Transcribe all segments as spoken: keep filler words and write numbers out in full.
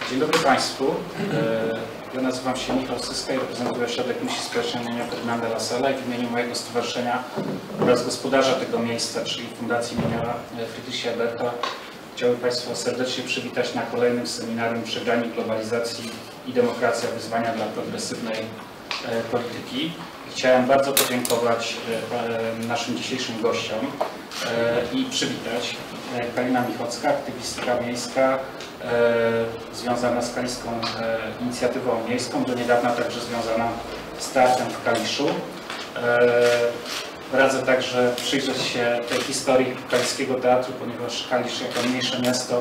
Dzień dobry Państwu. Ja nazywam się Michał Syska i reprezentuję Ośrodek Myśli Społecznej imienia Ferdynanda Lassala i w imieniu mojego stowarzyszenia oraz gospodarza tego miejsca, czyli Fundacji imienia Friedricha Eberta, chciałbym Państwa serdecznie przywitać na kolejnym seminarium Przegrani globalizacji i demokracja, wyzwania dla progresywnej polityki. Chciałem bardzo podziękować naszym dzisiejszym gościom i przywitać Kalina Michocka, aktywistka miejska związana z Kaliską Inicjatywą Miejską, do niedawna także związana z teatrem w Kaliszu. Radzę także przyjrzeć się tej historii Kaliskiego Teatru, ponieważ Kalisz jako mniejsze miasto,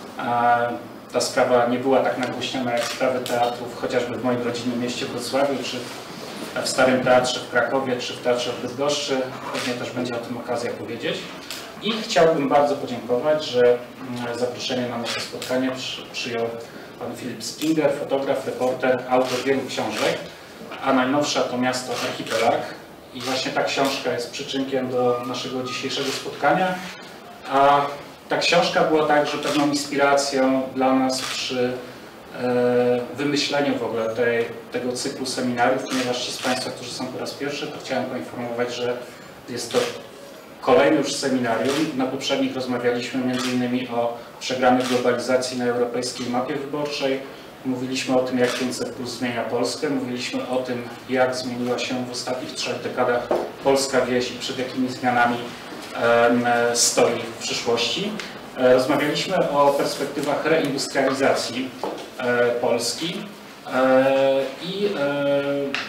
ta sprawa nie była tak nagłośniona jak sprawy teatrów, chociażby w moim rodzinnym mieście Wrocławiu, czy w Starym Teatrze w Krakowie, czy w Teatrze w Bydgoszczy. Pewnie też będzie o tym okazja powiedzieć. I chciałbym bardzo podziękować, że zaproszenie na nasze spotkanie przyjął pan Filip Springer, fotograf, reporter, autor wielu książek, a najnowsza to Miasto Archipelag. I właśnie ta książka jest przyczynkiem do naszego dzisiejszego spotkania. A ta książka była także pewną inspiracją dla nas przy wymyśleniu w ogóle tej, tego cyklu seminariów, ponieważ ci z Państwa, którzy są po raz pierwszy, to chciałem poinformować, że jest to kolejne już seminarium. Na poprzednich rozmawialiśmy między innymi o przegranej globalizacji na europejskiej mapie wyborczej. Mówiliśmy o tym, jak pięćset plus zmienia Polskę. Mówiliśmy o tym, jak zmieniła się w ostatnich trzech dekadach polska wieś i przed jakimi zmianami e, stoi w przyszłości. E, rozmawialiśmy o perspektywach reindustrializacji e, Polski e, i, e,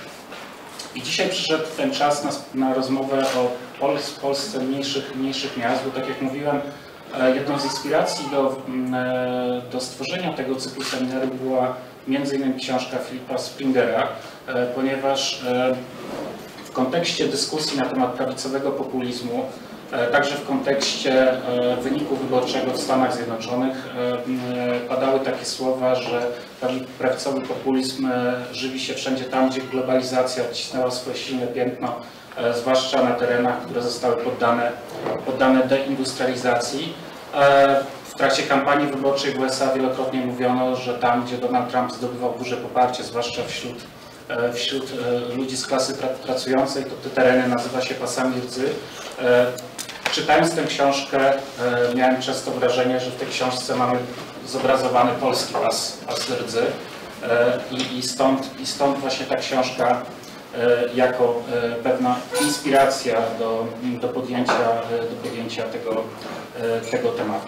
i dzisiaj przyszedł ten czas na, na rozmowę o Pol Polsce mniejszych, mniejszych miast, bo tak jak mówiłem, jedną z inspiracji do, do stworzenia tego cyklu seminarium była między innymi książka Filipa Springera, ponieważ w kontekście dyskusji na temat prawicowego populizmu, także w kontekście wyniku wyborczego w Stanach Zjednoczonych padały takie słowa, że prawicowy populizm żywi się wszędzie tam, gdzie globalizacja odcisnęła swoje silne piętno, zwłaszcza na terenach, które zostały poddane, poddane deindustrializacji. W trakcie kampanii wyborczej w U S A wielokrotnie mówiono, że tam, gdzie Donald Trump zdobywał duże poparcie, zwłaszcza wśród, wśród ludzi z klasy pracującej, to te tereny nazywa się pasami rdzy. Czytając tę książkę, miałem często wrażenie, że w tej książce mamy zobrazowany polski pas, pas rdzy i, i, stąd, i stąd właśnie ta książka jako pewna inspiracja do, do, podjęcia, do podjęcia tego, tego tematu.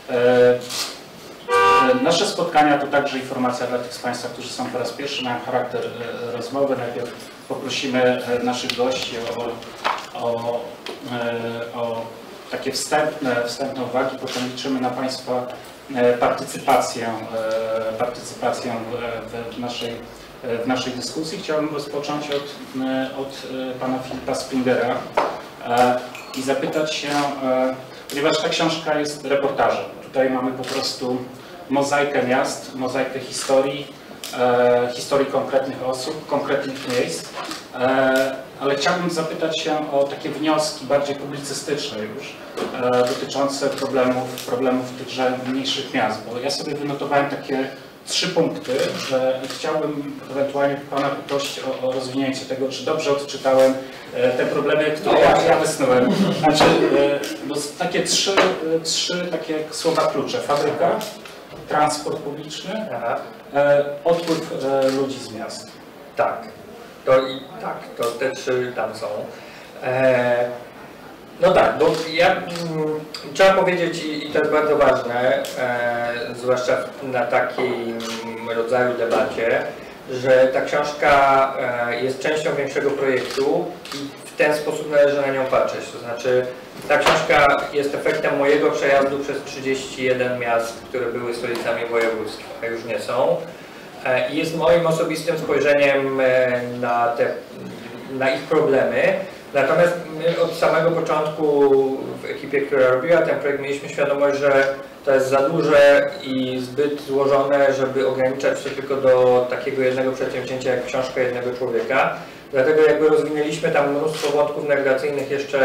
Nasze spotkania to także informacja dla tych z Państwa, którzy są po raz pierwszy, mają charakter rozmowy. Najpierw poprosimy naszych gości o, o, o takie wstępne, wstępne uwagi, potem liczymy na Państwa partycypację, partycypację w, w naszej w naszej dyskusji. Chciałbym rozpocząć od, od pana Filipa Springera i zapytać się, ponieważ ta książka jest reportażem. Tutaj mamy po prostu mozaikę miast, mozaikę historii, historii konkretnych osób, konkretnych miejsc, ale chciałbym zapytać się o takie wnioski bardziej publicystyczne już, dotyczące problemów, problemów tychże mniejszych miast, bo ja sobie wynotowałem takie trzy punkty, że chciałbym ewentualnie Pana poprosić o, o rozwinięcie tego, czy dobrze odczytałem te problemy, które ja, ja wysnułem. Znaczy, bo takie trzy, trzy takie słowa klucze. Fabryka, transport publiczny, odpływ ludzi z miast. Tak, to i tak, to te trzy tam są. E No tak, bo ja, mm, trzeba powiedzieć, i, i to jest bardzo ważne, e, zwłaszcza na takim rodzaju debacie, że ta książka e, jest częścią większego projektu i w ten sposób należy na nią patrzeć. To znaczy, ta książka jest efektem mojego przejazdu przez trzydzieści jeden miast, które były stolicami województw, a już nie są. E, I jest moim osobistym spojrzeniem e, na, te, na ich problemy. Natomiast my od samego początku w ekipie, która robiła ten projekt, mieliśmy świadomość, że to jest za duże i zbyt złożone, żeby ograniczać się tylko do takiego jednego przedsięwzięcia jak książka jednego człowieka. Dlatego jakby rozwinęliśmy tam mnóstwo wątków narracyjnych jeszcze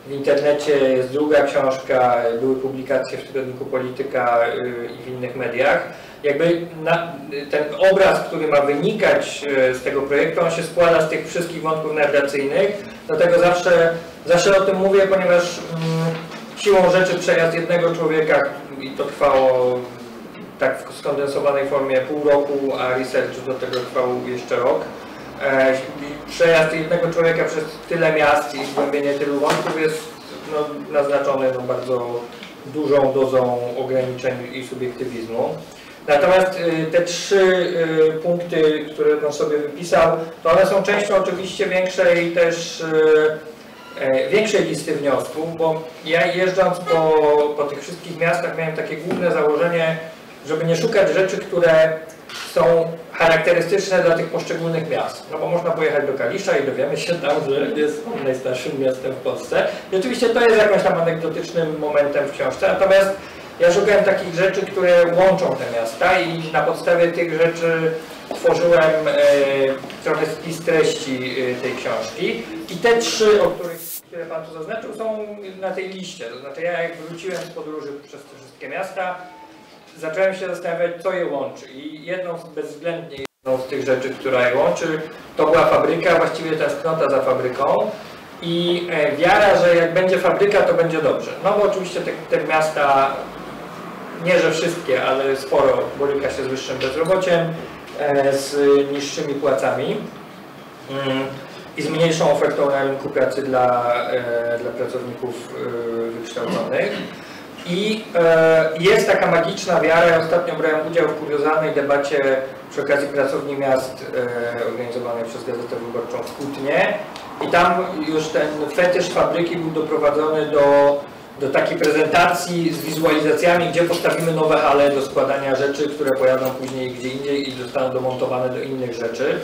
w internecie jest druga książka, były publikacje w tygodniku Polityka i w innych mediach. Jakby na, ten obraz, który ma wynikać z tego projektu, on się składa z tych wszystkich wątków narracyjnych. Dlatego zawsze, zawsze o tym mówię, ponieważ mm, siłą rzeczy przejazd jednego człowieka, i to trwało tak w skondensowanej formie pół roku, a research do tego trwał jeszcze rok. E, przejazd jednego człowieka przez tyle miast i zgłębienie tylu wątków jest no, naznaczony no, bardzo dużą dozą ograniczeń i subiektywizmu. Natomiast y, te trzy y, punkty, które on sobie wypisał, to one są częścią oczywiście większej też y, y, większej listy wniosków, bo ja jeżdżąc po, po tych wszystkich miastach miałem takie główne założenie, żeby nie szukać rzeczy, które są charakterystyczne dla tych poszczególnych miast. No bo można pojechać do Kalisza i dowiemy się tam, że jest najstarszym miastem w Polsce. I oczywiście to jest jakimś tam anegdotycznym momentem w książce, natomiast ja szukałem takich rzeczy, które łączą te miasta i na podstawie tych rzeczy tworzyłem e, trochę spis treści e, tej książki. I te trzy, o których, które Pan tu zaznaczył, są na tej liście. To znaczy ja jak wróciłem z podróży przez te wszystkie miasta, zacząłem się zastanawiać, co je łączy. I jedną z, bezwzględnie jedną z tych rzeczy, która je łączy, to była fabryka, właściwie tęsknota za fabryką. I e, wiara, że jak będzie fabryka, to będzie dobrze. No bo oczywiście te, te miasta, nie że wszystkie, ale sporo boryka się z wyższym bezrobociem, e, z niższymi płacami mm, i z mniejszą ofertą na rynku pracy dla, e, dla pracowników e, wykształconych. I e, jest taka magiczna wiara. Ja ostatnio brałem udział w kuriozalnej debacie przy okazji Pracowni Miast e, organizowanej przez Gazetę Wyborczą w Kutnie. I tam już ten fetysz fabryki był doprowadzony do, do takiej prezentacji z wizualizacjami, gdzie postawimy nowe hale do składania rzeczy, które pojadą później gdzie indziej i zostaną domontowane do innych rzeczy.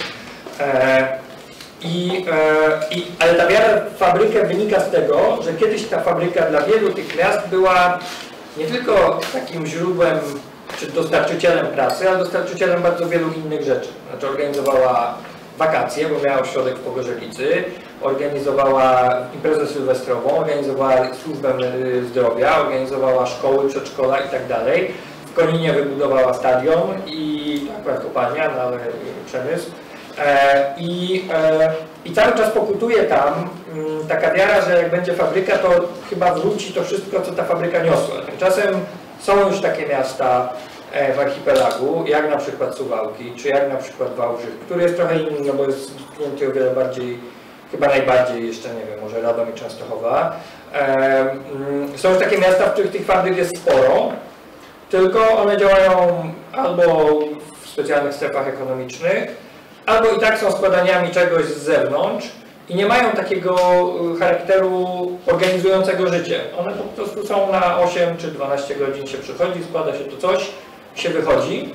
E, I, e, i, ale ta wiara w fabrykę wynika z tego, że kiedyś ta fabryka dla wielu tych miast była nie tylko takim źródłem czy dostarczycielem pracy, ale dostarczycielem bardzo wielu innych rzeczy. Znaczy organizowała wakacje, bo miała ośrodek w Pogorzelicy, organizowała imprezę sylwestrową, organizowała służbę zdrowia, organizowała szkoły, przedszkola i tak dalej. W Koninie wybudowała stadion i akurat kopalnia, no ale przemysł. E, i, e, I cały czas pokutuje tam m, taka wiara, że jak będzie fabryka, to chyba wróci to wszystko, co ta fabryka niosła. Tymczasem są już takie miasta e, w archipelagu, jak na przykład Suwałki, czy jak na przykład Wałbrzych, który jest trochę inny, no bo jest dotknięty o wiele bardziej, chyba najbardziej jeszcze, nie wiem, może Radom i Częstochowa. E, m, są już takie miasta, w których tych fabryk jest sporo, tylko one działają albo w specjalnych strefach ekonomicznych, albo i tak są składaniami czegoś z zewnątrz i nie mają takiego charakteru organizującego życie. One po prostu są na osiem czy dwanaście godzin się przychodzi, składa się to coś, się wychodzi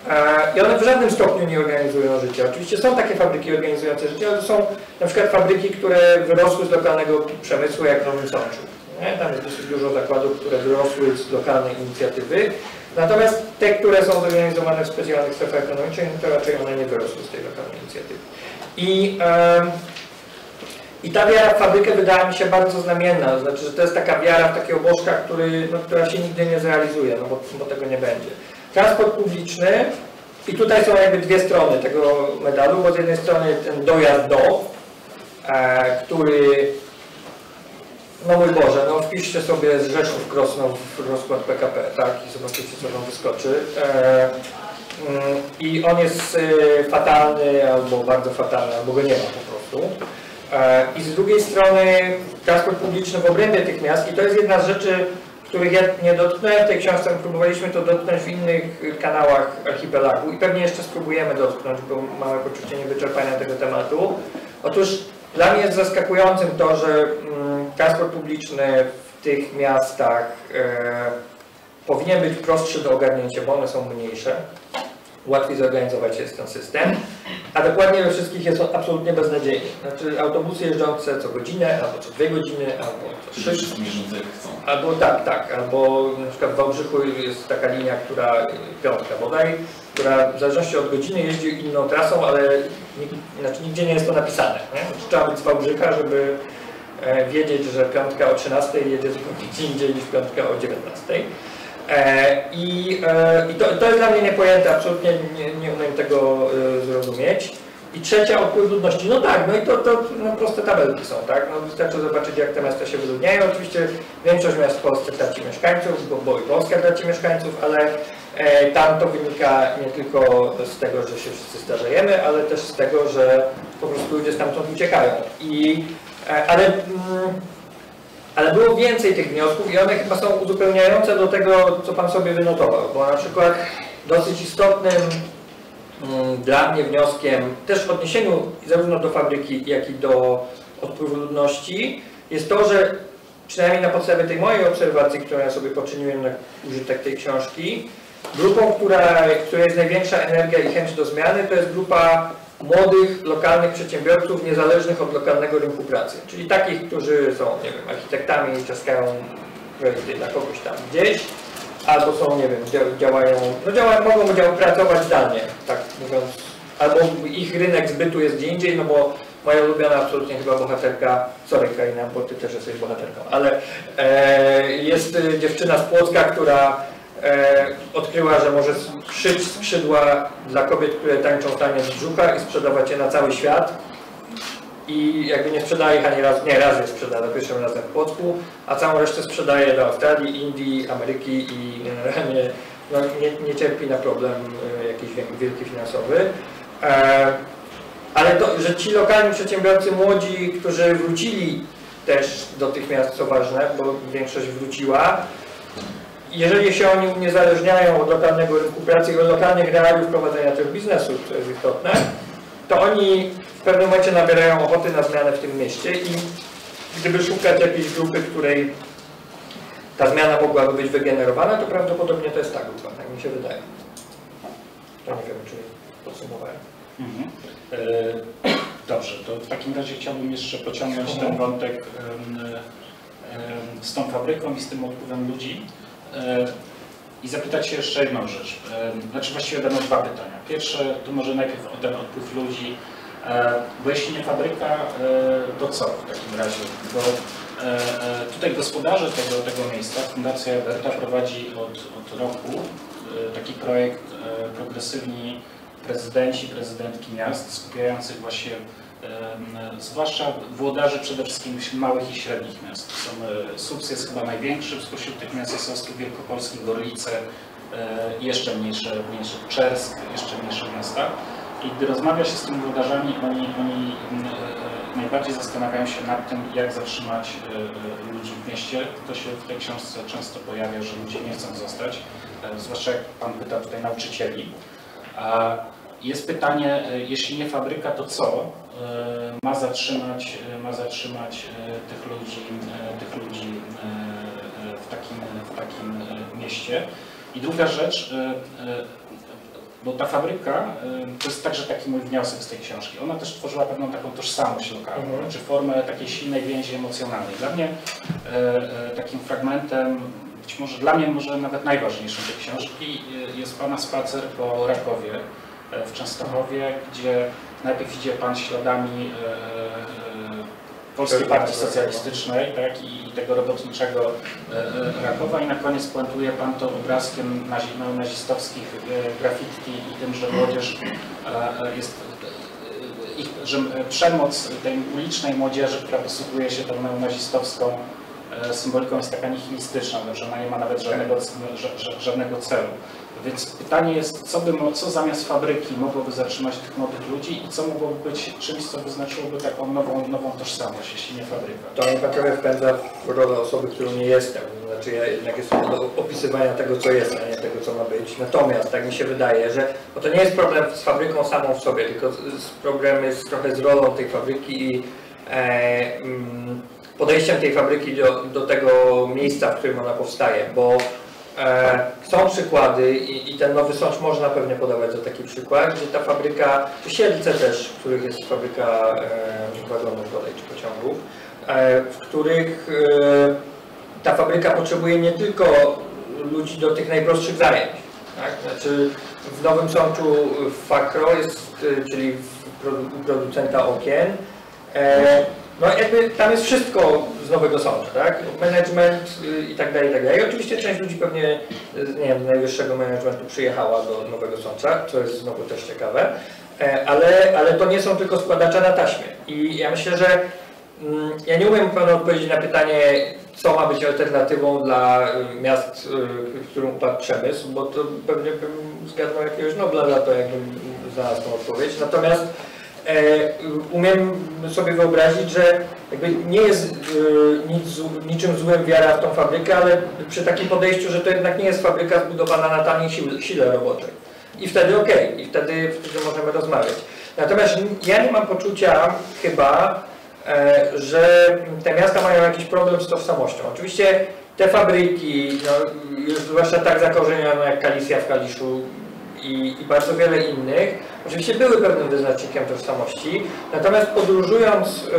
i one w żadnym stopniu nie organizują życia. Oczywiście są takie fabryki organizujące życie, ale to są na przykład fabryki, które wyrosły z lokalnego przemysłu, jak w Nowym Sączu. Nie? Tam jest dosyć dużo zakładów, które wyrosły z lokalnej inicjatywy. Natomiast te, które są zorganizowane w specjalnych strefach ekonomicznych, to raczej one nie wyrosły z tej lokalnej inicjatywy. I, um, i ta wiara w fabrykę wydała mi się bardzo znamienna, to znaczy, że to jest taka wiara w takiego bożka, który, no, która się nigdy nie zrealizuje, no bo, bo tego nie będzie. Transport publiczny, i tutaj są jakby dwie strony tego medalu, bo z jednej strony ten dojazd do, e, który no mój Boże, no wpiszcie sobie z Rzeszów Krosno w rozkład P K P, tak, i zobaczycie, co wam wyskoczy. E, mm, I on jest e, fatalny, albo bardzo fatalny, albo go nie ma po prostu. E, I z drugiej strony transport publiczny w obrębie tych miast, i to jest jedna z rzeczy, których ja nie dotknąłem w tej książce, próbowaliśmy to dotknąć w innych kanałach archipelagu i pewnie jeszcze spróbujemy dotknąć, bo mamy poczucie niewyczerpania tego tematu. Otóż dla mnie jest zaskakującym to, że mm, transport publiczny w tych miastach e, powinien być prostszy do ogarnięcia, bo one są mniejsze. Łatwiej zorganizować jest ten system, a dokładnie we wszystkich jest on absolutnie beznadziejny. Znaczy autobusy jeżdżące co godzinę, albo co dwie godziny, albo co trzy. Albo tak, tak, albo na przykład w Wałbrzychu jest taka linia, która, piątka bodaj, która w zależności od godziny jeździ inną trasą, ale nig, znaczy nigdzie nie jest to napisane. Nie? Znaczy, trzeba być z Wałbrzycha, żeby, wiedzieć, że piątka o trzynastej jedzie zupełnie gdzie indziej niż piątka o dziewiętnastej. I, i to, to jest dla mnie niepojęte, absolutnie nie, nie umiem tego zrozumieć. I trzecia, odpływ ludności. No tak, no i to, to no proste tabelki są, tak? No wystarczy zobaczyć, jak te miasta się wyludniają. Oczywiście większość miast w Polsce traci mieszkańców, bo, bo i Polska traci mieszkańców, ale e, tam to wynika nie tylko z tego, że się wszyscy starzejemy, ale też z tego, że po prostu ludzie stamtąd uciekają. I, e, ale, mm, ale było więcej tych wniosków i one chyba są uzupełniające do tego, co Pan sobie wynotował, bo na przykład dosyć istotnym dla mnie wnioskiem, też w odniesieniu zarówno do fabryki, jak i do odpływu ludności, jest to, że przynajmniej na podstawie tej mojej obserwacji, którą ja sobie poczyniłem na użytek tej książki, grupą, która, której jest największa energia i chęć do zmiany, to jest grupa młodych, lokalnych przedsiębiorców, niezależnych od lokalnego rynku pracy. Czyli takich, którzy są, nie wiem, architektami i czeskają projekty dla kogoś tam gdzieś, albo są, nie wiem, działają, no działają, mogą dział, pracować zdalnie, tak mówiąc, albo ich rynek zbytu jest gdzie indziej, no bo moja ulubiona absolutnie chyba bohaterka, sorry Karina, bo Ty też jesteś bohaterką, ale e, jest dziewczyna z Płocka, która e, odkryła, że może szyć skrzydła dla kobiet, które tańczą taniec brzucha i sprzedawać je na cały świat. I jakby nie sprzedaje ich ani raz, nie raz je sprzeda za pierwszym razem w Płocku, a całą resztę sprzedaje do Australii, Indii, Ameryki i generalnie no, nie, nie cierpi na problem y, jakiś wielki finansowy. E, ale to, że ci lokalni przedsiębiorcy młodzi, którzy wrócili też do tych miast, co ważne, bo większość wróciła, jeżeli się oni uniezależniają od lokalnego rynku pracy i od lokalnych realiów prowadzenia tego biznesu, co jest istotne, to oni w pewnym momencie nabierają ochoty na zmianę w tym mieście i gdyby szukać jakiejś grupy, której ta zmiana mogłaby być wygenerowana, to prawdopodobnie to jest ta grupa, tak mi się wydaje. To nie wiem, czy podsumowałem. Mhm. E, dobrze, to w takim razie chciałbym jeszcze pociągnąć ten wątek e, e, z tą fabryką i z tym odpływem ludzi. E, I zapytać się jeszcze jedną rzecz. Znaczy właściwie będą dwa pytania. Pierwsze, to może najpierw o ten odpływ ludzi, bo jeśli nie fabryka, to co w takim razie? Bo tutaj gospodarze tego, tego miejsca, Fundacja Eberta prowadzi od, od roku taki projekt Progresywni Prezydenci, Prezydentki Miast, skupiających właśnie zwłaszcza włodarzy przede wszystkim małych i średnich miast. Sups jest chyba największy, spośród tych miast jest Ostrów Wielkopolski, Gorlice, jeszcze mniejsze, mniejsze Czersk, jeszcze mniejsze miasta. I gdy rozmawia się z tymi włodarzami, oni, oni najbardziej zastanawiają się nad tym, jak zatrzymać ludzi w mieście. To się w tej książce często pojawia, że ludzie nie chcą zostać, zwłaszcza jak Pan pyta tutaj nauczycieli. Jest pytanie, jeśli nie fabryka, to co ma zatrzymać, ma zatrzymać tych ludzi, tych ludzi w takim, w takim mieście? I druga rzecz, bo ta fabryka, to jest także taki mój wniosek z tej książki, ona też tworzyła pewną taką tożsamość lokalną, mhm. znaczy formę takiej silnej więzi emocjonalnej. Dla mnie takim fragmentem, być może dla mnie może nawet najważniejszym tej książki jest Pana spacer po Rakowie w Częstochowie, gdzie najpierw idzie Pan śladami e, e, Polskiej Partii Socjalistycznej, tak, i, i tego robotniczego e, Rakowa, i na koniec puentuje Pan to obrazkiem neonazistowskich e, graffiti i tym, że młodzież e, jest, e, ich, że przemoc tej ulicznej młodzieży, która posługuje się tą neonazistowską e, symboliką, jest taka nihilistyczna, że ona nie ma nawet żadnego, żadnego celu. Więc pytanie jest, co, by, co zamiast fabryki mogłoby zatrzymać tych młodych ludzi i co mogłoby być czymś, co wyznaczyłoby taką nową, nową tożsamość, jeśli nie fabryka? To mnie pan trochę wpędza w rolę osoby, którą nie jestem. Znaczy ja jednak jestem do opisywania tego, co jest, a nie tego, co ma być. Natomiast tak mi się wydaje, że bo to nie jest problem z fabryką samą w sobie, tylko problem jest trochę z rolą tej fabryki i e, mm, podejściem tej fabryki do, do tego miejsca, w którym ona powstaje, bo E, są przykłady i, i ten Nowy Sącz można pewnie podawać za taki przykład, gdzie ta fabryka, czy Siedlce też, w których jest fabryka e, wagonów bodaj, czy pociągów, e, w których e, ta fabryka potrzebuje nie tylko ludzi do tych najprostszych zajęć. Tak? Znaczy w Nowym Sączu Fakro jest, czyli w produ, producenta okien, e, no jakby tam jest wszystko z Nowego Sącza, tak? Management i tak dalej, i tak dalej. Oczywiście część ludzi pewnie, nie wiem, z najwyższego managementu przyjechała do Nowego Sącza, co jest znowu też ciekawe, ale, ale to nie są tylko składacze na taśmie. I ja myślę, że mm, ja nie umiem pewnie odpowiedzieć na pytanie, co ma być alternatywą dla miast, w którym upadł przemysł, bo to pewnie bym zgadnął jakiegoś Nobla za to, jakbym znalazł tą odpowiedź. Natomiast e, umiem sobie wyobrazić, że jakby nie jest e, nic, niczym złym wiara w tą fabrykę, ale przy takim podejściu, że to jednak nie jest fabryka zbudowana na taniej sile, sile roboczej. I wtedy okej, okay, i wtedy, wtedy możemy rozmawiać. Natomiast ja nie mam poczucia chyba, że te miasta mają jakiś problem z tożsamością. Oczywiście te fabryki, no, zwłaszcza tak zakorzenione jak Kalisja w Kaliszu i, i bardzo wiele innych, oczywiście były pewnym wyznacznikiem tożsamości, natomiast podróżując y,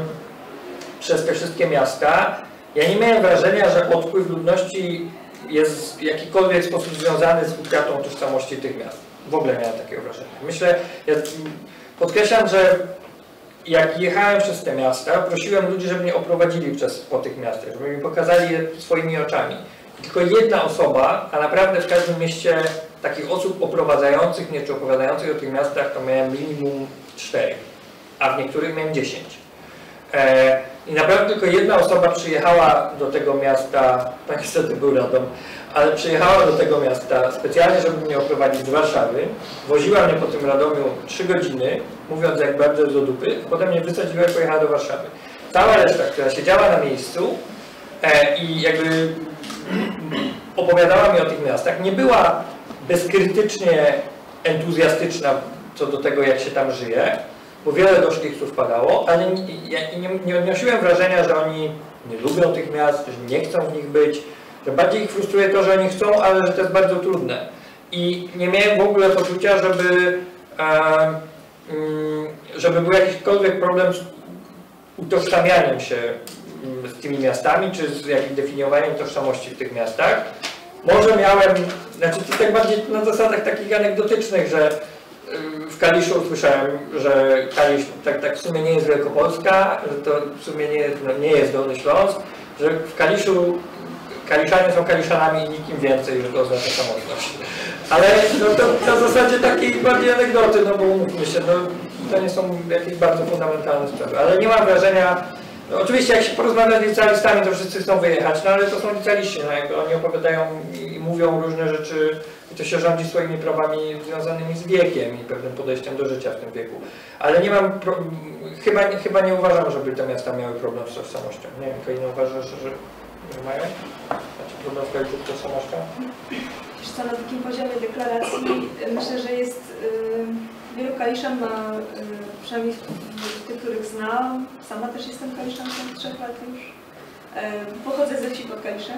przez te wszystkie miasta, ja nie miałem wrażenia, że odpływ ludności jest w jakikolwiek sposób związany z utratą tożsamości tych miast. W ogóle miałem takiego wrażenia. Myślę, ja podkreślam, że jak jechałem przez te miasta, prosiłem ludzi, żeby mnie oprowadzili przez, po tych miastach, żeby mi pokazali je swoimi oczami. Tylko jedna osoba, a naprawdę w każdym mieście takich osób oprowadzających mnie, czy opowiadających o tych miastach, to miałem minimum cztery, a w niektórych miałem dziesięć. E, I naprawdę tylko jedna osoba przyjechała do tego miasta, to niestety był Radom, ale przyjechała do tego miasta specjalnie, żeby mnie oprowadzić z Warszawy. Woziła mnie po tym Radomiu trzy godziny, mówiąc jak bardzo do dupy, potem mnie wysadziła i pojechała do Warszawy. Cała reszta, która siedziała na miejscu e, i jakby opowiadała mi o tych miastach, nie była bezkrytycznie entuzjastyczna co do tego, jak się tam żyje, bo wiele gorzkich słów padało, ale nie, ja nie, nie odnosiłem wrażenia, że oni nie lubią tych miast, że nie chcą w nich być, że bardziej ich frustruje to, że oni chcą, ale że to jest bardzo trudne. I nie miałem w ogóle poczucia, żeby, e, żeby był jakikolwiek problem z utożsamianiem się z tymi miastami, czy z jakimś definiowaniem tożsamości w tych miastach. Może miałem, znaczy to tak bardziej na zasadach takich anegdotycznych, że w Kaliszu usłyszałem, że Kalisz tak, tak w sumie nie jest Wielkopolska, że to w sumie nie, no nie jest Dolny Śląsk, że w Kaliszu Kaliszanie są Kaliszanami i nikim więcej, że to oznacza samotność. Ale no to na zasadzie takiej bardziej anegdoty, no bo umówmy się, no, to nie są jakieś bardzo fundamentalne sprawy. Ale nie mam wrażenia, no, oczywiście jak się porozmawia z licealistami, to wszyscy chcą wyjechać, no ale to są licealiści, no, jakby oni opowiadają i mówią różne rzeczy, i to się rządzi swoimi prawami związanymi z wiekiem i pewnym podejściem do życia w tym wieku. Ale nie mam, pro... chyba, chyba nie uważam, żeby te miasta miały problem z tożsamością. Nie wiem, Kalina, uważasz, że, że mają? Znaczy problem w Kaliszu z tożsamością? Wiesz co, na takim poziomie deklaracji myślę, że jest yy, wielu Kaliszan ma, yy, przynajmniej w, w tych, których znam, sama też jestem Kaliszanką od trzech lat już. Yy, pochodzę ze wsi pod Kaliszem.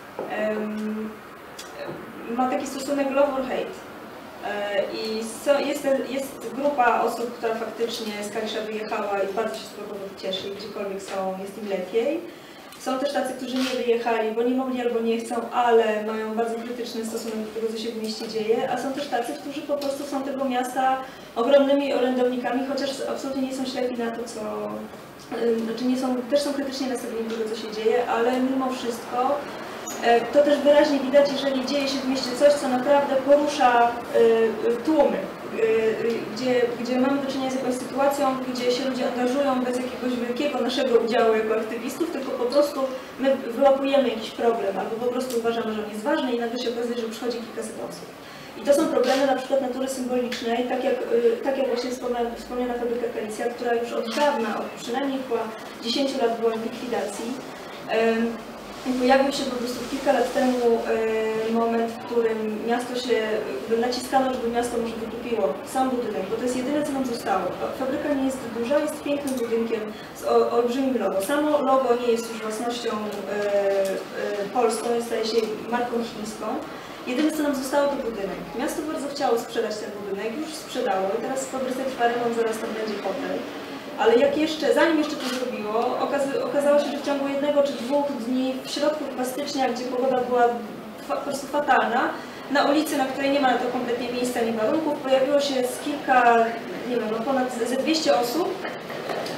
Yy, ma taki stosunek love or hate. I so, jest, jest grupa osób, która faktycznie z Kalisza wyjechała i bardzo się z tego powodu cieszy, gdziekolwiek są, jest im lepiej. Są też tacy, którzy nie wyjechali, bo nie mogli albo nie chcą, ale mają bardzo krytyczny stosunek do tego, co się w mieście dzieje, a są też tacy, którzy po prostu są tego miasta ogromnymi orędownikami, chociaż absolutnie nie są ślepi na to, co... Znaczy nie są, też są krytycznie nastawieni do tego, co się dzieje, ale mimo wszystko to też wyraźnie widać, jeżeli dzieje się w mieście coś, co naprawdę porusza tłumy, gdzie, gdzie mamy do czynienia z jakąś sytuacją, gdzie się ludzie angażują bez jakiegoś wielkiego naszego udziału jako aktywistów, tylko po prostu my wyłapujemy jakiś problem, albo po prostu uważamy, że on jest ważny i nagle się okazuje, że przychodzi kilkaset osób. I to są problemy na przykład natury symbolicznej, tak jak, tak jak właśnie wspomniana, wspomniana fabryka Kalisja, która już od dawna, od przynajmniej chyba dziesięciu lat była w likwidacji. Pojawił się po prostu kilka lat temu e, moment, w którym miasto się naciskano, żeby miasto może wykupiło sam budynek, bo to jest jedyne, co nam zostało. Fabryka nie jest duża, jest pięknym budynkiem z o, olbrzymim logo. Samo logo nie jest już własnością e, e, polską, jest staje się marką chińską. Jedyne, co nam zostało, to budynek. Miasto bardzo chciało sprzedać ten budynek, już sprzedało i teraz w fabryce trwa remont, zaraz tam będzie hotel. Ale jak jeszcze, zanim jeszcze to zrobiło, okazy, okazało się, że w ciągu jednego czy dwóch dni w środku chyba stycznia, gdzie pogoda była fa, po prostu fatalna, na ulicy, na której nie ma na to kompletnie miejsca ani warunków, pojawiło się z kilka, nie wiem, no ponad ze dwieście osób,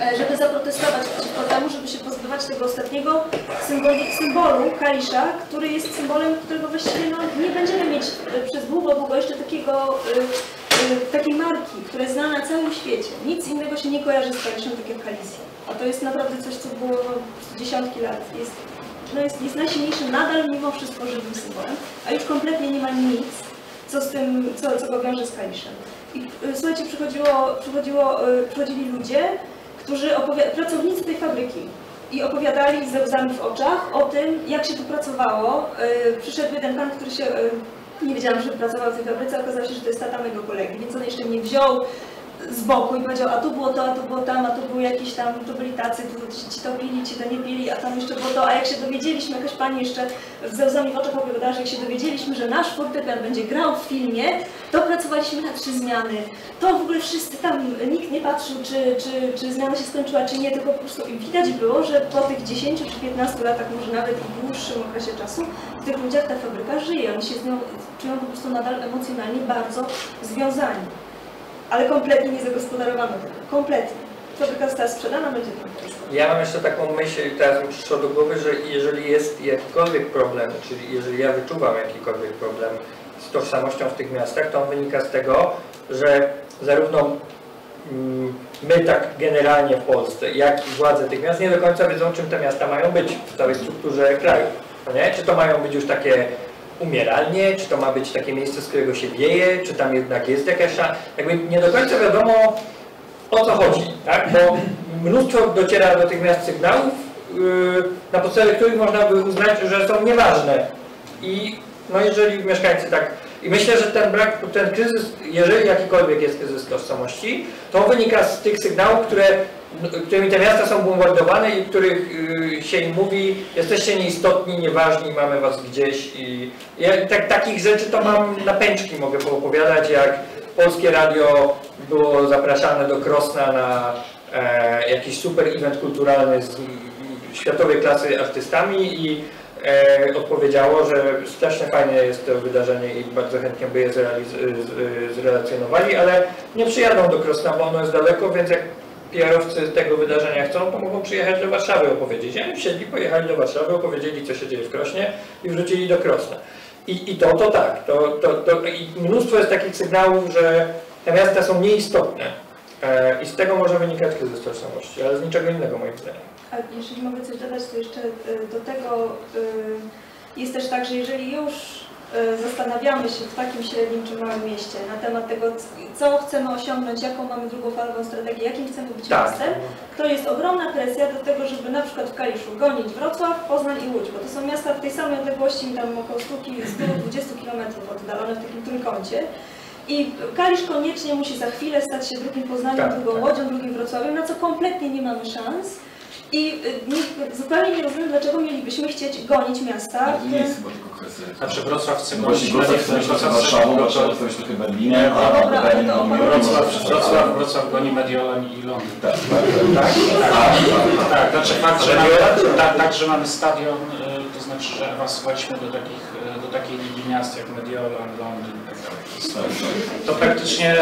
żeby zaprotestować przeciwko temu, żeby się pozbywać tego ostatniego symboli, symbolu Kalisza, który jest symbolem, którego właściwie no, nie będziemy mieć przez długo, długo jeszcze takiego, y, y, takiej marki, która jest znana na całym świecie. Nic innego się nie kojarzy z Kaliszem, tak jak Kalisja. A to jest naprawdę coś, co było no, dziesiątki lat. Jest, no jest, jest najsilniejszym nadal mimo wszystko żywym symbolem, a już kompletnie nie ma nic, co z tym, co, co go wiąże z Kaliszem. I y, słuchajcie, przychodziło, przychodziło, y, przychodzili ludzie, którzy pracownicy tej fabryki i opowiadali ze łzami w oczach o tym, jak się tu pracowało. Yy, przyszedł jeden pan, który się, yy, nie wiedziałam, że pracował w tej fabryce, okazało się, że to jest tata mojego kolegi, więc on jeszcze mnie wziął z boku i powiedział, a tu było to, a tu było tam, a tu były jakieś tam, tu byli tacy, tu ci, ci to pili, ci to nie pili, a tam jeszcze było to, a jak się dowiedzieliśmy, jakaś pani jeszcze ze łzami w oczach opowiadała, że jak się dowiedzieliśmy, że nasz fortepian będzie grał w filmie, to pracowaliśmy na trzy zmiany. To w ogóle wszyscy tam, nikt nie patrzył, czy, czy, czy zmiana się skończyła, czy nie, tylko po prostu widać było, że po tych dziesięciu czy piętnastu latach, może nawet i dłuższym okresie czasu, w tych ludziach ta fabryka żyje, oni się z nią czują po prostu nadal emocjonalnie bardzo związani. Ale kompletnie nie zagospodarowano tego. Kompletnie. Fabryka została sprzedana, będzie tam. Ja mam jeszcze taką myśl, teraz mi przyszło do głowy, że jeżeli jest jakikolwiek problem, czyli jeżeli ja wyczuwam jakikolwiek problem z tożsamością w tych miastach, to on wynika z tego, że zarówno my tak generalnie w Polsce, jak i władze tych miast nie do końca wiedzą, czym te miasta mają być w całej strukturze kraju. No nie? Czy to mają być już takie umieralnie, czy to ma być takie miejsce, z którego się wieje, czy tam jednak jest jakaś, jakby nie do końca wiadomo, o co chodzi, tak? Bo mnóstwo dociera do tych miast sygnałów, yy, na podstawie których można by uznać, że są nieważne. I no jeżeli mieszkańcy tak, i myślę, że ten brak, ten kryzys, jeżeli jakikolwiek jest kryzys tożsamości, to wynika z tych sygnałów, które, którymi te miasta są bombardowane i w których yy, się im mówi, jesteście nieistotni, nieważni, mamy was gdzieś. I ja, tak, takich rzeczy to mam na pęczki, mogę poopowiadać, jak Polskie Radio było zapraszane do Krosna na e, jakiś super event kulturalny z światowej klasy artystami i e, odpowiedziało, że strasznie fajne jest to wydarzenie i bardzo chętnie by je zrelacjonowali, ale nie przyjadą do Krosna, bo ono jest daleko, więc jak P R-owcy tego wydarzenia chcą, to mogą przyjechać do Warszawy opowiedzieć. Ja wsiedli, pojechali do Warszawy, opowiedzieli, co się dzieje w Krośnie i wrócili do Krosna. I, i to, to tak, to, to, to, i mnóstwo jest takich sygnałów, że te miasta są nieistotne e, i z tego może wynikać kryzys tożsamości, ale z niczego innego moim zdaniem. A jeżeli mogę coś dodać, to jeszcze do tego jest też tak, że jeżeli już zastanawiamy się w takim średnim czy małym mieście na temat tego, co chcemy osiągnąć, jaką mamy długofalową strategię, jakim chcemy być tak. miastem, to jest ogromna presja do tego, żeby na przykład w Kaliszu gonić Wrocław, Poznań i Łódź, bo to są miasta w tej samej odległości, tam około stu dwudziestu kilometrów oddalone w takim trójkącie. I Kalisz koniecznie musi za chwilę stać się drugim Poznaniem, tak, drugą tak. Łodzią, drugim Wrocławiem, na co kompletnie nie mamy szans. I nie, zupełnie nie rozumiem, dlaczego mielibyśmy chcieć gonić miasta. To nie jest chyba tylko kwestia. Znaczy Wrocław chce no właśnie Wrocław chce być trochę Warszawą, Warszawa chce być trochę Berlinem, a dobra, Berlin to no, Wrocław, Wrocław, Wrocław goni Mediolan i Londyn. Tak, tak, Tak, tak, znaczy fakt, że mamy, tak, tak, że mamy stadion, to znaczy, że awansowaliśmy do, takich, do takiej ligi miast jak Mediolan, Londyn i tak dalej. To praktycznie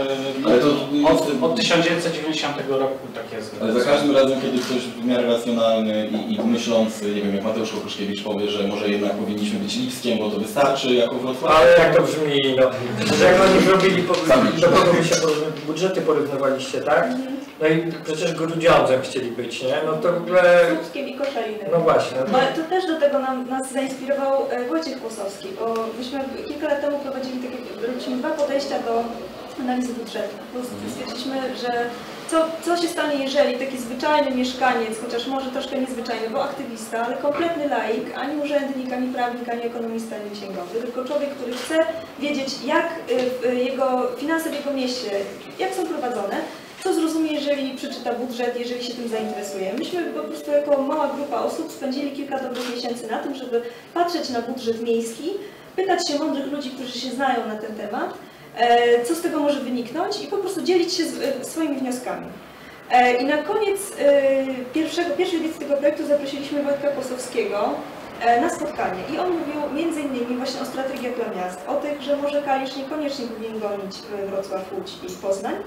to, od, od tysiąc dziewięćset dziewięćdziesiątego roku tak jest. Ale za każdym razem, kiedy ktoś w miarę racjonalny i, i myślący, nie wiem, jak Mateusz Kokoszkiewicz powie, że może jednak powinniśmy być Lipskiem, bo to wystarczy jako Wrocław. Ale jak to brzmi, no. Że jak oni zrobili, do kogo by się budżety porównywaliście, tak? No i przecież Grudziądzem chcieli być, nie? No to w ogóle... Słupskiem i Koszalinem. No właśnie. No to... Ale to też do tego nam, nas zainspirował Wojciech Kłosowski, bo myśmy kilka lat temu prowadzili takie, robiliśmy dwa podejścia do analizy budżetu. Stwierdziliśmy, że co, co się stanie, jeżeli taki zwyczajny mieszkaniec, chociaż może troszkę niezwyczajny, bo aktywista, ale kompletny laik, ani urzędnik, ani prawnik, ani ekonomista, ani księgowy, tylko człowiek, który chce wiedzieć, jak jego finanse w jego mieście, jak są prowadzone, co zrozumie, jeżeli przeczyta budżet, jeżeli się tym zainteresuje. Myśmy po prostu jako mała grupa osób spędzili kilka dobrych miesięcy na tym, żeby patrzeć na budżet miejski, pytać się mądrych ludzi, którzy się znają na ten temat, co z tego może wyniknąć i po prostu dzielić się swoimi wnioskami. I na koniec pierwszego, pierwszej edycji tego projektu zaprosiliśmy Wojtka Kłosowskiego na spotkanie i on mówił między innymi właśnie o strategiach dla miast, o tych, że może Kalisz niekoniecznie powinien gonić Wrocław, Łódź i Poznań,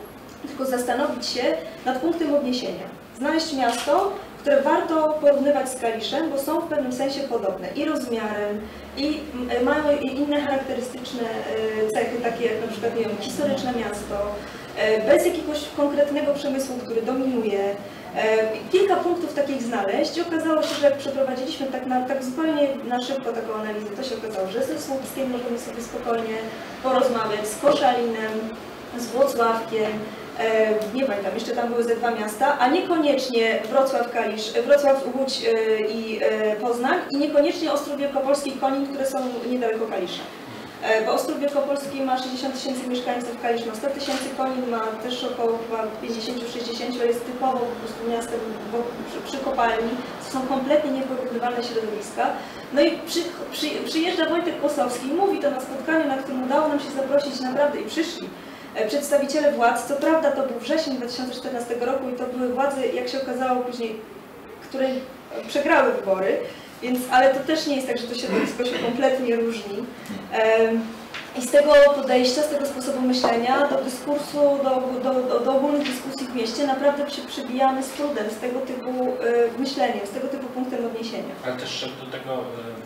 tylko zastanowić się nad punktem odniesienia. Znaleźć miasto, które warto porównywać z Kaliszem, bo są w pewnym sensie podobne i rozmiarem, i mają inne charakterystyczne cechy, takie jak na przykład, nie wiem, historyczne miasto, bez jakiegoś konkretnego przemysłu, który dominuje. Kilka punktów takich znaleźć i okazało się, że jak przeprowadziliśmy tak, na, tak zupełnie na szybko taką analizę, to się okazało, że ze Słupskiem możemy sobie spokojnie porozmawiać, z Koszalinem, z Włocławkiem, nie pamiętam, jeszcze tam były ze dwa miasta, a niekoniecznie Wrocław, Kalisz, Wrocław, Łódź i Poznań i niekoniecznie Ostrów Wielkopolski i Konin, które są niedaleko Kalisza. Bo Ostrów Wielkopolski ma sześćdziesiąt tysięcy mieszkańców, Kalisz ma sto tysięcy, Konin ma też około pięćdziesiąt do sześćdziesięciu, jest typowo po prostu miastem przy, przy kopalni, to są kompletnie nieporównywalne środowiska. No i przy, przy, przyjeżdża Wojtek Kłosowski i mówi to na spotkaniu, na którym udało nam się zaprosić naprawdę i przyszli przedstawiciele władz. Co prawda to był wrzesień dwa tysiące czternastego roku i to były władze, jak się okazało później, które przegrały wybory. Więc, ale to też nie jest tak, że to środowisko się kompletnie różni. I z tego podejścia, z tego sposobu myślenia do dyskursu, do, do, do, do ogólnych dyskusji w mieście naprawdę się przybijamy z trudem, z tego typu myśleniem, z tego typu punktem odniesienia. Ale też do tego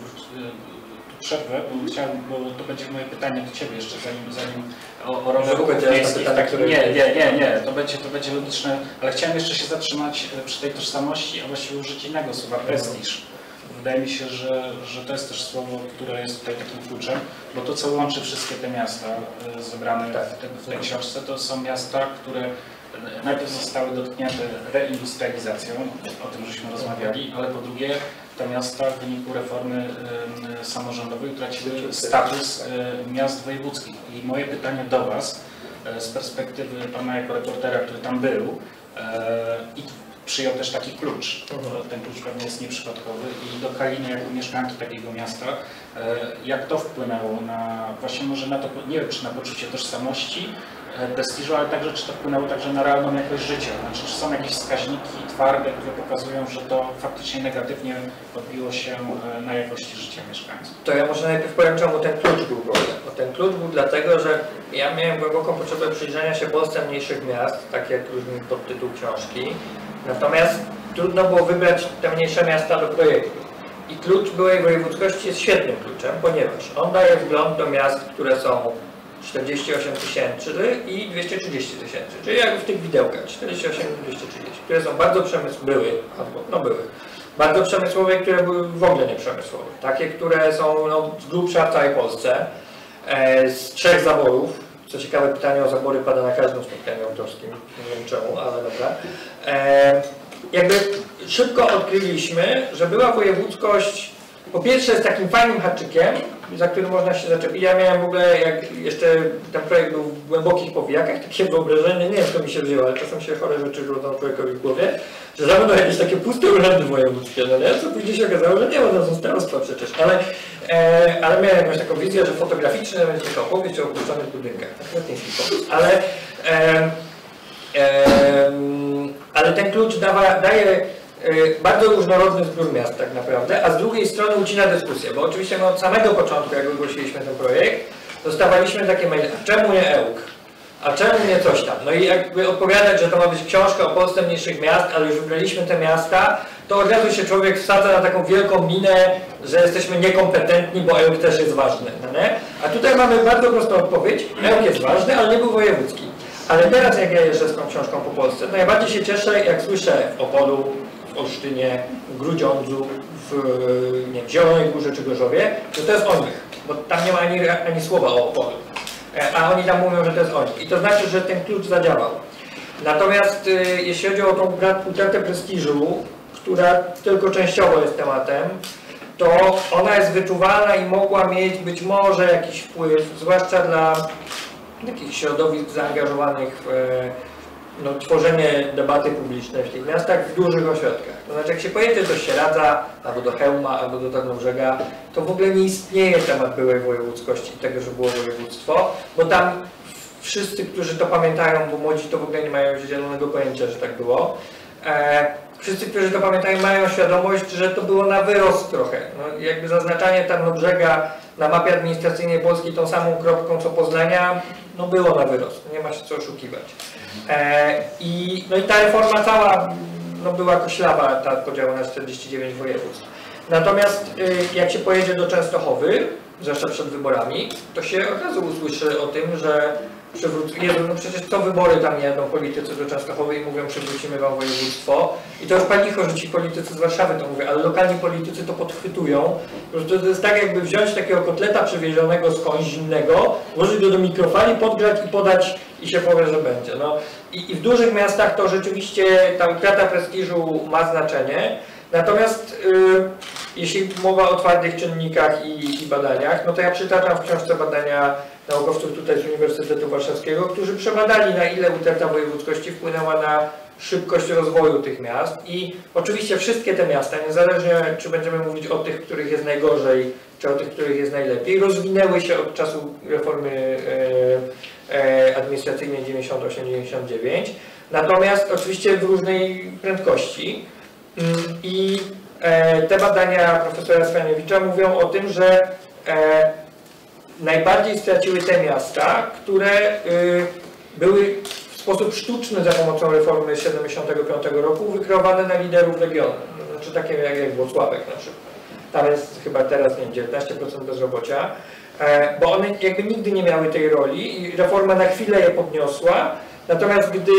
przerwę, bo chciałem, bo to będzie moje pytanie do Ciebie jeszcze, zanim, zanim o, o rolach miejskich. Tak, nie, nie, nie, nie, to będzie, to będzie logiczne, ale chciałem jeszcze się zatrzymać przy tej tożsamości, a właściwie użyć innego słowa, prestiż. Wydaje mi się, że, że to jest też słowo, które jest tutaj takim kluczem, bo to, co łączy wszystkie te miasta zebrane w, te, w tej książce, to są miasta, które najpierw zostały dotknięte reindustrializacją, o tym żeśmy rozmawiali, ale po drugie te miasta w wyniku reformy y, samorządowej utraciły status y, miast wojewódzkich. I moje pytanie do Was y, z perspektywy Pana jako reportera, który tam był y, i przyjął też taki klucz. Ten klucz pewnie jest nieprzypadkowy i do Kaliny jako mieszkanki takiego miasta, y, jak to wpłynęło na, właśnie może na to, nie wiem czy na poczucie tożsamości, prestiżu, ale także czy to wpłynęło także na realną jakość życia. Znaczy, czy są jakieś wskaźniki twarde, które pokazują, że to faktycznie negatywnie odbiło się na jakości życia mieszkańców? To ja może najpierw powiem, czemu ten klucz był ważny. Bo ten klucz był dlatego, że ja miałem głęboką potrzebę przyjrzenia się Polsce mniejszych miast, tak jak brzmi podtytuł książki. Natomiast trudno było wybrać te mniejsze miasta do projektu. I klucz byłej wojewódzkości jest świetnym kluczem, ponieważ on daje wgląd do miast, które są czterdzieści osiem tysięcy i dwieście trzydzieści tysięcy, czyli jak w tych widełkach, czterdzieści osiem i dwieście trzydzieści, które są bardzo przemysłowe, były, albo no były, bardzo przemysłowe, które były w ogóle nieprzemysłowe. Takie, które są no, z grubsza w całej Polsce, e, z trzech zaborów. Co ciekawe, pytanie o zabory pada na każdym spotkaniu autorskim, nie wiem czemu, ale dobra. E, jakby szybko odkryliśmy, że była wojewódzkość, po pierwsze jest takim fajnym haczykiem, za który można się zaczepić. Ja miałem w ogóle, jak jeszcze ten projekt był w głębokich powijakach, takie wyobrażenie, nie wiem skąd mi się wzięło, ale czasem się chore rzeczy rodzą człowiekowi w głowie, że tam będą jakieś takie puste urzędy wojewódzkie, no nie? Co później się okazało, że nie ma, to są starostwa przecież, ale, e, ale miałem jakąś taką wizję, że fotograficzna będzie taka opowieść o opuszczonych budynkach. Ale, e, e, ale ten klucz dawa, daje bardzo różnorodny zbiór miast tak naprawdę, a z drugiej strony ucina dyskusję, bo oczywiście my od samego początku, jak wygłosiliśmy ten projekt, dostawaliśmy takie maile, a czemu nie E U K? A czemu nie coś tam? No i jakby odpowiadać, że to ma być książka o Polsce mniejszych miast, ale już wybraliśmy te miasta, to od razu się człowiek wsadza na taką wielką minę, że jesteśmy niekompetentni, bo E U K też jest ważny. No nie? A tutaj mamy bardzo prostą odpowiedź, E U K jest ważny, ale nie był wojewódzki. Ale teraz jak ja jeżdżę z tą książką po Polsce, to najbardziej się cieszę, jak słyszę w Opolu, w Olsztynie, w Grudziądzu, w nie, w Zielonej Górze czy Gorzowie, że to jest o nich, bo tam nie ma ani, ani słowa o Opolu, a oni tam mówią, że to jest o nich. I to znaczy, że ten klucz zadziałał. Natomiast y, jeśli chodzi o tą utratę prestiżu, która tylko częściowo jest tematem, to ona jest wyczuwalna i mogła mieć być może jakiś wpływ, zwłaszcza dla takich środowisk zaangażowanych w no, tworzenie debaty publicznej w tych miastach w dużych ośrodkach. To znaczy, jak się pojedzie do Sieradza, albo do Chełma, albo do Tarnobrzega, to w ogóle nie istnieje temat byłej wojewódzkości i tego, że było województwo, bo tam wszyscy, którzy to pamiętają, bo młodzi to w ogóle nie mają zielonego pojęcia, że tak było, e, wszyscy, którzy to pamiętają, mają świadomość, że to było na wyrost trochę. No, jakby zaznaczanie Tarnobrzega na mapie administracyjnej Polski tą samą kropką co Poznania no było na wyrost, nie ma się co oszukiwać. E, i, no i ta reforma cała no była koślawa, ta podział na czterdzieści dziewięć województw. Natomiast y, jak się pojedzie do Częstochowy, zwłaszcza przed wyborami, to się od razu usłyszy o tym, że przywróc... Jezu, no przecież co wybory tam jadą politycy do Częstochowy i mówią, przywrócimy wam województwo. I to już pan licho, że ci politycy z Warszawy to mówią, ale lokalni politycy to podchwytują. To jest tak, jakby wziąć takiego kotleta przywiezionego skądś zimnego, włożyć go do mikrofali, podgrzać i podać i się powie, że będzie. No, i, i w dużych miastach to rzeczywiście ta utrata prestiżu ma znaczenie. Natomiast y, jeśli mowa o twardych czynnikach i, i badaniach, no to ja przytaczam w książce badania naukowców tutaj z Uniwersytetu Warszawskiego, którzy przebadali, na ile utrata wojewódzkości wpłynęła na szybkość rozwoju tych miast. I oczywiście wszystkie te miasta, niezależnie czy będziemy mówić o tych, których jest najgorzej, czy o tych, których jest najlepiej, rozwinęły się od czasu reformy e, e, administracyjnej dziewięćdziesiąt osiem dziewięćdziesiąt dziewięć, natomiast oczywiście w różnej prędkości. I e, te badania profesora Swaniewicza mówią o tym, że e, najbardziej straciły te miasta, które y, były w sposób sztuczny za pomocą reformy tysiąc dziewięćset siedemdziesiątego piątego roku wykreowane na liderów regionu, znaczy takie jak, jak Włocławek na przykład. Tam jest chyba teraz, nie wiem, dziewiętnaście procent bezrobocia, e, bo one jakby nigdy nie miały tej roli i reforma na chwilę je podniosła. Natomiast gdy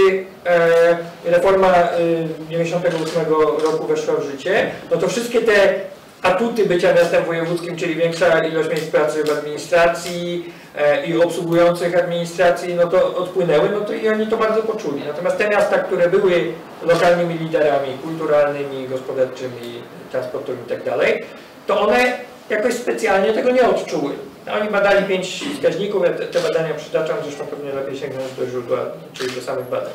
e, reforma e, dziewięćdziesiątego ósmego roku weszła w życie, no to wszystkie te atuty bycia miastem wojewódzkim, czyli większa ilość miejsc pracy w administracji e, i obsługujących administracji, no to odpłynęły, no to i oni to bardzo poczuli. Natomiast te miasta, które były lokalnymi liderami kulturalnymi, gospodarczymi, transportowymi i tak dalej, to one jakoś specjalnie tego nie odczuły. Oni badali pięć wskaźników, ja te, te badania przytaczam, zresztą pewnie lepiej sięgnąć do źródła, czyli do samych badań.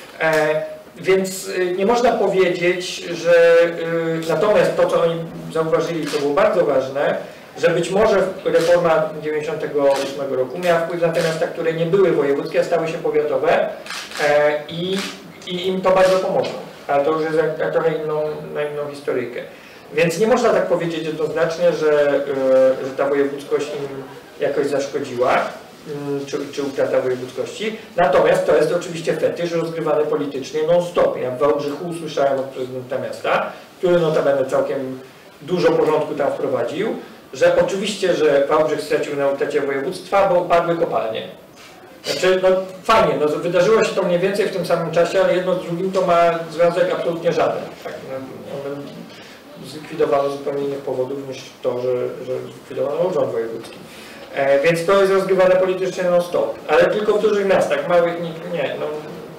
E, więc y, nie można powiedzieć, że y, natomiast to, co oni zauważyli, to było bardzo ważne, że być może reforma dziewięćdziesiątego ósmego roku miała wpływ na te miasta, które nie były wojewódzkie, a stały się powiatowe e, i, i im to bardzo pomogło. Ale to już jest jak, jak trochę inną, na inną historyjkę. Więc nie można tak powiedzieć jednoznacznie, że, że ta wojewódzkość im jakoś zaszkodziła, czy, czy utrata wojewódzkości. Natomiast to jest oczywiście fetysz rozgrywany politycznie non-stop. Ja w Wałbrzychu usłyszałem od prezydenta miasta, który notabene całkiem dużo porządku tam wprowadził, że oczywiście, że Wałbrzych stracił na utracie województwa, bo padły kopalnie. Znaczy, no fajnie, no, wydarzyło się to mniej więcej w tym samym czasie, ale jedno z drugim to ma związek absolutnie żaden. Tak? No, zlikwidowano z zupełnie innych powodów niż to, że, że zlikwidowano urząd wojewódzki. E, więc to jest rozgrywane politycznie non-stop, ale tylko w dużych miastach, małych nikt nie. No.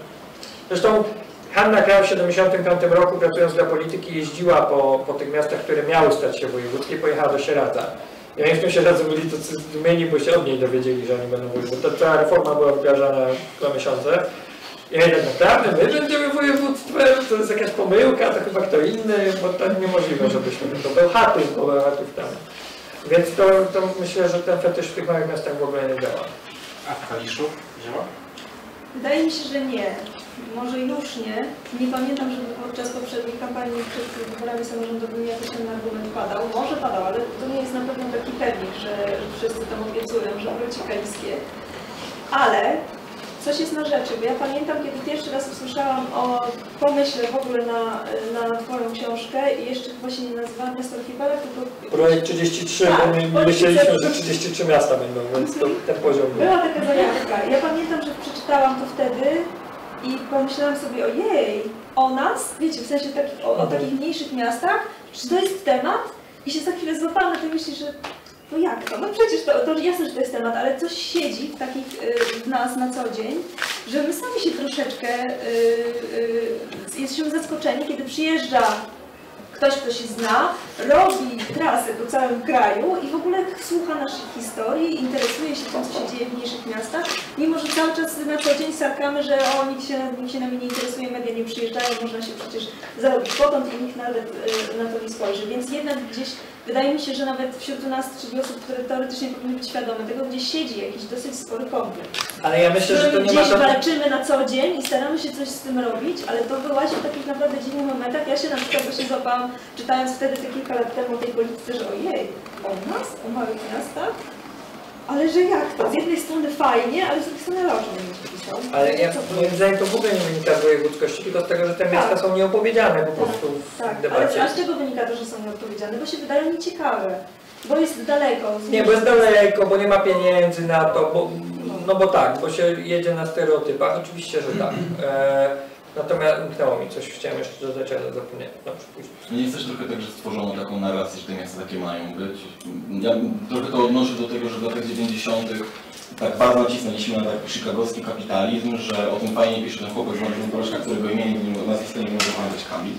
Zresztą Hanna Krau w tysiąc dziewięćset siedemdziesiątym piątym roku, pracując dla polityki, jeździła po, po tych miastach, które miały stać się wojewódzkie, pojechała do Sieradza. I oni w tym Sieradzu byli tacy zdumieni, bo się od niej dowiedzieli, że oni będą województwo. Ta cała reforma była wdrażana dwa miesiące. I tak naprawdę my będziemy województwem, to jest jakaś pomyłka, to chyba kto inny, bo to niemożliwe, żebyśmy to był Chatów, bo Chatów tam. Więc to, to myślę, że ten fetysz w tych małych miastach w ogóle nie działa. A w Kaliszu działa? Wydaje mi się, że nie. Może już nie. Nie pamiętam, żeby podczas poprzedniej kampanii przed wyborami samorządowymi jakiś ten argument padał. Może padał, ale to nie jest na pewno taki pewnik, że wszyscy tam obiecują, że wróci kaliskie. Ale coś jest na rzeczy, bo ja pamiętam, kiedy pierwszy raz usłyszałam o pomyśle w ogóle na, na Twoją książkę i jeszcze chyba się nie nazywała Miasto Archipelag, tylko... Projekt trzydzieści trzy, tak, bo my myśleliśmy, że trzydzieści trzy miasta będą, więc to ten poziom był. Była taka zajawka. Ja pamiętam, że przeczytałam to wtedy i pomyślałam sobie, ojej, o nas, wiecie, w sensie taki, o, o takich mniejszych miastach, czy to jest temat? I się za chwilę złapałam na tej myśli, że no jak to? No przecież to, to jasne, że to jest temat, ale coś siedzi w takich y, w nas na co dzień, że my sami się troszeczkę y, y, jesteśmy zaskoczeni, kiedy przyjeżdża ktoś, kto się zna, robi trasy po całym kraju i w ogóle słucha naszych historii, interesuje się tym, co się dzieje w mniejszych miastach, mimo że cały czas na co dzień sarkamy, że o, nikt się, nikt się nami nie interesuje, media nie przyjeżdżają, można się przecież zarobić potąd i nikt nawet y, na to nie spojrzy. Więc jednak gdzieś wydaje mi się, że nawet wśród nas, czyli osób, które teoretycznie powinny być świadome tego, gdzieś siedzi jakiś dosyć spory konflikt. Ale ja myślę, że to nie ma... Gdzieś walczymy na co dzień i staramy się coś z tym robić, ale to wyłazi w takich naprawdę dziwnych momentach. Ja się na przykład właśnie złapałam, czytając wtedy te kilka lat temu o tej polityce, że ojej, o nas, o małych miastach, ale że jak to? Z jednej strony fajnie, ale z drugiej strony ale o czym będziesz pisał? Ale ja, moim zdaniem to w ogóle nie wynika z wojewódzkości, tylko z tego, że te miasta Tak. są nieopowiedziane po prostu w Tak, debacie. ale a z czego wynika to, że są nieodpowiedziane? Bo się wydają nieciekawe, bo jest daleko. Nie, bo jest daleko, bo nie ma pieniędzy na to, bo, no bo tak, bo się jedzie na stereotypach, oczywiście, że tak. E, natomiast umknęło mi coś, chciałem jeszcze dodać, ale zapomniałem. Dobrze, później. Nie jest też trochę tak, że stworzono taką narrację, że te miasta takie mają być. Ja trochę to odnoszę do tego, że w latach dziewięćdziesiątych tak bardzo nacisnęliśmy na taki chicagowski kapitalizm, że o tym fajnie pisze ten chłopak z Marcinem Poroszka, którego imię nazwiska nie wiem, że pamiętać Kamil.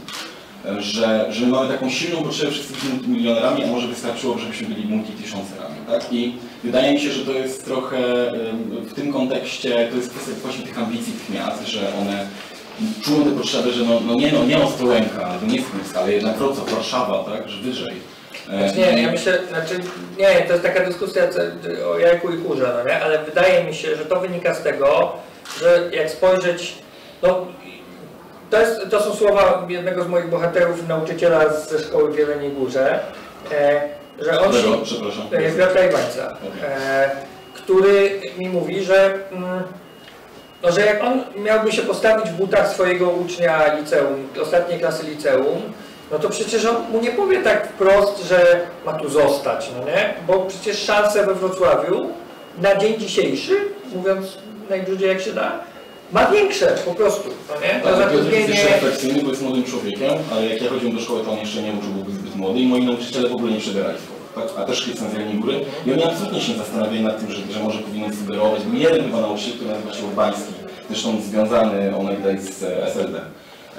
Że, że mamy taką silną potrzebę wszyscy być multimilionerami, a może wystarczyło, żebyśmy byli multitysiącerami, tak? I wydaje mi się, że to jest trochę w tym kontekście, to jest kwestia właśnie tych ambicji tych miast, że one czują te potrzeby, że no, no nie no, nie Ostrołęka, albo nie Słupsk, ale jednak Wrocław, Warszawa, tak? Że wyżej. Znaczy nie, ja myślę, znaczy nie, to jest taka dyskusja o jajku i kurze, no nie? Ale wydaje mi się, że to wynika z tego, że jak spojrzeć, no to, jest, to są słowa jednego z moich bohaterów, nauczyciela ze szkoły w Jeleniej Górze, e, że on Którego? Przepraszam. e, Piotra Iwańca, e, który mi mówi, że, mm, no, że jak on miałby się postawić w butach swojego ucznia liceum, ostatniej klasy liceum, no to przecież on mu nie powie tak wprost, że ma tu zostać, no nie? Bo przecież szanse we Wrocławiu na dzień dzisiejszy, mówiąc najbrzydziej jak się da, ma większe po prostu, no nie? To tak, Piotr jest zatrudnienie... jeszcze refleksyjny, bo jest młodym człowiekiem, ale jak ja chodziłem do szkoły, to on jeszcze nie uczył, był zbyt młody i moi nauczyciele w ogóle nie przebierali słowa, tak? A też jestem z Jeleniej Góry i oni absolutnie się nie zastanawiali nad tym, że, że może powinien sugerować. Był jeden chyba nauczyciel, który nazywa się Urbański, zresztą związany onegdaj z S L D.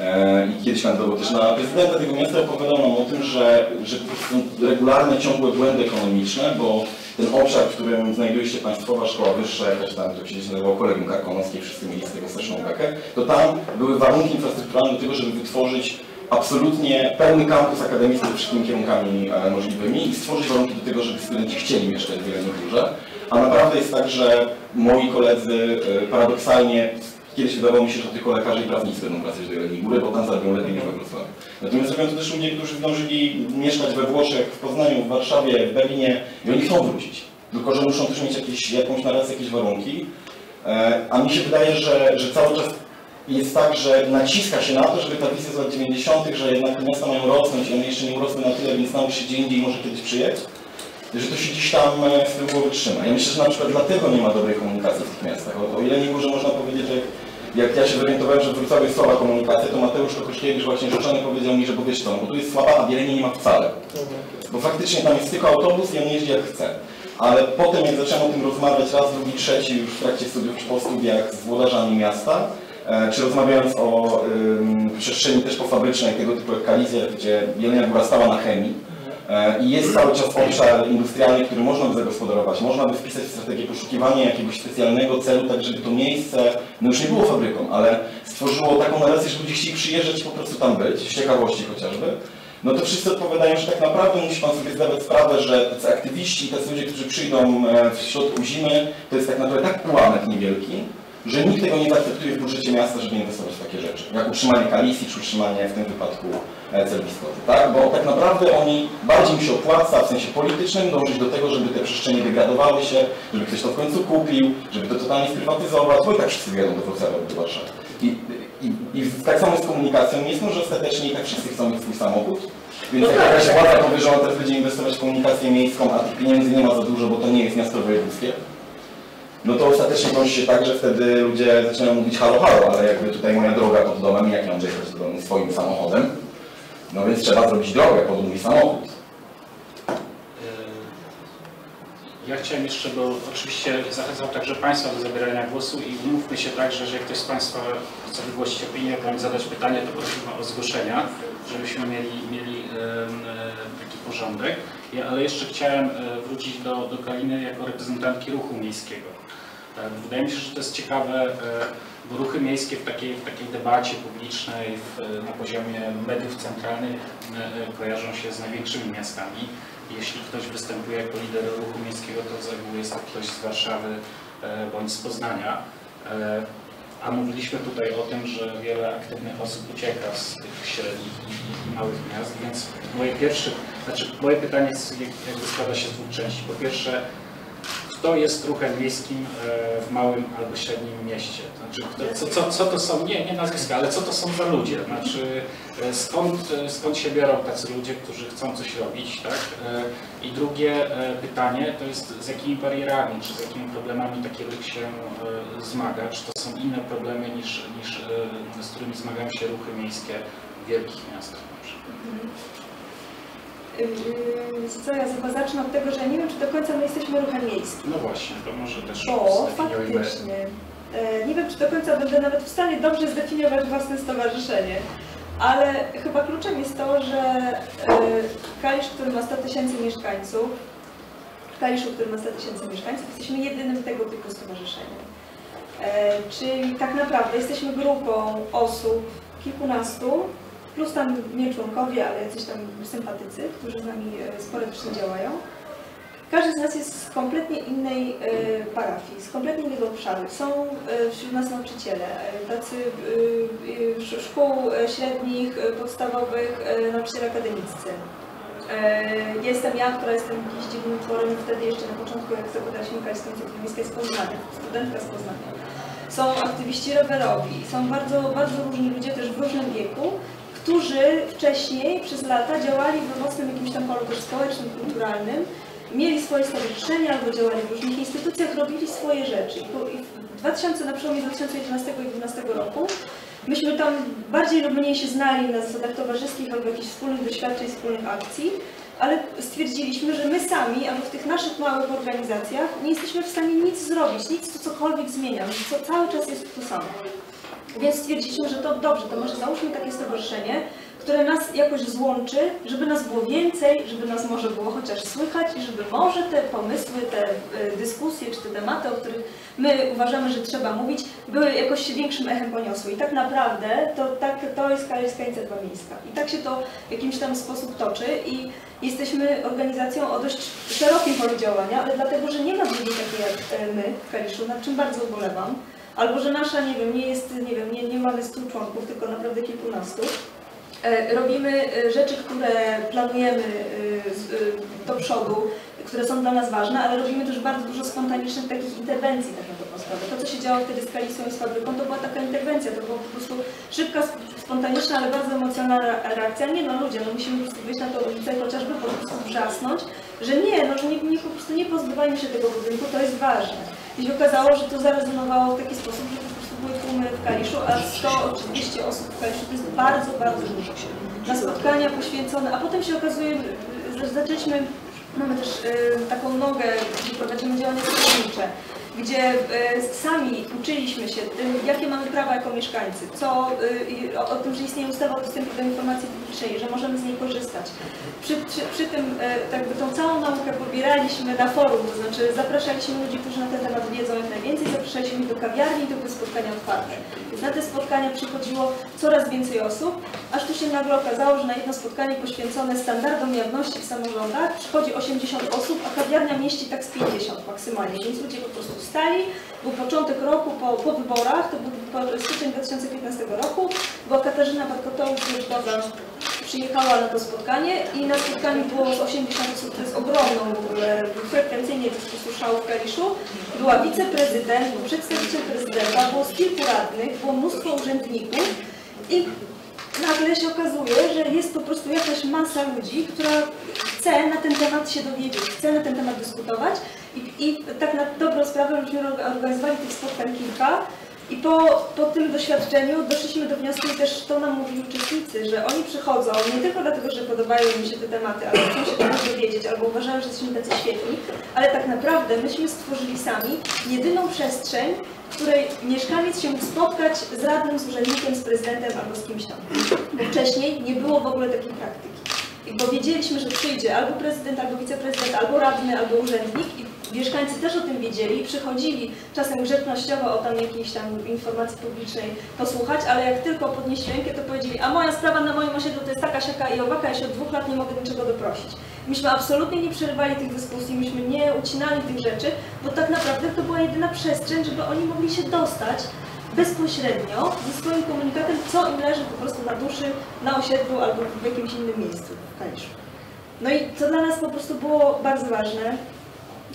I kiedyś kandydował też na prezydenta tego miasta, opowiadał nam o tym, że, że są regularne, ciągłe błędy ekonomiczne, bo ten obszar, w którym znajduje się państwowa szkoła wyższa, jakaś tam, to kiedyś nazywało Kolegium Karkonoskie, wszyscy mieli z tego straszną bekę, to tam były warunki infrastrukturalne do tego, żeby wytworzyć absolutnie pełny kampus akademicki ze wszystkimi kierunkami możliwymi i stworzyć warunki do tego, żeby studenci chcieli mieszkać w Jeleniej Górze. A naprawdę jest tak, że moi koledzy paradoksalnie kiedyś wydawało mi się, że tylko lekarze i prawnicy będą wracać do Jeleniej Góry, bo tam zarabią lepiej niż we Wrocławiu. Natomiast robią to też ludzie, którzy zdążyli mieszkać we Włoszech, w Poznaniu, w Warszawie, w Berlinie i oni chcą wrócić. Tylko że muszą też mieć jakieś, jakąś narrację, jakieś warunki. A mi się wydaje, że, że cały czas jest tak, że naciska się na to, żeby ta wizja z lat dziewięćdziesiątych, że jednak miasta mają rosnąć i one jeszcze nie urosły na tyle, więc nauczy się gdzie indziej i może kiedyś przyjechać, że to się gdzieś tam z tyłu głowy trzyma. Ja myślę, że na przykład dlatego nie ma dobrej komunikacji w tych miastach. O, o Jeleniej Górze można powiedzieć, że jak ja się zorientowałem, że w Wrocławiu jest słaba komunikacja, to Mateusz Kokośkiewicz, właśnie rzeczony, powiedział mi, że bo wiesz co, bo tu jest słaba, a w Jeleni nie ma wcale. Bo faktycznie tam jest tylko autobus i on jeździ jak chce. Ale potem jak zacząłem o tym rozmawiać raz, drugi, trzeci już w trakcie studiów czy po studiach z włodarzami miasta, czy rozmawiając o ym, przestrzeni też pofabrycznej, tego typu jak Kalizja, gdzie Jelenia Góra stała na chemii, i jest cały czas obszar industrialny, który można by zagospodarować, można by wpisać w strategię poszukiwania jakiegoś specjalnego celu, tak żeby to miejsce, no już nie było fabryką, ale stworzyło taką narrację, że ludzie chcieli przyjeżdżać i po prostu tam być, z ciekawości chociażby. No to wszyscy odpowiadają, że tak naprawdę musi Pan sobie zdawać sprawę, że tacy aktywiści, tacy ludzie, którzy przyjdą w środku zimy, to jest tak naprawdę tak ułamek niewielki, że nikt tego nie zaakceptuje w budżecie miasta, żeby inwestować w takie rzeczy, jak utrzymanie Kalisji, czy utrzymanie w tym wypadku Celbiskowy, tak? Bo tak naprawdę oni, bardziej im się opłaca w sensie politycznym dążyć do tego, żeby te przestrzenie degradowały się, żeby ktoś to w końcu kupił, żeby to totalnie sprywatyzować, bo i tak wszyscy jadą do Wrocławia, do Warszawy. I, i, i tak samo z komunikacją jest, no, że ostatecznie i tak wszyscy chcą mieć swój samochód, więc no jak tak, jakaś tak, władza tak. powie, że on teraz będzie inwestować w komunikację miejską, a tych pieniędzy nie ma za dużo, bo to nie jest miasto wojewódzkie, no to ostatecznie kończy się tak, że wtedy ludzie zaczynają mówić halo, halo, ale jakby tutaj moja droga pod domem, jak ja mam jechać do domu swoim samochodem, no więc trzeba zrobić drogę pod mój samochód. Ja chciałem jeszcze, bo oczywiście zachęcam także Państwa do zabierania głosu i umówmy się tak, że jeżeli ktoś z Państwa chce wygłosić opinię bądź zadać pytanie, to prosimy o zgłoszenia, żebyśmy mieli, mieli e, e, taki porządek. Ja, ale jeszcze chciałem e, wrócić do, do Kaliny jako reprezentantki ruchu miejskiego. E, wydaje mi się, że to jest ciekawe, e, bo ruchy miejskie w takiej, w takiej debacie publicznej w, na poziomie mediów centralnych e, kojarzą się z największymi miastami. Jeśli ktoś występuje jako lider ruchu miejskiego, to z reguły jest to ktoś z Warszawy e, bądź z Poznania. E, a mówiliśmy tutaj o tym, że wiele aktywnych osób ucieka z tych średnich i, i małych miast, więc moje pierwsze, znaczy moje pytanie jest, jakby składa się z dwóch części. Po pierwsze, w kto jest ruchem miejskim w małym albo średnim mieście. Znaczy, co, co, co to są, nie, nie nazwiska, ale co to są za ludzie? Znaczy, skąd, skąd się biorą tacy ludzie, którzy chcą coś robić, tak? I drugie pytanie to jest, z jakimi barierami, czy z jakimi problemami taki ruch się zmaga? Czy to są inne problemy niż, niż z którymi zmagają się ruchy miejskie w wielkich miastach na przykład? Co ja chyba zacznę od tego, że ja nie wiem, czy do końca my jesteśmy ruchem miejskim. No właśnie, to może też Bo zdefiniujmy. faktycznie, nie wiem, czy do końca będę nawet w stanie dobrze zdefiniować własne stowarzyszenie, ale chyba kluczem jest to, że Kalisz, który ma sto tysięcy mieszkańców, w Kaliszu, który ma sto tysięcy mieszkańców, jesteśmy jedynym tego typu stowarzyszeniem. Czyli tak naprawdę jesteśmy grupą osób, kilkunastu, plus tam nie członkowie, ale jacyś tam sympatycy, którzy z nami sporadycznie działają. Każdy z nas jest z kompletnie innej e, parafii, z kompletnie innego obszaru. Są e, wśród nas nauczyciele, e, tacy e, szkół średnich, podstawowych, e, nauczyciele akademiccy. E, jestem ja, która jestem jakimś dziwnym tworem, wtedy jeszcze na początku, jak zakładaliśmy Kaliską Centrum Miejskie z Poznania, studentka z Poznania. Są aktywiści rowerowi, są bardzo, bardzo różni ludzie też w różnym wieku, którzy wcześniej przez lata działali we własnym jakimś tam polu też społecznym, kulturalnym, mieli swoje stowarzyszenia albo działali w różnych instytucjach, robili swoje rzeczy. I w dwa tysiące, na przełomie dwa tysiące jedenastego i dwa tysiące dwunastego roku myśmy tam bardziej lub mniej się znali na zasadach towarzyskich albo jakichś wspólnych doświadczeń, wspólnych akcji, ale stwierdziliśmy, że my sami, albo w tych naszych małych organizacjach nie jesteśmy w stanie nic zrobić, nic co cokolwiek zmienia, co cały czas jest to samo. Więc stwierdziliśmy, że to dobrze, to może załóżmy takie stowarzyszenie, które nas jakoś złączy, żeby nas było więcej, żeby nas może było chociaż słychać i żeby może te pomysły, te dyskusje czy te tematy, o których my uważamy, że trzeba mówić, były jakoś się większym echem poniosły. I tak naprawdę to, tak, to jest Kaliska Inicjatywa Miejska. I tak się to w jakimś tam sposób toczy i jesteśmy organizacją o dość szerokim polu działania, ale dlatego, że nie ma drugiej takiej jak my w Kaliszu, nad czym bardzo ubolewam. Albo że nasza, nie wiem, nie jest, nie wiem, nie, nie mamy stu członków, tylko naprawdę kilkunastu. Robimy rzeczy, które planujemy do przodu, które są dla nas ważne, ale robimy też bardzo dużo spontanicznych takich interwencji tak na dobrą sprawę. To, co się działo wtedy z Kalisą i z fabryką, to była taka interwencja, to była po prostu szybka, spontaniczna, ale bardzo emocjonalna reakcja. Nie no ludzie, no musimy po prostu wyjść na tę ulicę i chociażby po prostu wrzasnąć, że nie, no że nie, nie, po prostu nie pozbywajmy się tego budynku, to jest ważne. I się okazało, że to zarezonowało w taki sposób, że po prostu były tłumy w Kaliszu, a sto dwieście osób w Kaliszu to jest bardzo, bardzo dużo. Na spotkania poświęcone, a potem się okazuje, że zaczęliśmy, mamy też y, taką nogę, gdzie prowadzimy działania pracownicze, gdzie y, sami uczyliśmy się tym, jakie mamy prawa jako mieszkańcy, co, y, o, o tym, że istnieje ustawa o dostępie do informacji publicznej, że możemy z niej korzystać. Przy, przy, przy tym y, tak by tą całą naukę pobieraliśmy na forum, to znaczy zapraszaliśmy ludzi, którzy na ten temat wiedzą jak najwięcej, zapraszaliśmy ich do kawiarni i to były spotkania otwarte. Więc na te spotkania przychodziło coraz więcej osób, aż tu się nagle okazało, że na jedno spotkanie poświęcone standardom jawności w samorządach przychodzi osiemdziesiąt osób, a kawiarnia mieści tak z pięćdziesiąt maksymalnie, więc ludzie po prostu stali. Był początek roku po, po wyborach, to był styczeń dwa tysiące piętnastego roku, była Katarzyna Barkotowicz, przyjechała na to spotkanie i na spotkaniu było z osiemdziesiąt osób, to jest ogromną w ogóle frekwencyjnie szału w Kaliszu. Była wiceprezydent, był przedstawiciel prezydenta, było z kilku radnych, było mnóstwo urzędników i nagle się okazuje, że jest po prostu jakaś masa ludzi, która chce na ten temat się dowiedzieć, chce na ten temat dyskutować i, i tak na dobrą sprawę myśmy organizowali tych spotkań kilka i po, po tym doświadczeniu doszliśmy do wniosku i też to nam mówili uczestnicy, że oni przychodzą nie tylko dlatego, że podobają im się te tematy, ale chcą się czegoś dowiedzieć albo uważają, że jesteśmy tacy świetni, ale tak naprawdę myśmy stworzyli sami jedyną przestrzeń, w której mieszkaniec się mógł spotkać z radnym, z urzędnikiem, z prezydentem albo z kimś tam. Bo wcześniej nie było w ogóle takiej praktyki. Bo wiedzieliśmy, że przyjdzie albo prezydent, albo wiceprezydent, albo radny, albo urzędnik i mieszkańcy też o tym wiedzieli i przychodzili czasem grzecznościowo o tam jakiejś tam informacji publicznej posłuchać, ale jak tylko podnieśli rękę, to powiedzieli, a moja sprawa na moim osiedlu to jest taka, siaka i owaka, ja się od dwóch lat nie mogę niczego doprosić. Myśmy absolutnie nie przerywali tych dyskusji, myśmy nie ucinali tych rzeczy, bo tak naprawdę to była jedyna przestrzeń, żeby oni mogli się dostać bezpośrednio ze swoim komunikatem, co im leży po prostu na duszy, na osiedlu albo w jakimś innym miejscu w Kaliszu. No i co dla nas po prostu było bardzo ważne,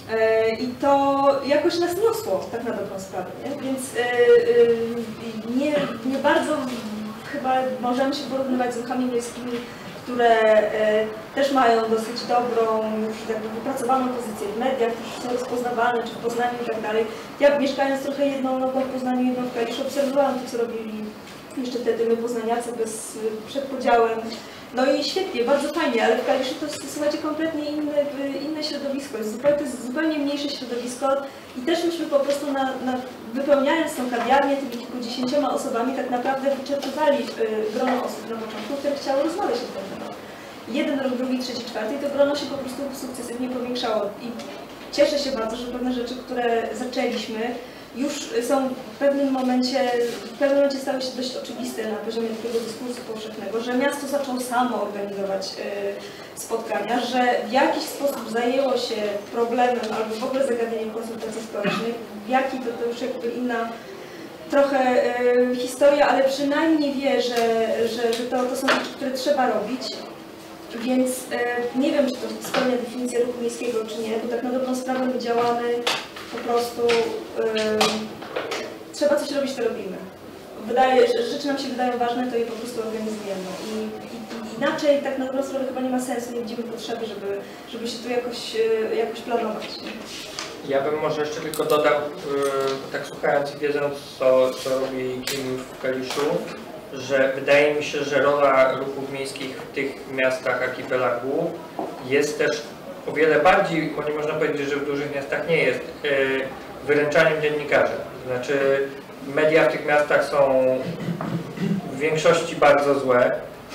I to jakoś nas niosło, tak na dobrą sprawę, nie? Więc nie, nie bardzo chyba możemy się porównywać z ruchami miejskimi, które też mają dosyć dobrą, już jakby wypracowaną pozycję w mediach, też są rozpoznawalne, czy w Poznaniu i tak dalej. Ja mieszkając trochę jedną nogą w Poznaniu, jedną w Kaliszu, obserwowałam to, co robili jeszcze wtedy my poznaniacy bez, przed podziałem. No i świetnie, bardzo fajnie, ale w Kaliszu to jest, słuchajcie, kompletnie inne, inne środowisko, jest zupełnie, to jest zupełnie mniejsze środowisko i też myśmy po prostu na, na, wypełniając tą kawiarnię tymi kilkudziesięcioma osobami tak naprawdę wyczerpywali y, grono osób na początku, które chciały rozmawiać na ten temat. Jeden rok, drugi, trzeci, czwarty i to grono się po prostu sukcesywnie powiększało i cieszę się bardzo, że pewne rzeczy, które zaczęliśmy, już są w pewnym momencie, w pewnym momencie stały się dość oczywiste na poziomie takiego dyskursu powszechnego, że miasto zaczęło samo organizować y, spotkania, że w jakiś sposób zajęło się problemem albo w ogóle zagadnieniem konsultacji społecznych, w jaki to, to już jakby inna trochę y, historia, ale przynajmniej wie, że, że, że to, to są rzeczy, które trzeba robić. Więc y, nie wiem, czy to spełnia definicję ruchu miejskiego, czy nie, bo tak na dobrą sprawę my działamy po prostu, yy, trzeba coś robić, to robimy. Wydaje, że rzeczy nam się wydają ważne, to je po prostu organizujemy. I, i, i inaczej tak na dobrą sprawę chyba nie ma sensu, nie widzimy potrzeby, żeby, żeby się tu jakoś, yy, jakoś planować. Ja bym może jeszcze tylko dodał, yy, tak słuchając i wiedząc, co, co robi Kim w Kaliszu, że wydaje mi się, że rola ruchów miejskich w tych miastach archipelagu jest też o wiele bardziej, bo nie można powiedzieć, że w dużych miastach nie jest, wyręczaniem dziennikarzy. Znaczy media w tych miastach są w większości bardzo złe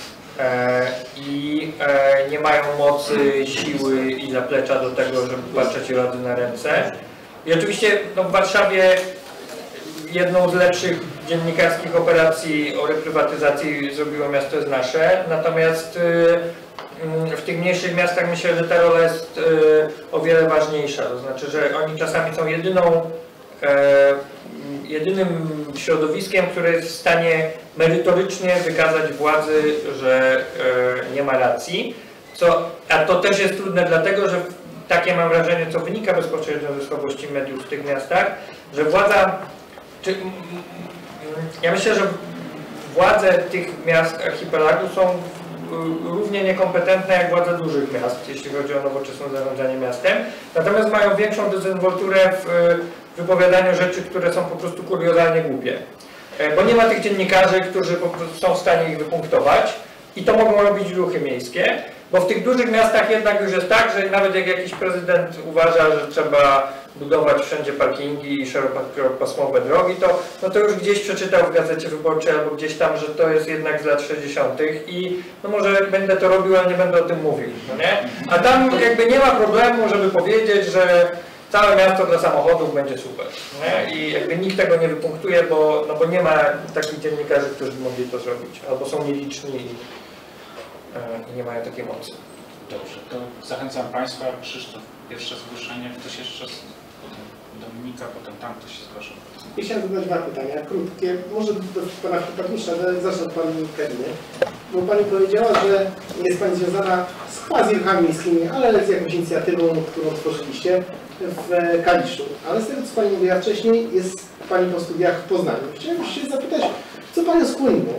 i nie mają mocy, siły i zaplecza do tego, żeby patrzeć władzy na ręce. I oczywiście no, w Warszawie jedną z lepszych dziennikarskich operacji o reprywatyzacji zrobiło Miasto jest Nasze, natomiast w tych mniejszych miastach myślę, że ta rola jest y, o wiele ważniejsza, to znaczy, że oni czasami są jedyną, e, jedynym środowiskiem, które jest w stanie merytorycznie wykazać władzy, że e, nie ma racji, co, a to też jest trudne dlatego, że takie mam wrażenie, co wynika bezpośrednio ze słabości mediów w tych miastach, że władza, czy, ja myślę, że władze tych miast archipelagu są równie niekompetentne jak władze dużych miast, jeśli chodzi o nowoczesne zarządzanie miastem. Natomiast mają większą dezynwolturę w wypowiadaniu rzeczy, które są po prostu kuriozalnie głupie. Bo nie ma tych dziennikarzy, którzy po prostu są w stanie ich wypunktować i to mogą robić ruchy miejskie, bo w tych dużych miastach jednak już jest tak, że nawet jak jakiś prezydent uważa, że trzeba budować wszędzie parkingi i szerokopasmowe drogi, to, no to już gdzieś przeczytał w Gazecie Wyborczej albo gdzieś tam, że to jest jednak z lat sześćdziesiątych i no może będę to robił, ale nie będę o tym mówił, no nie? A tam jakby nie ma problemu, żeby powiedzieć, że całe miasto dla samochodów będzie super, nie? I jakby nikt tego nie wypunktuje, bo, no bo nie ma takich dziennikarzy, którzy by mogli to zrobić, albo są nieliczni i, i nie mają takiej mocy. Dobrze, to zachęcam Państwa. Krzysztof, pierwsze zgłoszenie, ktoś jeszcze, potem Dominika, potem tam ktoś się zgłaszał. Ja chciałem zadać dwa pytania, krótkie, może do Pana Burmistrza, ale zacznę od Pani Kariny. Bo Pani powiedziała, że jest Pani związana z quasi-ruchami miejskimi, ale z jakąś inicjatywą, którą tworzyliście w Kaliszu. Ale z tego, co Pani mówiła wcześniej, jest Pani po studiach w Poznaniu. Chciałem się zapytać, co Panią skłoniło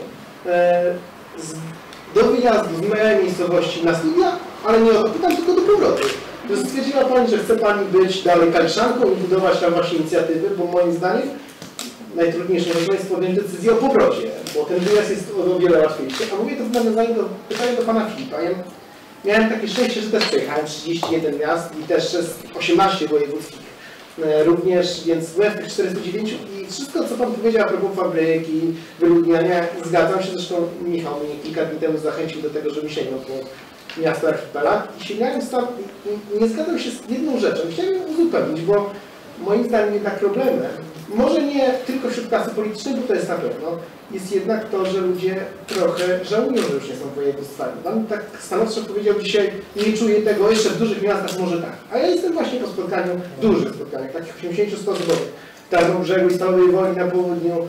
do wyjazdu z mojej miejscowości na studia, ale nie o to pytam, tylko do powrotu. Stwierdziła Pani, że chce Pani być dalej kaliszanką i budować tam właśnie inicjatywy, bo moim zdaniem najtrudniejsze jest podjąć decyzję o powrocie, bo ten wyjazd jest o wiele łatwiejszy. A mówię to w nawiązaniu do pytania do Pana Filipa. Ja miałem takie szczęście, że też przejechałem trzydzieści jeden miast i też przez osiemnaście wojewódzkich również, więc byłem w tych czterystu dziewięciu i wszystko, co Pan powiedział a propos fabryki, wyludniania, zgadzam się. Zresztą Michał mnie kilka dni temu zachęcił do tego, żeby sięgnął po miasto archipelag i sięgając tam, nie zgadzam się z jedną rzeczą. Chciałem ją uzupełnić, bo moim zdaniem jednak problemem, może nie tylko wśród klasy politycznej, bo to jest na pewno, jest jednak to, że ludzie trochę żałują, że już nie są województwami. Pan tak stanowczo powiedział dzisiaj, nie czuję tego, jeszcze w dużych miastach może tak. A ja jestem właśnie po spotkaniu, dużych spotkaniach, takich osiemdziesięciu stu osobowych. Tarnobrzegu i Stalowej Woli na południu,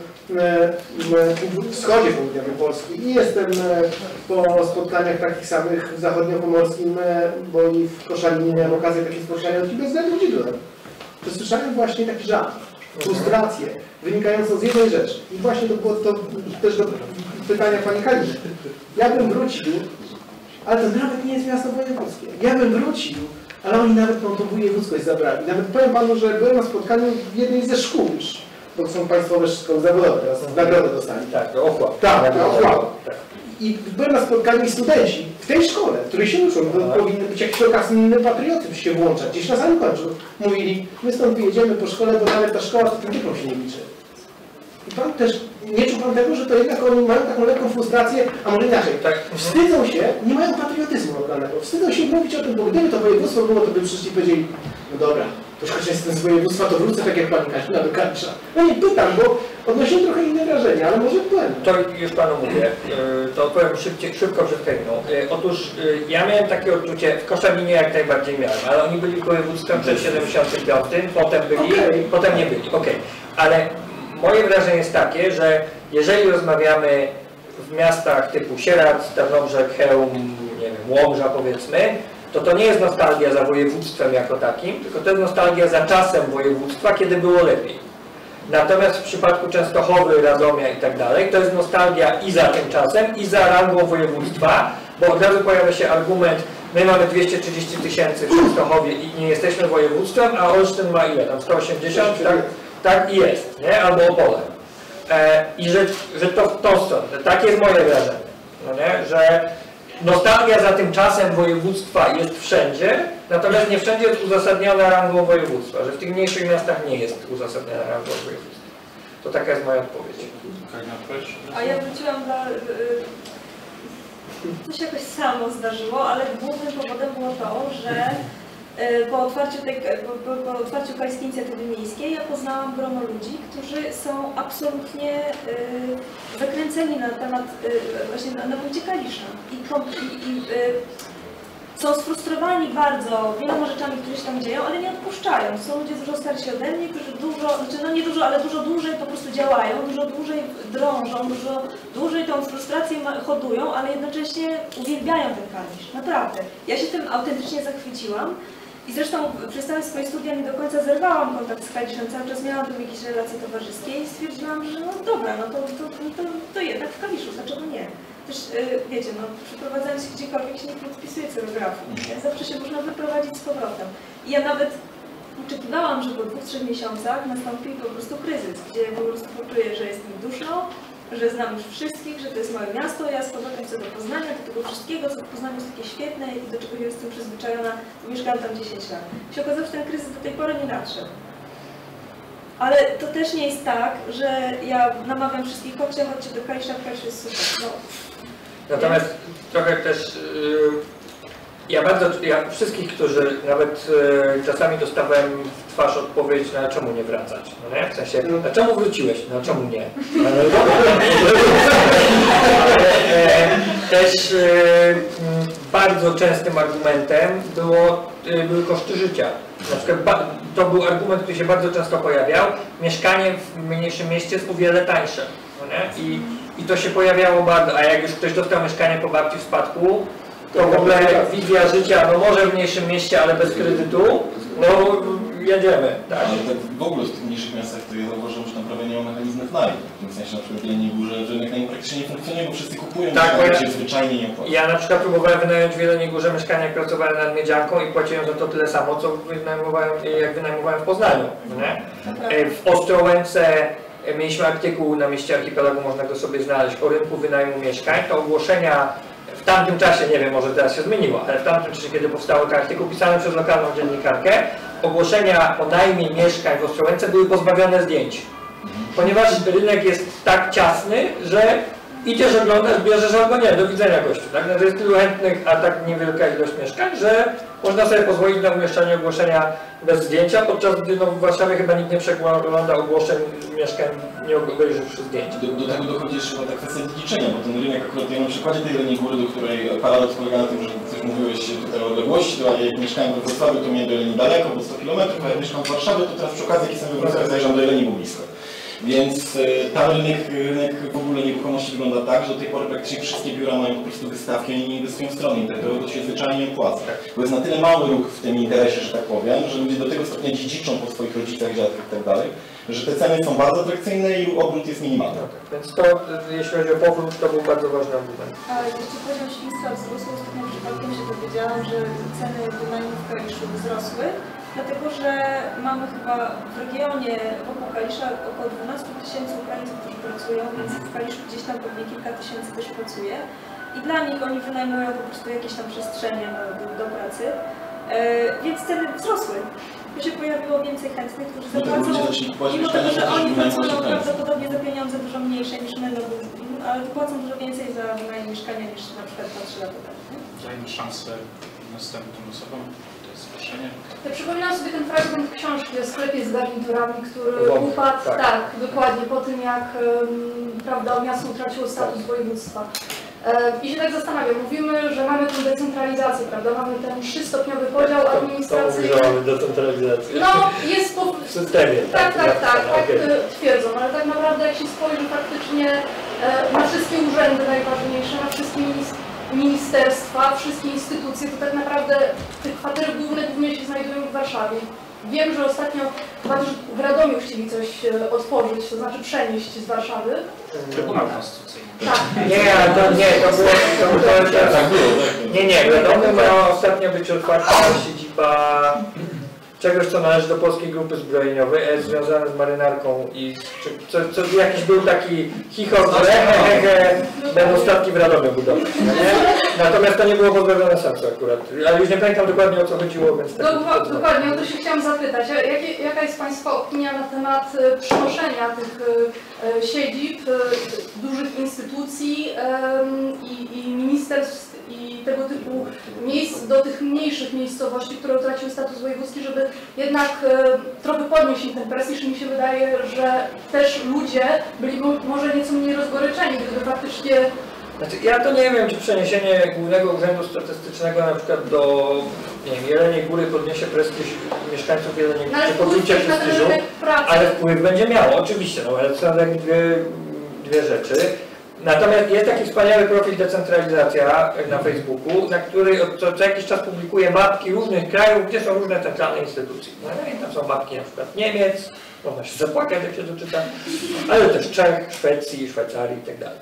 wschodzie południowej Polski i jestem po spotkaniach takich samych w zachodniopomorskim, bo i w Koszalinie miałem okazję takie spotkania i bez względu gdzie byłem. To słyszałem właśnie taki żal, frustrację wynikającą z jednej rzeczy. I właśnie to było to też do pytania pani Kaliny. Ja bym wrócił, ale to nawet nie jest miasto wojewódzkie. Ja bym wrócił, ale oni nawet tą wojewódzkość zabrali. Nawet powiem panu, że byłem na spotkaniu w jednej ze szkół już, bo są państwowe szkoły zawodowe, teraz nagrodę dostali. Tak, to ochłap. Tak, to ochłap. I byłem na spotkaniu i studenci w tej szkole, w której się uczą, bo powinny być jakiś okazny patriotyzm się włączać, gdzieś na samym końcu. Mówili, my stąd wyjedziemy po szkole, bo nawet ta szkoła to ten dyplom się nie liczy. I pan też, nie czuł pan tego, że to jednak oni mają taką lekką frustrację, a może inaczej, tak. Wstydzą się, nie mają patriotyzmu lokalnego, wstydzą się mówić o tym, bo gdyby to województwo było, to by przyszli i powiedzieli, no dobra, to już chociaż jestem z województwa, to wrócę tak jak pani Kasia do Kalisza. No nie pytam, bo odnosiłem trochę inne wrażenie, ale może byłem. To już panu mówię, to powiem szybciej, szybko przed chwilą. Otóż ja miałem takie odczucie, w Koszalinie jak najbardziej miałem, ale oni byli województwem przed siedemdziesiątym piątym, potem byli, okay. potem nie byli, okej. Okay. Ale moje wrażenie jest takie, że jeżeli rozmawiamy w miastach typu Sieradz, Tarnobrzeg, Chełm, nie wiem, Łomża powiedzmy, to to nie jest nostalgia za województwem jako takim, tylko to jest nostalgia za czasem województwa, kiedy było lepiej. Natomiast w przypadku Częstochowy, Radomia i tak dalej, to jest nostalgia i za tym czasem, i za rangą województwa, bo od razu pojawia się argument, my mamy dwieście trzydzieści tysięcy w Częstochowie i nie jesteśmy województwem, a Olsztyn ma ile? Tam sto osiemdziesiąt? Tak, tak i jest, nie? Albo Opole. E, I że, że to w tą stronę. Tak jest moje wrażenie, no nie? Że nostalgia za tym czasem województwa jest wszędzie, natomiast nie wszędzie jest uzasadniona rangą województwa, że w tych mniejszych miastach nie jest uzasadniona rangą województwa. To taka jest moja odpowiedź. A ja wróciłam dla... To się jakoś samo zdarzyło, ale głównym powodem było to, że po otwarciu, tej, po, po otwarciu Kaliskiej Inicjatywy Miejskiej ja poznałam grono ludzi, którzy są absolutnie y, zakręceni na temat y, właśnie na, na punkcie Kalisza i, i, i y, są sfrustrowani bardzo wieloma rzeczami, które się tam dzieją, ale nie odpuszczają. Są ludzie dużo starsi ode mnie, którzy dużo, znaczy no nie dużo, ale dużo dłużej po prostu działają, dużo dłużej drążą, dużo dłużej tą frustrację hodują, ale jednocześnie uwielbiają ten Kalisz. Naprawdę. Ja się tym autentycznie zachwyciłam. I zresztą przez całe swoje studia nie do końca zerwałam kontakt z Kaliszem, cały czas miałam tam jakieś relacje towarzyskie i stwierdziłam, że no dobra, no to, to, to, to jednak w Kaliszu, dlaczego nie? Też yy, wiecie, no przeprowadzając się gdziekolwiek się nie podpisuje scenografii, nie? Zawsze się można wyprowadzić z powrotem. I ja nawet oczekiwałam, że po dwóch, trzech miesiącach nastąpi po prostu kryzys, gdzie po prostu poczuję, że jest mi duszno, że znam już wszystkich, że to jest małe miasto, ja z powrotem chcę do Poznania, do tego wszystkiego, co w Poznaniu jest takie świetne i do czego jestem przyzwyczajona, mieszkałam tam dziesięć lat. Się okazało, że ten kryzys do tej pory nie nadszedł. Ale to też nie jest tak, że ja namawiam wszystkich, chodźcie, chodźcie do Kalisza, Kalisz jest super. No. Natomiast trochę też, yy, ja bardzo, ja wszystkich, którzy nawet yy, czasami dostawałem w twarz odpowiedź, no a czemu nie wracać, no nie? W sensie, a czemu wróciłeś, no a czemu nie? Ale, też yy, bardzo częstym argumentem było, yy, były koszty życia. Na przykład to był argument, który się bardzo często pojawiał. Mieszkanie w mniejszym mieście jest o wiele tańsze. No nie? I, I to się pojawiało bardzo. A jak już ktoś dostał mieszkanie po babci w spadku, to w ogóle wizja życia, no może w mniejszym mieście, ale bez kredytu, no jedziemy. Tak? Ale tak w ogóle w tych mniejszych miastach to ja zauważyłem, że naprawdę nie ma mechanizmów najmu. W tym sensie na przykład w Jeleniej Górze rynek najmu praktycznie nie funkcjonuje, bo wszyscy kupują, tak, mieszkania, ja, się zwyczajnie nie opłaca. Ja na przykład próbowałem wynająć w Jeleniej Górze mieszkanie, jak pracowałem nad Miedzianką i płaciłem za to tyle samo, co wynajmowałem, jak wynajmowałem w Poznaniu. Nie? W Ostrołęce mieliśmy artykuł na mieście Archipelagu, można go sobie znaleźć, o rynku wynajmu mieszkań. To ogłoszenia w tamtym czasie, nie wiem, może teraz się zmieniło, ale w tamtym czasie, kiedy powstał ten artykuł pisany przez lokalną dziennikarkę, ogłoszenia o najmie mieszkań w Ostrołęce były pozbawione zdjęć. Ponieważ rynek jest tak ciasny, że idziesz, oglądasz, bierzesz albo nie, do widzenia gościu, tak? No, to jest tylu chętnych, a tak niewielka ilość mieszkań, że można sobie pozwolić na umieszczanie ogłoszenia bez zdjęcia, podczas gdy no, w Warszawie chyba nikt nie przegląda ogłoszeń mieszkań, nie obejrzywszy zdjęcia. Do, do tego dochodzi jeszcze ta kwestia dziedziczenia, bo ten rynek, akurat ja na przykładzie tej Jeleniej Góry, do której paradoks polega na tym, że coś mówiłeś tutaj o odległości, to jak mieszkałem we Wrocławiu, to miałem do Jeleni daleko, bo sto kilometrów, a jak mieszkam w Warszawie, to teraz przy okazji, jak jestem we Wrocławiu, zajeżdżam do Jeleni, bo blisko. Więc tam rynek, rynek w ogóle nieruchomości wygląda tak, że do tej pory praktycznie wszystkie biura mają po prostu wystawki, oni nie inwestują w strony internetowe, to się zwyczajnie opłaca. Bo jest na tyle mały ruch w tym interesie, że tak powiem, że ludzie do tego stopnia dziedziczą po swoich rodzicach, dziadkach i tak dalej, że te ceny są bardzo atrakcyjne i obrót jest minimalny. Więc to, jeśli chodzi o powrót, to był bardzo ważny argument. A jeszcze poziom świństwa wzrósł. Ostatnio przypadkiem się dowiedziałam, że ceny wynajmów w Kaliszu wzrosły, dlatego że mamy chyba w regionie wokół Kalisza około dwanaście tysięcy Ukraińców, którzy pracują, więc w Kaliszu gdzieś tam pewnie kilka tysięcy też pracuje. I dla nich oni wynajmują po prostu jakieś tam przestrzenie do, do pracy, e, więc ceny wzrosły. Bo się pojawiło więcej chętnych, którzy zapłacą, mimo tego, że oni pracują prawdopodobnie za pieniądze dużo mniejsze niż my, no bo, ale płacą dużo więcej za wynajem mieszkania niż na przykład dwa trzy lata temu. Dajmy szansę następnym osobom. To jest zgłoszenie. Ja przypominam sobie ten fragment książki o sklepie z garniturami, który Łomży, upadł, tak. tak, dokładnie, po tym jak um, prawda, miasto utraciło status województwa. I się tak zastanawiam, mówimy, że mamy tę decentralizację, prawda? Mamy ten trzystopniowy podział administracyjny. To, to mówię, że mamy decentralizację. No, jest po... W systemie. Tak, tak, tak, tak, tak okay. twierdzą, ale tak naprawdę jak się spojrzy faktycznie na wszystkie urzędy najważniejsze, na wszystkie ministerstwa, wszystkie instytucje, to tak naprawdę te kwatery główne głównie się znajdują w Warszawie. Wiem, że ostatnio w Radomiu chcieli coś otworzyć, to znaczy przenieść z Warszawy. Trybunał Konstytucyjny. Tak. Nie, to nie, to było... To, to, to, Tak było, tak. nie, nie, w Radomiu miała ostatnio być otwarta siedziba czegoś, co należy do Polskiej Grupy Zbrojeniowej, jest związane z marynarką i co, co, jakiś był taki chichot, że he, he, he, będą statki w Radomiu budować, no nie? Natomiast to nie było pozbawione sensu akurat, ale już nie pamiętam dokładnie o co chodziło, więc tak. Do, dokładnie, o to się chciałam zapytać. Jakie, jaka jest Państwa opinia na temat przenoszenia tych e, siedzib, e, dużych instytucji e, i, i ministerstw i tego typu miejsc do tych mniejszych miejscowości, które utraciły status wojewódzki, żeby jednak e, trochę podnieść im ten prestiż. Mi się wydaje, że też ludzie byli może nieco mniej rozgoryczeni, gdyby faktycznie... Znaczy, ja to nie wiem, czy przeniesienie Głównego Urzędu Statystycznego na przykład do nie wiem, Jeleniej Góry podniesie prestiż mieszkańców Jeleniej Góry, czy poczucie prestiżu, ale wpływ będzie miało, oczywiście, no ale to są jakby dwie, dwie rzeczy. Natomiast jest taki wspaniały profil Decentralizacja na Facebooku, na który co, co jakiś czas publikuje mapki różnych krajów, gdzie są różne centralne instytucje. No i tam są mapki na przykład Niemiec, można się zapłakać, jak się doczyta, ale też Czech, Szwecji, Szwajcarii i tak dalej.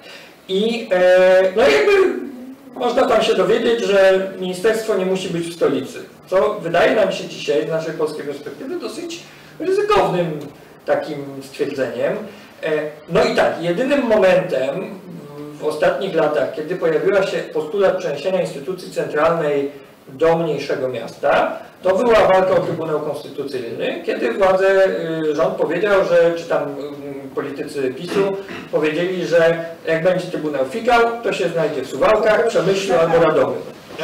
I e, no jakby można tam się dowiedzieć, że ministerstwo nie musi być w stolicy, co wydaje nam się dzisiaj z naszej polskiej perspektywy dosyć ryzykownym takim stwierdzeniem. E, no i tak, jedynym momentem w ostatnich latach, kiedy pojawiła się postulat przeniesienia instytucji centralnej do mniejszego miasta, to była walka o Trybunał Konstytucyjny, kiedy władze, rząd powiedział, że, czy tam politycy PiSu powiedzieli, że jak będzie Trybunał fikał, to się znajdzie w Suwałkach, Przemyślu albo Radomiu.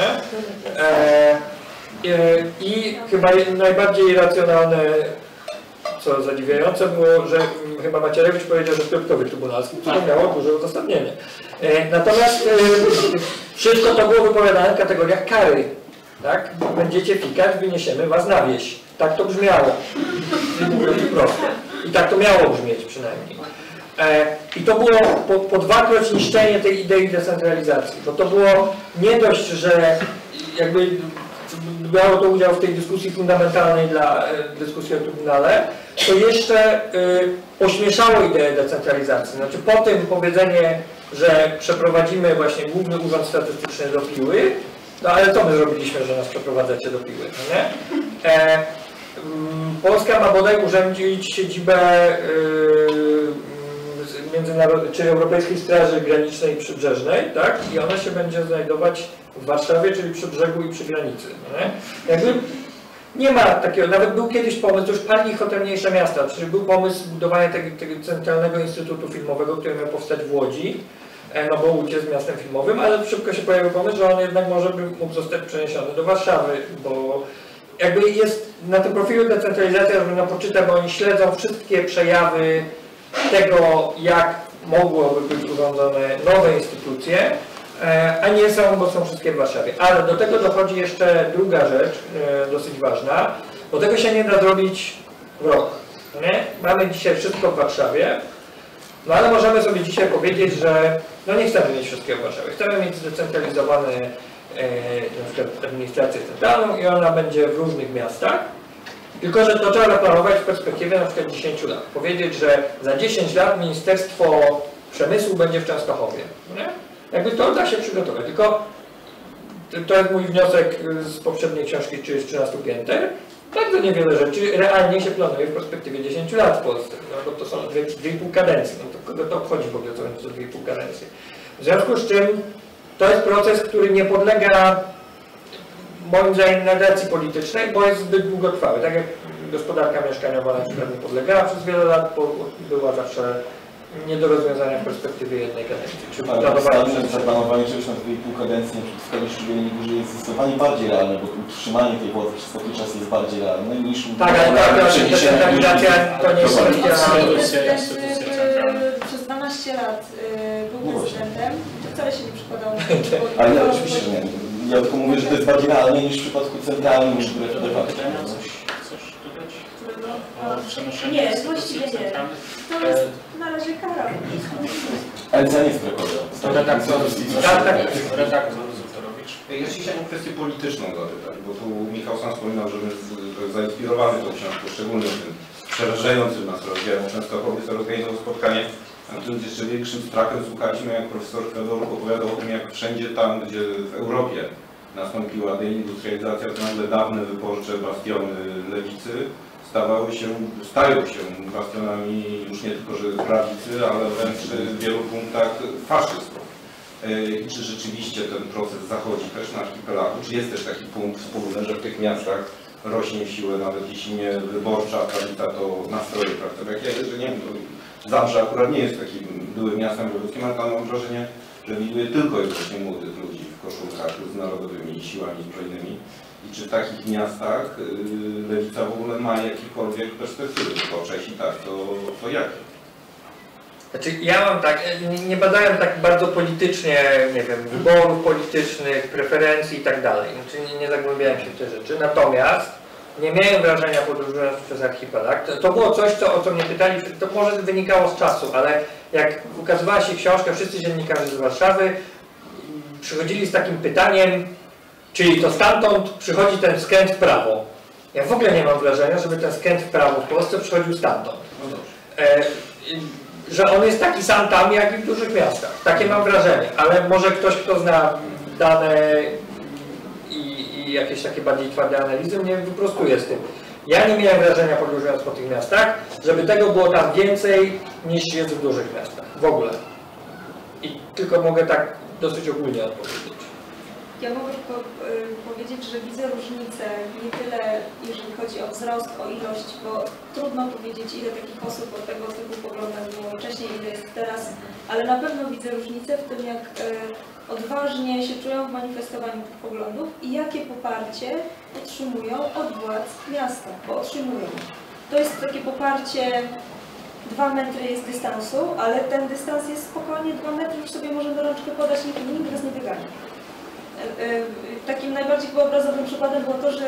E, e, I chyba najbardziej racjonalne, co zadziwiające było, że chyba Macierewicz powiedział, że Piotrkowy Trybunalski, co miało duże uzasadnienie. E, natomiast e, wszystko to było wypowiadane w kategoriach kary. Tak? Będziecie fikać, wyniesiemy was na wieś. Tak to brzmiało. Mówiąc prosto. I tak to miało brzmieć przynajmniej. E, I to było po, po dwakroć niszczenie tej idei decentralizacji. Bo to było nie dość, że jakby brało to udział w tej dyskusji fundamentalnej dla e, dyskusji o Trybunale, to jeszcze e, ośmieszało ideę decentralizacji. Znaczy po tym powiedzenie, że przeprowadzimy właśnie Główny Urząd Statystyczny do Piły, no ale co my zrobiliśmy, że nas przeprowadzacie do Piły, no nie? E, m, Polska ma bodaj urządzić siedzibę y, międzynarodowej, czy Europejskiej Straży Granicznej i Przybrzeżnej, tak? I ona się będzie znajdować w Warszawie, czyli przy brzegu i przy granicy, no nie? Jakby nie ma takiego, nawet był kiedyś pomysł, to już pali ich o te mniejsze miasta, czyli był pomysł budowania tego, tego centralnego instytutu filmowego, który miał powstać w Łodzi. no bo Łódź jest miastem filmowym, ale szybko się pojawił pomysł, że on jednak może by mógł zostać przeniesiony do Warszawy, bo jakby jest na tym profilu decentralizacja, że na poczytę, bo oni śledzą wszystkie przejawy tego, jak mogłyby być urządzone nowe instytucje, a nie są, bo są wszystkie w Warszawie. Ale do tego dochodzi jeszcze druga rzecz, dosyć ważna, bo tego się nie da zrobić w rok. Nie? Mamy dzisiaj wszystko w Warszawie, no ale możemy sobie dzisiaj powiedzieć, że no nie chcemy mieć wszystkiego w Warszawie. Chcemy mieć zdecentralizowane e, na przykład administrację centralną i ona będzie w różnych miastach. Tylko że to trzeba zaplanować w perspektywie na przykład dziesięciu lat. Powiedzieć, że za dziesięć lat Ministerstwo Przemysłu będzie w Częstochowie. Nie? Jakby to da się przygotować. Tylko to jest mój wniosek z poprzedniej książki, czyli z trzynastu pięter. Bardzo niewiele rzeczy realnie się planuje w perspektywie dziesięciu lat w Polsce, no bo to są dwie i pół kadencji, no to kogo to obchodzi w ogóle co będzie to dwie i pół kadencji. W związku z czym to jest proces, który nie podlega moim zdaniem narracji politycznej, bo jest zbyt długotrwały. Tak jak gospodarka mieszkaniowa na przykład nie podlegała przez wiele lat, bo była zawsze nie do rozwiązania w perspektywie jednej kadencji. Czy planowanie, zaplanowanie czegoś na dwie i pół kadencji w skali szczególnie górze jest zdecydowanie bardziej realne, bo utrzymanie tej władzy przez taki czas jest bardziej realne niż... Tak, ale decentralizacja to nie jest kwestia... Przez dwanaście lat był prezydentem, to wcale się nie przykładał. Ale ja oczywiście, że nie. Ja tylko mówię, że to jest bardziej realne niż w przypadku centralnym, niż które de facto. Nie, właściwie nie. To jest na razie kara. Ale co nie jest prekoda? To redaktor, tak, tak. redaktor, co to robisz? Ja się chciałem o kwestię polityczną zapytać, bo tu Michał sam wspominał, że jest zainspirowany tą książką, szczególnie tym przerażającym nas rozdziałem Częstochowy, co organizował spotkanie, a którym z jeszcze większym strachem słuchaliśmy, jak profesor Fedoruk opowiadał o tym, jak wszędzie tam, gdzie w Europie nastąpiła deindustrializacja, to nagle dawne wyborcze bastiony lewicy stawały się, stają się bastionami już nie tylko że prawicy, ale wręcz w wielu punktach faszystów. I czy rzeczywiście ten proces zachodzi też na archipelagu? Czy jest też taki punkt wspólny, że w tych miastach rośnie w siłę, nawet jeśli nie wyborcza prawica, to nastroje prawda? Jak ja, że nie wiem, Zabrze akurat nie jest takim byłym miastem wojewódzkim, ale tam mam wrażenie, że widuje tylko jest właśnie młodych ludzi w koszulkach z narodowymi siłami zbrojnymi. I czy w takich miastach yy, lewica w ogóle ma jakiekolwiek perspektywy wyborcze? Jeśli tak, to, to jakie? Znaczy ja mam tak, nie, nie badałem tak bardzo politycznie, nie wiem, wyborów politycznych, preferencji i tak dalej. Znaczy nie, nie zagłębiałem się w te rzeczy. Natomiast nie miałem wrażenia, podróżując przez archipelag. To, to było coś, co, o co mnie pytali, to może wynikało z czasu, ale jak ukazywała się książka, wszyscy dziennikarze z Warszawy przychodzili z takim pytaniem, czyli to stamtąd przychodzi ten skręt w prawo. Ja w ogóle nie mam wrażenia, żeby ten skręt w prawo w Polsce przychodził stamtąd. E, że on jest taki sam tam, jak i w dużych miastach. Takie mam wrażenie, ale może ktoś, kto zna dane i, i jakieś takie bardziej twarde analizy, mnie wyprostuje z tym. Ja nie miałem wrażenia, podróżując po tych miastach, żeby tego było tam więcej niż jest w dużych miastach. W ogóle. I tylko mogę tak dosyć ogólnie odpowiedzieć. Ja mogę tylko y, powiedzieć, że widzę różnicę nie tyle, jeżeli chodzi o wzrost, o ilość, bo trudno powiedzieć, ile takich osób o tego typu poglądach było wcześniej, ile jest teraz, ale na pewno widzę różnicę w tym, jak y, odważnie się czują w manifestowaniu tych poglądów i jakie poparcie otrzymują od władz miasta, bo otrzymują. To jest takie poparcie, dwa metry jest dystansu, ale ten dystans jest spokojnie, dwa metry już sobie może do rączkę podać, nikt, nikt nas nie wygania. Takim najbardziej obrazowym przykładem było to, że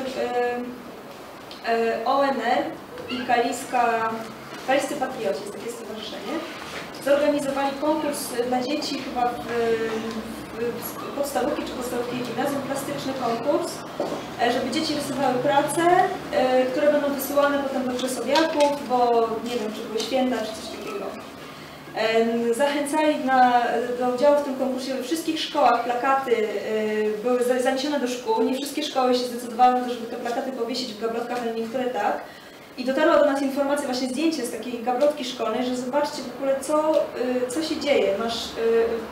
O N R i Kaliska, Kaliscy Patrioci, jest takie stowarzyszenie, zorganizowali konkurs dla dzieci chyba w, w podstawówki czy podstawówki gimnazjum, plastyczny konkurs, żeby dzieci rysowały prace, które będą wysyłane potem do krzesowiaków, bo nie wiem, czy były święta, czy coś takiego. Zachęcali na, do udziału w tym konkursie we wszystkich szkołach. Plakaty były zaniesione do szkół. Nie wszystkie szkoły się zdecydowały na to, żeby te plakaty powiesić w gablotkach, ale niektóre tak. I dotarła do nas informacja, właśnie zdjęcie z takiej gablotki szkolnej, że zobaczcie w ogóle co, co się dzieje. Masz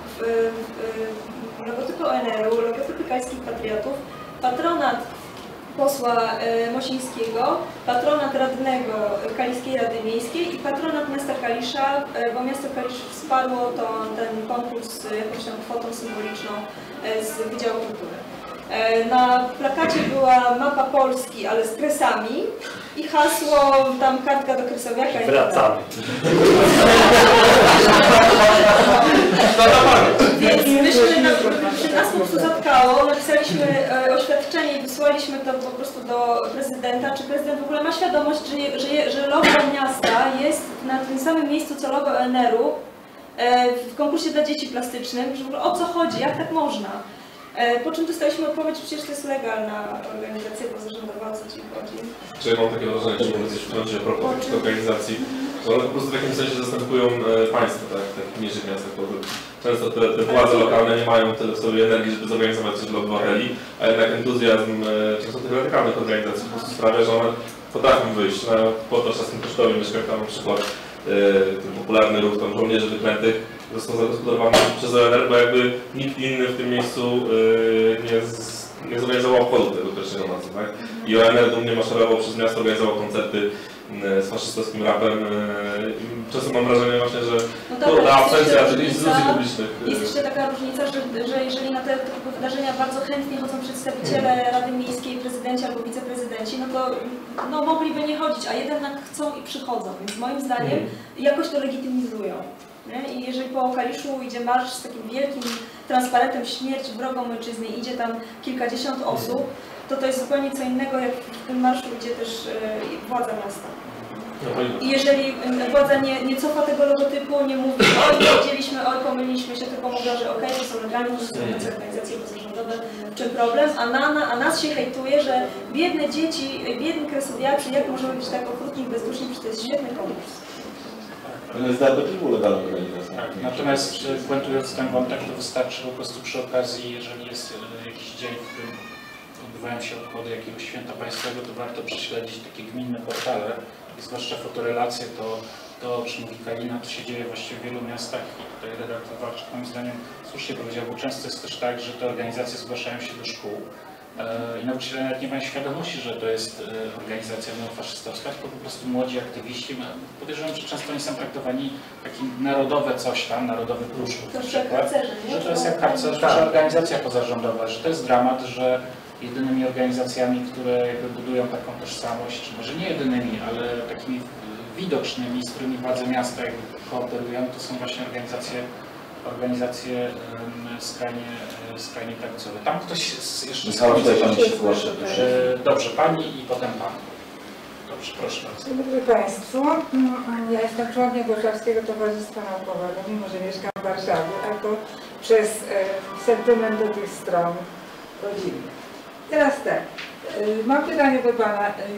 logotypy O N R u, logotypy Kaliskich Patriotów, patronat posła Mosińskiego, patronat radnego Kaliskiej Rady Miejskiej i patronat miasta Kalisza, bo miasto Kalisz wsparło to, ten konkurs jakąś tam kwotą symboliczną z Wydziału Kultury. Na plakacie była mapa Polski, ale z kresami i hasło, tam kartka do kresowiaka. Wracamy. Więc myśmy, na, nas po prostu zatkało, napisaliśmy oświadczenie i wysłaliśmy to po prostu do prezydenta. Czy prezydent w ogóle ma świadomość, że, że, że logo miasta jest na tym samym miejscu co logo O N R-u w konkursie dla dzieci plastycznym, że w ogóle o co chodzi, jak tak można? Po czym dostaliśmy odpowiedź, że przecież to jest legalna organizacja pozarządowa, o co ci chodzi. Czy ja mam takie wrażenie, że mogę coś wtrącić a propos takich organizacji, że one po prostu w jakimś sensie zastępują państwo, tak, w takich mniejszych miastach. Często te, te władze lokalne nie mają tyle w sobie energii, żeby zorganizować coś dla obywateli, a jednak entuzjazm często tych radykalnych organizacji po prostu sprawia, że one potrafią wyjść na potoż czasem kosztowy. Mieszkam tam na przykład ten popularny ruch tam żołnierzy wyklętych został zagospodarowany przez O N R, bo jakby nikt inny w tym miejscu yy, nie, z, nie zorganizował obchodu tego pierwszego nocy, tak? I O N R dumnie maszerował przez miasto, organizował koncerty yy, z faszystowskim rapem. Yy, czasem mam wrażenie właśnie, że no dobra, ta absencja tych różnica, instytucji publicznych. Yy. Jest jeszcze taka różnica, że, że jeżeli na te typu wydarzenia bardzo chętnie chodzą przedstawiciele Rady Miejskiej, prezydenci albo wiceprezydenci, no to no, mogliby nie chodzić, a jednak chcą i przychodzą, więc moim zdaniem jakoś to legitymizują. Nie? I jeżeli po Kaliszu idzie marsz z takim wielkim transparentem śmierć wrogom ojczyzny, idzie tam kilkadziesiąt osób, to to jest zupełnie co innego, jak w tym marszu idzie też e, władza miasta. I jeżeli władza nie, nie cofa tego logotypu, nie mówi, oj, nie widzieliśmy, oj, pomyliliśmy się, tylko mówią, że okej, okay, to są legalne organizacje pozarządowe, w czym problem, a, na, na, a nas się hejtuje, że biedne dzieci, biedni kresowiaczy, jak możemy być tak okrutni i bezduszni, przecież to jest świetny konkurs. Ale zdaje też było legalną organizacją. Tak, natomiast puentując ten wątek, to wystarczy po prostu przy okazji, jeżeli jest jakiś dzień, w którym odbywają się obchody jakiegoś święta państwowego, to warto prześledzić takie gminne portale i zwłaszcza fotorelacje, to, to o czym mówi Kalina, to się dzieje właściwie w wielu miastach i tutaj redaktor Walczyk moim zdaniem słusznie powiedział, bo często jest też tak, że te organizacje zgłaszają się do szkół i nauczyciele nawet nie mają świadomości, że to jest organizacja neofaszystowska, tylko po prostu młodzi aktywiści. Podejrzewam, że często oni są traktowani takie narodowe coś tam, narodowy pruszków na przykład, że to jest jak harcerz, że organizacja pozarządowa, że to jest dramat, że jedynymi organizacjami, które jakby budują taką tożsamość, czy może nie jedynymi, ale takimi widocznymi, z którymi władze miasta jakby kooperują, to są właśnie organizacje organizacje um, skrajnie, skrajnie prawicowe. Tam ktoś jeszcze... Michał, tutaj Pani się zgłasza. Dobrze, Pani i potem Pan. Dobrze, proszę bardzo. Dzień dobry Państwu. Ja jestem członkiem Włocławskiego Towarzystwa Naukowego, mimo że mieszkam w Warszawie, albo przez e, sentyment do tych stron rodzinnych. Teraz tak, e, mam pytanie do Pana. E,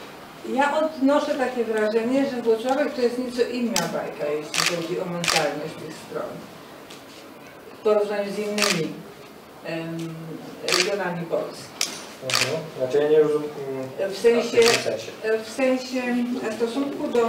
Ja odnoszę takie wrażenie, że Włocławek to jest nieco inna bajka, jeśli chodzi o mentalność tych stron, w porównaniu z innymi um, regionami Polski. Mhm. Znaczy ja nie rozumiem. W sensie, w sensie w stosunku do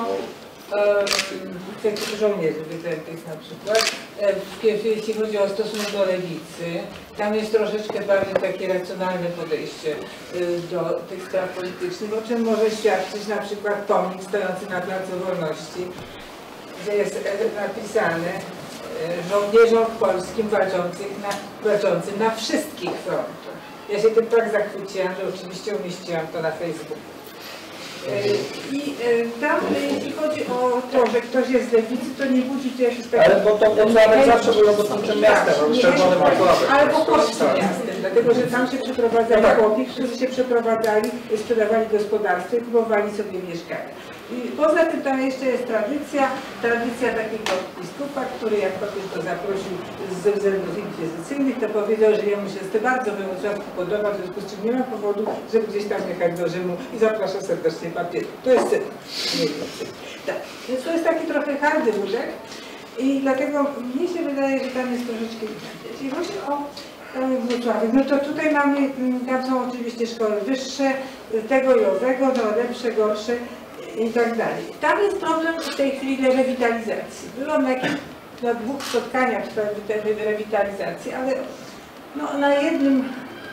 tych żołnierzy wyklętych na przykład, jeśli chodzi o stosunek do lewicy, tam jest troszeczkę bardziej takie racjonalne podejście do tych spraw politycznych, o czym może świadczyć na przykład pomnik stojący na Placu Wolności, gdzie jest napisane żołnierzom polskim walczących na, walczącym na wszystkich frontach. Ja się tym tak zachwyciłam, że oczywiście umieściłam to na Facebooku. I tam, jeśli chodzi o to, że ktoś jest z lewicy, to nie budzi to jakiś taki... Ale bo to Włocławek zawsze był robotniczym miastem, bo czerwony Włocławek. Ale po polskim miastem, dlatego że tam się przeprowadzali chłopi, którzy się przeprowadzali, sprzedawali gospodarstwo i kupowali sobie mieszkania. I poza tym tam jeszcze jest tradycja, tradycja takiego biskupa, który jak papież go zaprosił ze względów inkwizycyjnych, to powiedział, że jemu się to bardzo we Wrocławku podoba, w związku z czym nie ma powodu, żeby gdzieś tam jechać do Rzymu i zaprasza serdecznie papieża. To jest cytat. Tak. Więc to jest taki trochę hardy łóżek i dlatego mnie się wydaje, że tam jest troszeczkę inaczej. Jeśli chodzi o Wrocławek, no to tutaj mamy, tam są oczywiście szkoły wyższe, tego i owego, no lepsze, gorsze i tak dalej. Tam jest problem w tej chwili rewitalizacji. Byłam na, jakich, na dwóch spotkaniach w sprawie tej rewitalizacji, ale no, na jednym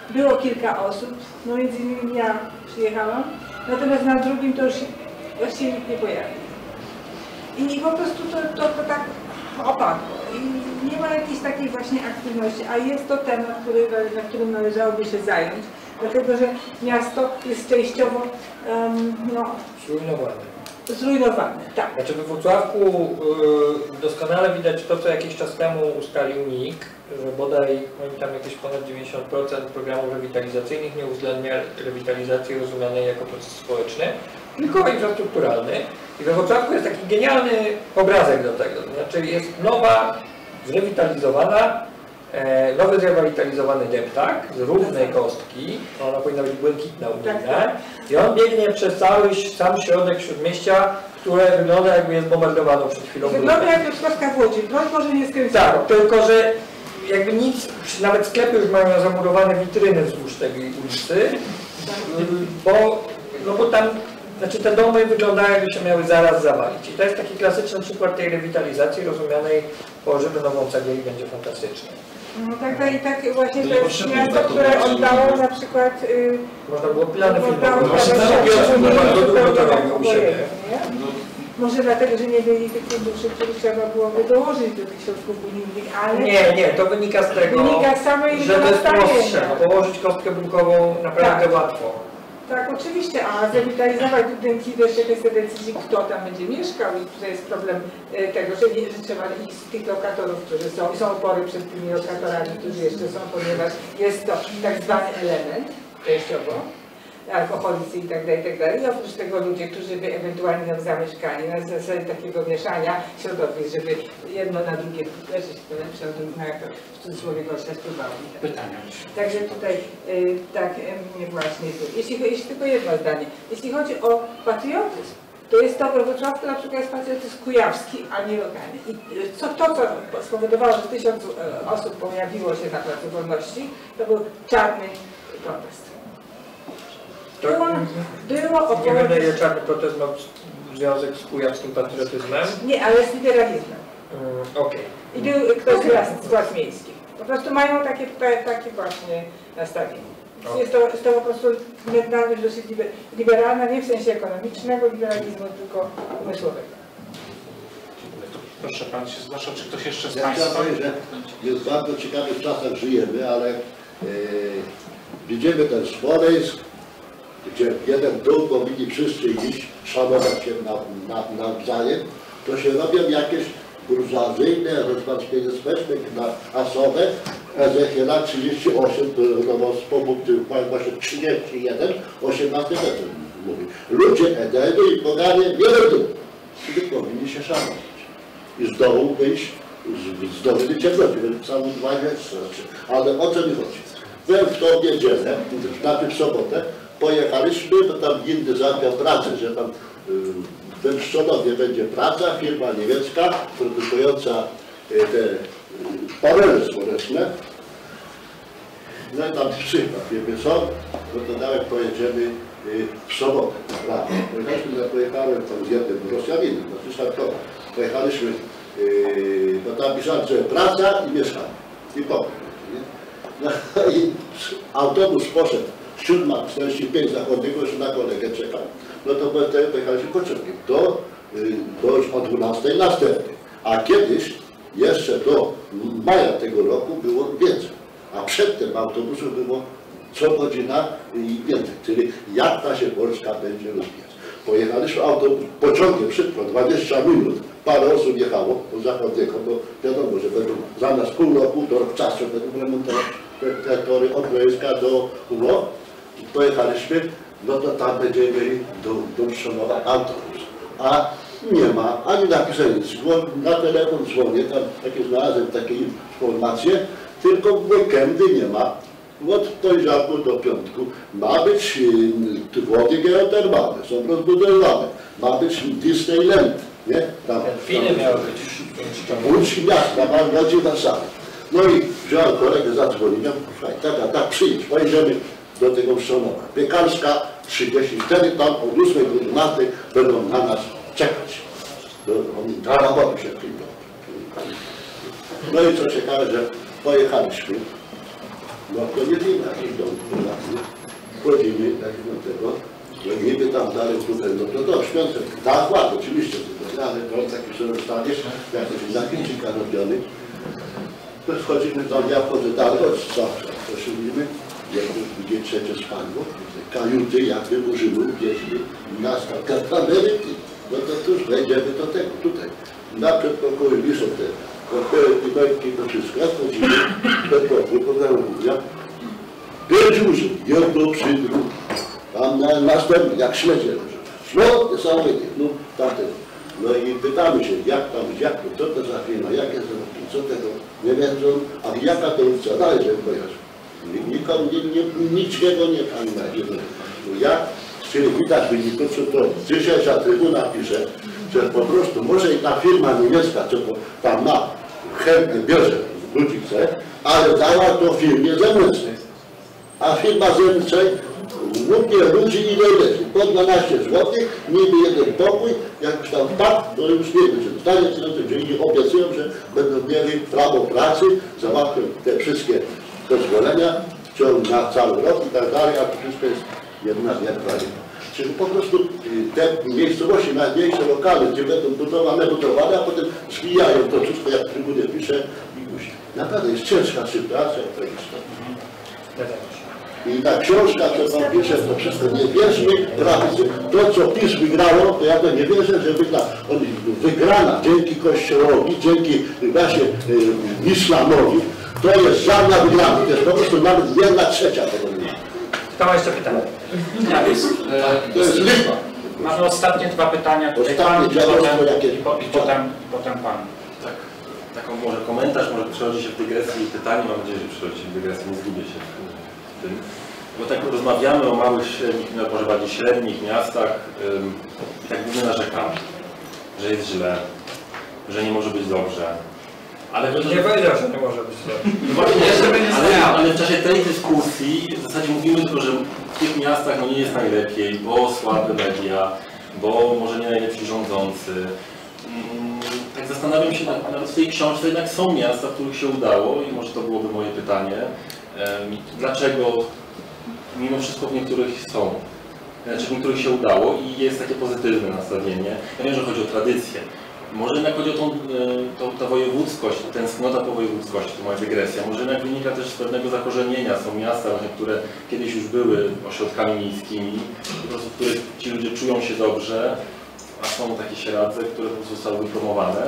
było kilka osób, no między innymi ja przyjechałam, natomiast na drugim to już właściwie nikt nie pojawił. I, i po prostu to, to, to tak opadło i nie ma jakiejś takiej właśnie aktywności, a jest to temat, który, na którym należałoby się zająć, dlatego że miasto jest częściowo um, no, Zrujnowane. Zrujnowane, tak. Znaczy we Włocławku y, doskonale widać to, co jakiś czas temu ustalił N I K, że bodaj oni tam jakieś ponad dziewięćdziesiąt procent programów rewitalizacyjnych nie uwzględnia rewitalizacji rozumianej jako proces społeczny, tylko infrastrukturalny. I we Włocławku jest taki genialny obrazek do tego, to znaczy jest nowa, zrewitalizowana, e, nowy zrewitalizowany deptak z równej kostki, ona powinna być błękitna unijna, i on biegnie przez cały sam środek Śródmieścia, które wygląda jakby jest bombardowaną przed chwilą. Wygląda jak Piotrkowska w Łodzi, broń może nie skręciła. Tak, tylko że jakby nic, nawet sklepy już mają zamurowane witryny wzdłuż tej ulicy, bo, no bo tam, znaczy te domy wyglądają jakby się miały zaraz zawalić. I to jest taki klasyczny przykład tej rewitalizacji rozumianej, położymy nową cegłę i będzie fantastycznie. No tak, tak, i tak właśnie to jest miasto, które oddało na przykład... Yy, Można było plany filmowe, właśnie bardzo u siebie. Może dlatego, że nie byli tych funduszy, których trzeba byłoby dołożyć do tych środków unijnych, ale... Nie, nie, to wynika z tego, wynika z samej że to jest prostsze. Położyć kostkę brukową naprawdę tak. łatwo. Tak, oczywiście, a zrewitalizować budynki to jeszcze kwestia decyzji, kto tam będzie mieszkał i tutaj jest problem tego, że, nie, że trzeba iść z tych lokatorów, którzy są, są opory przed tymi lokatorami, którzy jeszcze są, ponieważ jest to tak zwany element częściowo, alkoholicy i tak dalej, i tak dalej. I oprócz tego ludzie, którzy by ewentualnie tam zamieszkali na zasadzie takiego mieszania środowisk, żeby jedno na drugie leżeć, to lepsze, a jak to w cudzysłowie gościa spływało. Pytania. Także tutaj y, tak y, właśnie, jeśli, jeśli tylko jedno zdanie, jeśli chodzi o patriotyzm, to jest to, we Wrocławku na przykład jest patriotyzm kujawski, a nie lokalny. I co, to, co spowodowało, że tysiąc osób pojawiło się na Placu Wolności, to był czarny protest. Było, było około... Nie wiem, na ile czarny protest ma związek z kujawskim patriotyzmem. Nie, ale z liberalizmem. Mm, Okej. I był ktoś z władz miejskich. Po prostu mają takie, takie właśnie nastawienie. Jest to, jest to po prostu mentalność dosyć liberalna, nie w sensie ekonomicznego liberalizmu, tylko umysłowego. Proszę, pan się zgłaszał, czy ktoś jeszcze z Ja Państwa? chciałem powiedzieć, że w bardzo ciekawych czasach żyjemy, ale e, widzimy ten Smoleńsk, gdzie jeden dół powinni wszyscy iść, szanować się na, na, nawzajem, to się robią jakieś burżuazyjne, rozpacznienie społeczne, asowe, Ezechiela trzydzieści osiem, no, z punktu właśnie trzydzieści jeden, osiemnaście metrów mówi. Ludzie Edenu i poganie nie będą, czyli powinni się szanować. I z dołu wyjść, z doliny ciemności, więc całą dwa metrze. Ale o co mi chodzi? Byłem w tą niedzielę, znaczy w sobotę, pojechaliśmy, bo tam inny załatwiał pracę, że tam w Bębszczonowie będzie praca, firma niemiecka produkująca te panele słoneczne. No i tam przykład, wiemy co, no to nawet pojedziemy w sobotę. Pojechaliśmy, ja pojechałem tam z jednym Rosjaninem, no przyszedł pojechaliśmy, bo tam pisałem, że praca i mieszkanie. I powiem. No i autobus poszedł siódma czterdzieści pięć zachodniego, już na kolegę czekał. No to pojechaliśmy pociągiem do, do już o dwunastej następnej. A kiedyś, jeszcze do maja tego roku było więcej. A przedtem autobusów było co godzina i więcej. Czyli jak ta się Polska będzie rozwijać. Pojechaliśmy autobus, pociągiem szybko, dwadzieścia minut. Parę osób jechało do zachodniego, bo wiadomo, że będą zamiast pół roku, do rok czasu będą remontować te tory od Gdańska do Ulo. Pojechaliśmy, no to tam będziemy mieli do, do Mszonowa autobus. A nie ma ani napisane nic. Na telefon dzwonię, tam takie znalazłem takie informacje, tylko w weekendy nie ma. Od poniedziałku do piątku ma być y, wody geotermalne, są rozbudowane. Ma być Disneyland, nie? Tam, Finy miały być. Łódź miasta, ma na Warszawie. No i wziąłem kolegę, zadzwoniłem, słuchaj, tak, a tak przyjdź, pojedziemy do tego Mszonowa. Piekarska trzydzieści cztery, tam od ósmej do dwunastej będą na nas czekać. No, oni na roboty się przyjdą. No i co ciekawe, że pojechaliśmy. No to nie wiem, jakich dom prywatny. Wchodzimy tak do tego, że niby tam dalej tutaj, no to to świątek. Tak, ładnie, oczywiście, ale to taki sobie dostaniesz, jak to się zakręcika robiony. To wchodzimy tam, ja wchodzę dalej, od zawsze, to się mówimy, jak już będzie trzecie spalło, kajuty jakby użyły, wieźli, nas tam kameryki. No to tuż wejdziemy do tego, tutaj. Na przedpokoju wiszą te koperty, bajki, to wszystko. Ja wchodzimy, przedpokoju, poznałem, ja pięć łóżek, jedno przy drugim. Tam na następny, jak śledzie leży. No, niesamowite, no tamten. No i pytamy się, jak tam, jak to, co to za firma, jakie zarobki, co tego, nie wiedzą, a jaka to ulica, dalej, żeby pojechać. Nikomu, nie, nie, niczego nie pamiętacie. Ja, czyli widać wyniku, co to dzisiejsza trybuna pisze, że po prostu może i ta firma niemiecka, co to tam ma, chętnie bierze ludzi chce, ale dała to firmie zemyślnej. A firma zemyślnej łupnie ludzi ile leci. Po dwanaście złotych, niby jeden pokój, jak już tam tak, to już nie wiem, czy dostanie pieniądze, że inni obiecują, że będą mieli prawo pracy, załatwią te wszystkie pozwolenia w ciągu na cały rok i tak dalej, a to wszystko jest jedna wielka liczba. Czyli po prostu te miejscowości najmniejsze, lokale, gdzie będą budowane, budowane, a potem zwijają to wszystko, jak Trybunie pisze i musi. Naprawdę jest ciężka sytuacja, to jest to. I ta książka, co pan pisze, to wszystko nie wierzmy prawicy. To, co PiS wygrało, to ja to nie wierzę, że wygra. On wygrana dzięki Kościołowi, dzięki właśnie y, islamowi, to jest żadna wygrana. To jest po prostu nawet jedna trzecia tego nie ma. Kto ma jeszcze pytanie? Ja, jest, to jest liczba. Mamy ostatnie dwa pytania. Tutaj pan, i potem, i, po, i potem, potem pan. Tak, taką może komentarz, może przerodzi się w dygresję i pytanie, mam nadzieję, że przerodzi się w dygresję, nie zgubię się w tym. Bo tak rozmawiamy o małych, średnich, no może bardziej średnich miastach ym, i tak głównie narzekamy, że jest źle, że nie może być dobrze. Ale nie że... powiedział, że nie może być dobrze. No właśnie, ale, ale w czasie tej dyskusji w zasadzie mówimy tylko, że w tych miastach no, nie jest najlepiej, bo słabe media, bo może nie najlepsi rządzący. Ym, tak zastanawiam się, nawet w tej książce jednak są miasta, w których się udało i może to byłoby moje pytanie. Ym, dlaczego mimo wszystko w niektórych są, znaczy w niektórych się udało i jest takie pozytywne nastawienie. Ja wiem, że chodzi o tradycję. Może jednak chodzi o tą, tą, tą wojewódzkość, tęsknota po wojewódzkości, to moja dygresja. Może jednak wynika też z pewnego zakorzenienia. Są miasta, które kiedyś już były ośrodkami miejskimi, po prostu w których ci ludzie czują się dobrze, a są takie sieradze, które po prostu zostały wypromowane.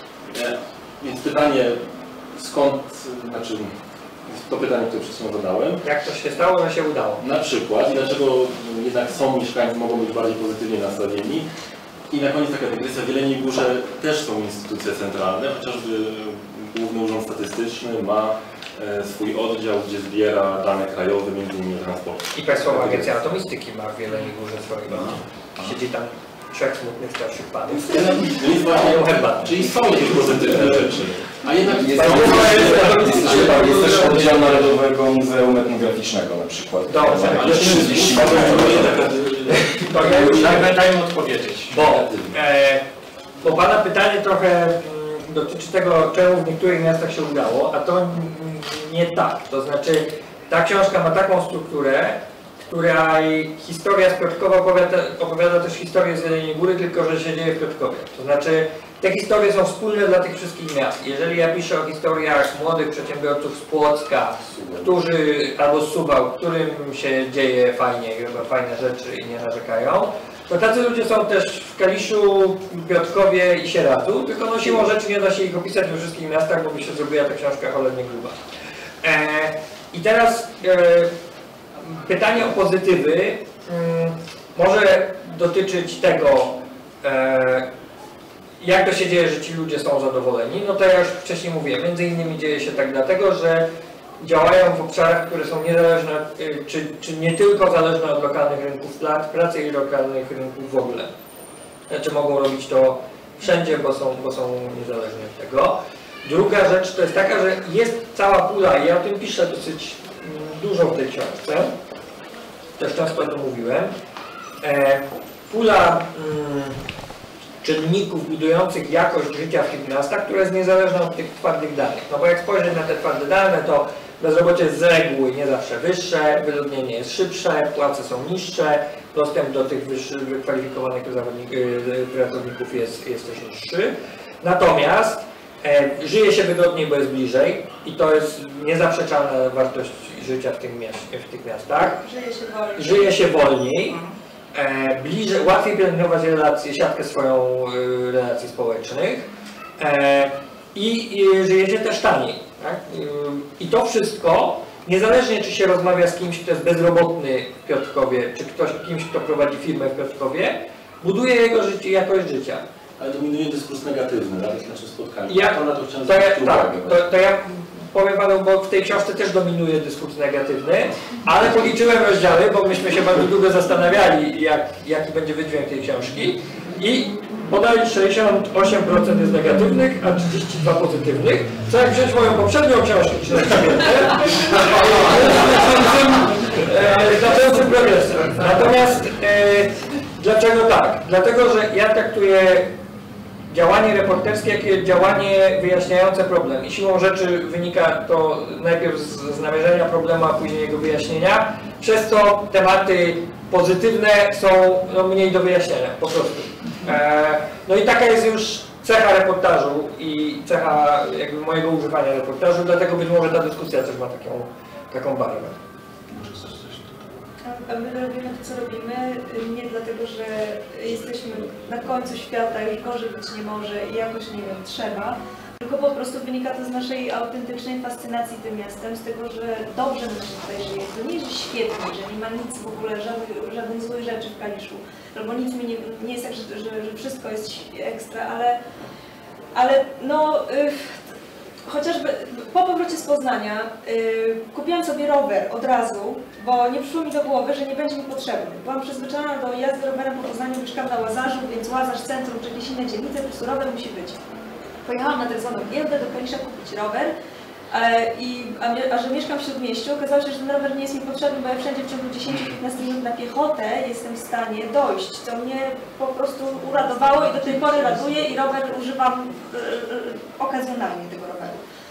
Więc pytanie, skąd, znaczy to pytanie, które przed chwilą zadałem. Jak to się stało, że się udało? Na przykład, i dlaczego jednak są mieszkańcy, mogą być bardziej pozytywnie nastawieni. I na koniec taka dygresja, w Jeleniej Górze też są instytucje centralne, chociażby Główny Urząd Statystyczny ma swój oddział, gdzie zbiera dane krajowe, między innymi o transporcie. I Państwowa Agencja Atomistyki ma w Jeleniej Górze swojego. Siedzi tam trzech smutnych starszych panów. No i właśnie, czyli są jakieś pozytywne rzeczy. A jednak jest, jest też oddział Narodowego Muzeum Etnograficznego na przykład. Dobrze, ale trzydzieści daj mu odpowiedzieć. Bo, e, bo Pana pytanie trochę m, dotyczy tego, czemu w niektórych miastach się udało, a to m, nie tak. To znaczy, ta książka ma taką strukturę, której historia z Piotrkowa opowiada, opowiada też historię z Jeleniej Góry, tylko że się dzieje w Piotrkowie. To znaczy, te historie są wspólne dla tych wszystkich miast. Jeżeli ja piszę o historiach młodych przedsiębiorców z Płocka, którzy, albo z Suwałk, którym się dzieje fajnie, robią fajne rzeczy i nie narzekają, to tacy ludzie są też w Kaliszu, Piotrkowie i Sieradzu, tylko no siłą rzeczy nie da się ich opisać we wszystkich miastach, bo by się zrobiła ta książka cholernie gruba. E, I teraz e, pytanie o pozytywy y, może dotyczyć tego, e, jak to się dzieje, że ci ludzie są zadowoleni. No to ja już wcześniej mówiłem, między innymi dzieje się tak dlatego, że działają w obszarach, które są niezależne, y, czy, czy nie tylko zależne od lokalnych rynków pracy i lokalnych rynków w ogóle. Znaczy mogą robić to wszędzie, bo są, bo są niezależni od tego. Druga rzecz to jest taka, że jest cała pula, i ja o tym piszę dosyć dużo w tej książce, też często o tym mówiłem, e, pula mm, czynników budujących jakość życia w tych miastach, która jest niezależna od tych twardych danych. No bo jak spojrzeć na te twarde dane, to Bezrobocie jest z reguły nie zawsze wyższe, wyludnienie jest szybsze, płace są niższe, dostęp do tych wyższych, wykwalifikowanych pracowników jest, jest też niższy. Natomiast e, żyje się wygodniej, bo jest bliżej i to jest niezaprzeczalna wartość życia w, tym mieście, w tych miastach. Żyje się wolniej. Żyje się wolniej, e, bliżej, łatwiej pielęgnować relacje, siatkę swoją e, relacji społecznych e, i, i żyje się też taniej. Tak? I to wszystko, niezależnie czy się rozmawia z kimś, kto jest bezrobotny w Piotrkowie, czy ktoś, kimś, kto prowadzi firmę w Piotrkowie, buduje jego życie, jakość życia. Ale dominuje dyskurs negatywny, nawet w naszym spotkaniu. Ja, to na to chciałem to ja, zwrócić tak, uwagę. to, to ja powiem Panu, bo w tej książce też dominuje dyskurs negatywny, ale policzyłem rozdziały, bo myśmy się bardzo długo zastanawiali, jak, jaki będzie wydźwięk tej książki i bodaj sześćdziesiąt osiem procent jest negatywnych, a trzydzieści dwa procent pozytywnych. Co jak wziąć moją poprzednią książkę, znaczącym progresem. Natomiast e, dlaczego tak? Dlatego, że ja traktuję działanie reporterskie jako działanie wyjaśniające problem i siłą rzeczy wynika to najpierw z, z namierzenia problemu, a później jego wyjaśnienia, przez co tematy pozytywne są no, mniej do wyjaśnienia, po prostu. E, no i taka jest już cecha reportażu i cecha jakby mojego używania reportażu, dlatego być może ta dyskusja też ma taką, taką barwę. A my robimy to, co robimy, nie dlatego, że jesteśmy na końcu świata, już gorzej być nie może i jakoś, nie wiem, trzeba, tylko po prostu wynika to z naszej autentycznej fascynacji tym miastem, z tego, że dobrze nam się tutaj żyje. To nie jest, że świetnie, że nie ma nic w ogóle, żadnych, żadnych złych rzeczy w Kaliszu, albo nic mi nie, nie jest tak, że, że, że wszystko jest ekstra, ale, ale no... Yy, Chociażby po powrocie z Poznania yy, kupiłam sobie rower od razu, bo nie przyszło mi do głowy, że nie będzie mi potrzebny. Byłam przyzwyczajona do jazdy rowerem po Poznaniu, mieszkam na Łazarzu, więc Łazarz centrum czy jakieś inne dzielnice, po prostu rower musi być. Pojechałam na tak zwaną giełdę do Kalisza kupić rower, e, i, a, a że mieszkam w Śródmieściu, okazało się, że ten rower nie jest mi potrzebny, bo ja wszędzie w ciągu dziesięć do piętnastu minut na piechotę jestem w stanie dojść, co mnie po prostu uradowało i do tej pory raduje i rower używam e, e, okazjonalnie tego roweru.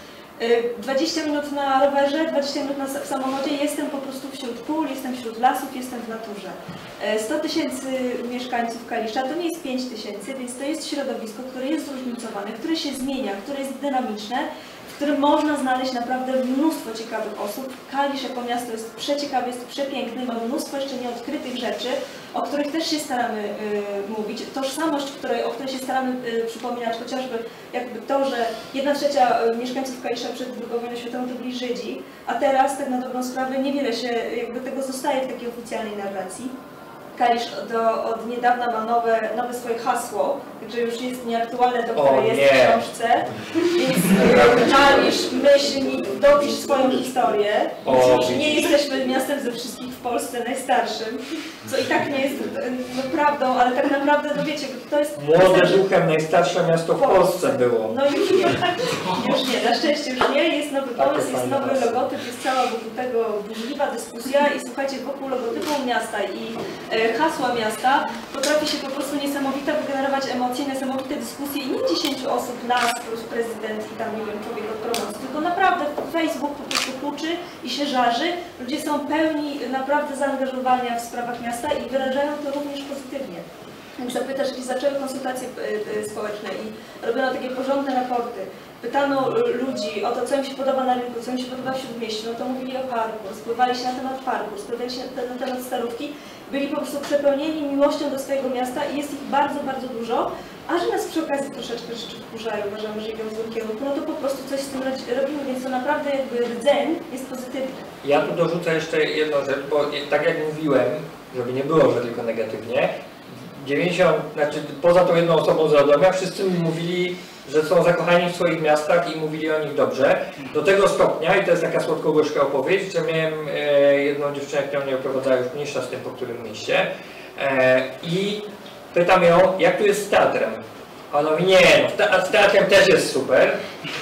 dwadzieścia minut na rowerze, dwadzieścia minut na, w samochodzie, jestem po prostu wśród pól, jestem wśród lasów, jestem w naturze. sto tysięcy mieszkańców Kalisza to nie jest pięć tysięcy, więc to jest środowisko, które jest zróżnicowane, które się zmienia, które jest dynamiczne, w którym można znaleźć naprawdę mnóstwo ciekawych osób. Kalisz jako miasto jest przeciekawe, jest przepiękny, ma mnóstwo jeszcze nieodkrytych rzeczy, o których też się staramy y, mówić. Tożsamość, której, o której się staramy y, przypominać, chociażby jakby to, że jedna trzecia mieszkańców Kalisza przed drugą wojną światową to byli Żydzi, a teraz tak na dobrą sprawę niewiele się jakby tego zostaje w takiej oficjalnej narracji. Kalisz do, od niedawna ma nowe, nowe swoje hasło, także już jest nieaktualne to, które jest w książce. Więc Kalisz, myśl, dopisz swoją historię. O, nie jesteśmy miastem ze wszystkich w Polsce najstarszym, co i tak nie jest no, prawdą, ale tak naprawdę, no wiecie, to jest... Młode duchem najstarsze miasto w Polsce było. No już nie, już nie, na szczęście już nie, jest nowy pomysł, jest nowy logotyp, jest cała wokół tego burzliwa dyskusja i słuchajcie, wokół logotypu miasta i e, hasła miasta potrafi się po prostu niesamowita wygenerować emocje, niesamowite dyskusje i nie dziesięciu osób, nas, plus prezydent i tam, nie wiem, człowiek od promocji, tylko naprawdę Facebook po prostu kluczy i się żarzy. Ludzie są pełni naprawdę zaangażowania w sprawach miasta i wyrażają to również pozytywnie. Jak zapytasz, jeśli zaczęły konsultacje społeczne i robiono takie porządne raporty, pytano ludzi o to, co im się podoba na rynku, co im się podoba w Śródmieściu, no to mówili o parku, rozpływali się na temat parku, rozpływali się na temat Starówki, byli po prostu przepełnieni miłością do swojego miasta i jest ich bardzo, bardzo dużo, a że nas przy okazji troszeczkę rzeczy wkurzają, uważamy, że idą w złym kierunku, no to po prostu coś z tym robimy, więc to naprawdę jakby rdzeń jest pozytywny. Ja tu dorzucę jeszcze jedną rzecz, bo tak jak mówiłem, żeby nie było, że tylko negatywnie, dziewięćdziesiąt, znaczy poza tą jedną osobą z Radomia, wszyscy mi mówili, że są zakochani w swoich miastach i mówili o nich dobrze. Do tego stopnia, i to jest taka słodko-gorzka opowieść, że miałem e, jedną dziewczynę, która mnie oprowadzała już mniejsza z tym, po którym mieście e, i pytam ją, jak tu jest z teatrem. A ona mówi, nie, no, z teatrem też jest super,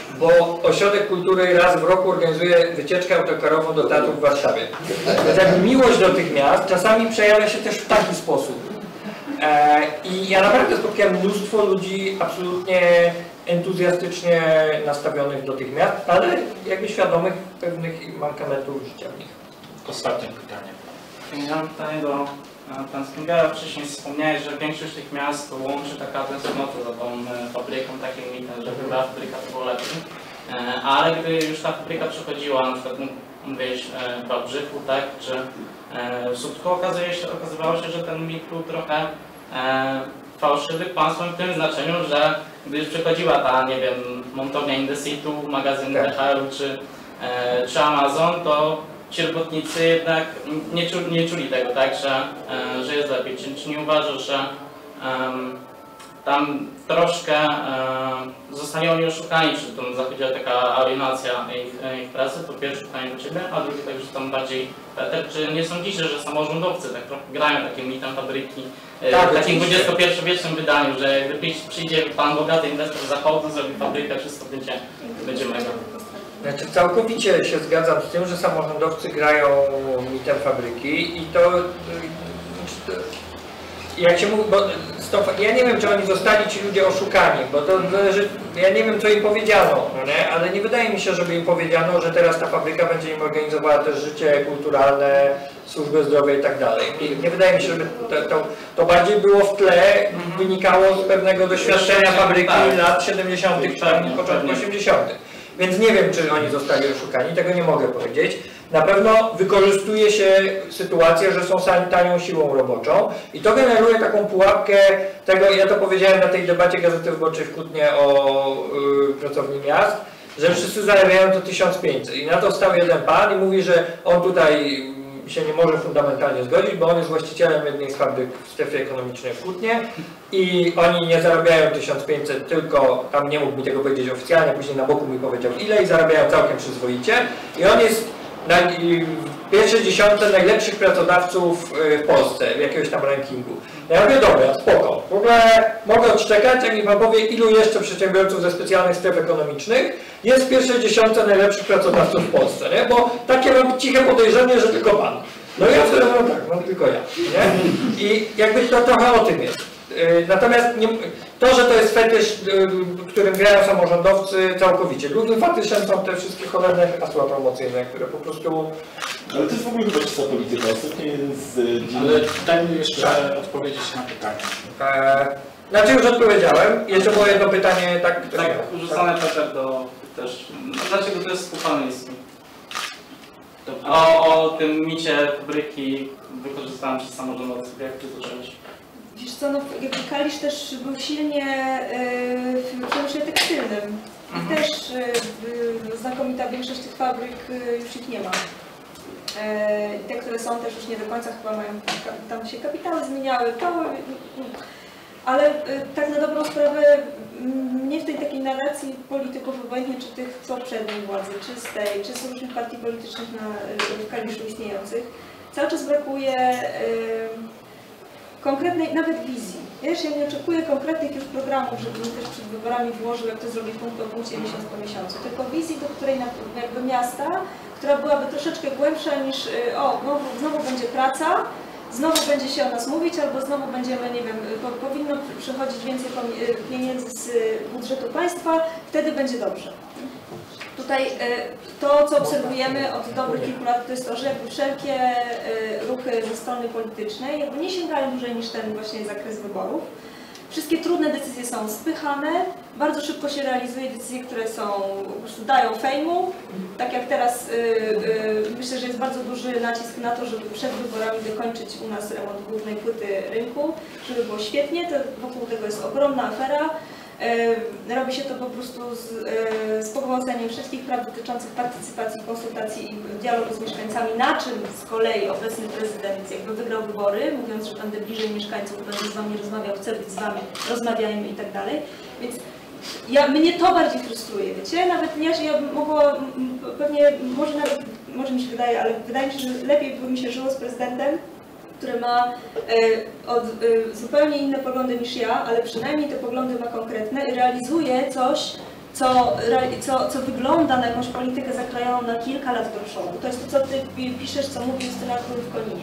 bo Ośrodek Kultury raz w roku organizuje wycieczkę autokarową do teatru w Warszawie. Więc jakby miłość do tych miast czasami przejawia się też w taki sposób. I ja naprawdę spotkałem mnóstwo ludzi absolutnie entuzjastycznie nastawionych do tych miast, ale jakby świadomych pewnych mankamentów życia w nich. Ostatnie pytanie. Ja mam pytanie do pana Springera. Wcześniej wspomniałeś, że większość tych miast łączy taka tęsknota za tą fabryką, takim mitem, że chyba fabryka to było lepiej. Ale gdy już ta fabryka przechodziła, na przykład mówiłeś w Wałbrzychu, tak, czy w Słupsku, okazuje się, okazywało się, że ten mit był trochę fałszywy kłamstwem w tym znaczeniu, że gdy już przechodziła ta, nie wiem, montownia Indesit-u, magazyn D H R-u czy, czy Amazon, to ci robotnicy jednak nie, czu, nie czuli tego, tak, że, że jest lepiej. Czy, czy nie uważasz, że um, tam troszkę um, zostali oni oszukani, czy tam zachodziła taka alienacja ich, ich pracy? Po pierwsze pytanie do Ciebie, a drugie tak, że tam bardziej Peter, czy nie sądzicie, że samorządowcy tak trochę grają takim mitem fabryki, tak, w takim dwudziestopierwowiecznym wydaniu, że gdy przyjdzie pan bogaty inwestor z zachodu, zrobi fabrykę, wszystko będzie, będzie mega. Znaczy, całkowicie się zgadzam z tym, że samorządowcy grają mitem fabryki i to, to jak się mówi, bo stop, ja nie wiem, czy oni zostali ci ludzie oszukani, bo to że, ja nie wiem, co im powiedziano, no nie? Ale nie wydaje mi się, żeby im powiedziano, że teraz ta fabryka będzie im organizowała też życie kulturalne, służbę zdrowia i tak dalej. Nie, nie wydaje mi się, żeby to, to, to bardziej było w tle, wynikało z pewnego doświadczenia fabryki lat siedemdziesiątych czy początku osiemdziesiątych. Więc nie wiem, czy oni zostali oszukani, tego nie mogę powiedzieć. Na pewno wykorzystuje się sytuację, że są tanią siłą roboczą i to generuje taką pułapkę tego, ja to powiedziałem na tej debacie Gazety Wyborczej w Kutnie o yy, pracowni miast, że wszyscy zarabiają to tysiąc pięćset i na to stał jeden pan i mówi, że on tutaj się nie może fundamentalnie zgodzić, bo on jest właścicielem jednej z fabryk w strefie ekonomicznej w Kutnie i oni nie zarabiają tysiąc pięćset, tylko tam nie mógł mi tego powiedzieć oficjalnie, później na boku mi powiedział ile i zarabiają całkiem przyzwoicie i on jest na pierwszej dziesiątce najlepszych pracodawców w Polsce, w jakiegoś tam rankingu. Ja mówię, dobra, spoko, w ogóle mogę odczekać, jak mi pan powie, ilu jeszcze przedsiębiorców ze specjalnych stref ekonomicznych jest w pierwszej dziesiątce najlepszych pracodawców w Polsce, nie? Bo takie mam ciche podejrzenie, że tylko pan. No i ja wtedy no tak, no tylko ja, nie? I jakby to trochę o tym jest. Natomiast nie, to, że to jest fetysz, którym grają samorządowcy całkowicie. Drugim fetyszem są te wszystkie cholerne hasła promocyjne, które po prostu... Ale to jest w ogóle chyba czysta polityka. Ostatnio jeden z... Ale daj mi jeszcze tak. odpowiedzieć na pytanie. Eee, znaczy już odpowiedziałem. Jeszcze było jedno pytanie, tak... Tak, rzucane Peter do też... Dlaczego to jest skupane miejscem? O, o tym micie fabryki wykorzystałem przez samorządowców. Jak ty zacząłeś? Wiesz co, no jakby Kalisz też był silnie yy, w przemyśle tekstylnym. I mhm. też yy, znakomita większość tych fabryk yy, już ich nie ma. Yy, te, które są też już nie do końca chyba mają, tam się kapitały zmieniały, to, yy, ale yy, tak na dobrą sprawę mnie w tej takiej narracji polityków, obojętnie czy tych z poprzedniej władzy, czy z tej, czy z różnych partii politycznych na, yy, w Kaliszu istniejących, cały czas brakuje yy, konkretnej nawet wizji. Wiesz, ja nie oczekuję konkretnych już programów, żeby mi też przed wyborami włożył, jak to zrobić punkt po punkcie, miesiąc po miesiącu, tylko wizji, do której jakby miasta, która byłaby troszeczkę głębsza niż o, znowu, znowu będzie praca, znowu będzie się o nas mówić, albo znowu będziemy, nie wiem, po, powinno przychodzić więcej pieniędzy z budżetu państwa, wtedy będzie dobrze. Tutaj to, co obserwujemy od dobrych kilku lat, to jest to, że jakby wszelkie ruchy ze strony politycznej jakby nie sięgają dłużej niż ten właśnie zakres wyborów. Wszystkie trudne decyzje są spychane, bardzo szybko się realizuje decyzje, które są, po prostu dają fejmu. Tak jak teraz yy, yy, myślę, że jest bardzo duży nacisk na to, żeby przed wyborami dokończyć u nas remont głównej płyty rynku, żeby było świetnie, to wokół tego jest ogromna afera. Robi się to po prostu z, z pogwałceniem wszystkich praw dotyczących partycypacji, konsultacji i dialogu z mieszkańcami, na czym z kolei obecny prezydent jakby wygrał wybory, mówiąc, że będę bliżej mieszkańców, będę z wami rozmawiał, chcę być z wami, rozmawiajmy i tak dalej. Więc ja, mnie to bardziej frustruje, wiecie? Nawet ja, ja mogła, pewnie, może nawet, może mi się wydaje, ale wydaje mi się, że lepiej by mi się żyło z prezydentem, który ma e, od, e, zupełnie inne poglądy niż ja, ale przynajmniej te poglądy ma konkretne i realizuje coś, co, re, co, co wygląda na jakąś politykę zakrojoną na kilka lat do przodu. To jest to, co ty piszesz, co mówi Justyna Król w Koninie.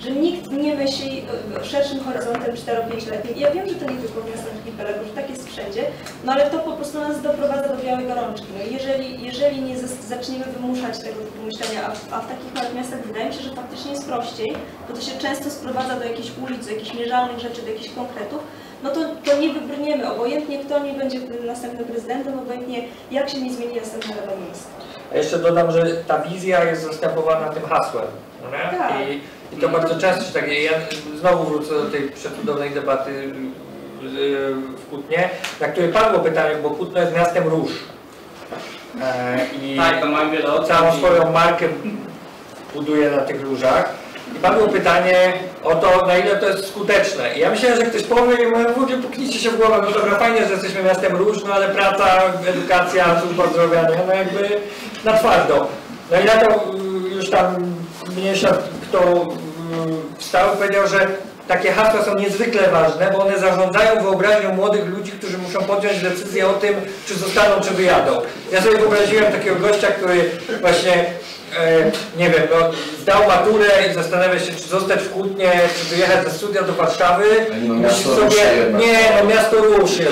że nikt nie myśli szerszym horyzontem cztero-pięcioletnim. I ja wiem, że to nie tylko w miastach archipelagu, że tak jest wszędzie, no ale to po prostu nas doprowadza do białej gorączki. No jeżeli, jeżeli nie zaczniemy wymuszać tego typu myślenia, a, a w takich małych miastach wydaje mi się, że faktycznie jest prościej, bo to się często sprowadza do jakichś ulic, do jakichś mierzalnych rzeczy, do jakichś konkretów, no to, to nie wybrniemy, obojętnie kto nie będzie następnym prezydentem, obojętnie jak się nie zmieni następna Rada Miejska. A jeszcze dodam, że ta wizja jest zastępowana tym hasłem. Nie? Tak. I, I to bardzo często się tak dzieje. Ja znowu wrócę do tej przecudownej debaty w Kutnie, na której padło pytanie, bo Kutno jest miastem róż. E, I tak, to mam wiele ocen. Całą swoją markę buduje na tych różach. I padło pytanie o to, na ile to jest skuteczne. I ja myślałem, że ktoś powie, w ogóle puknijcie się w głowę, no dobra, fajnie, że jesteśmy miastem róż, no ale praca, edukacja, służba zdrowia, no jakby na twardo. No i na to już tam mniejsza kto wstał, powiedział, że takie hasła są niezwykle ważne, bo one zarządzają wyobraźnią młodych ludzi, którzy muszą podjąć decyzję o tym, czy zostaną, czy wyjadą. Ja sobie wyobraziłem takiego gościa, który właśnie E, nie wiem, no, zdał maturę i zastanawia się, czy zostać w Kutnie, czy wyjechać ze studia do Warszawy. No, Myśli sobie, nie, no miasto ruszy.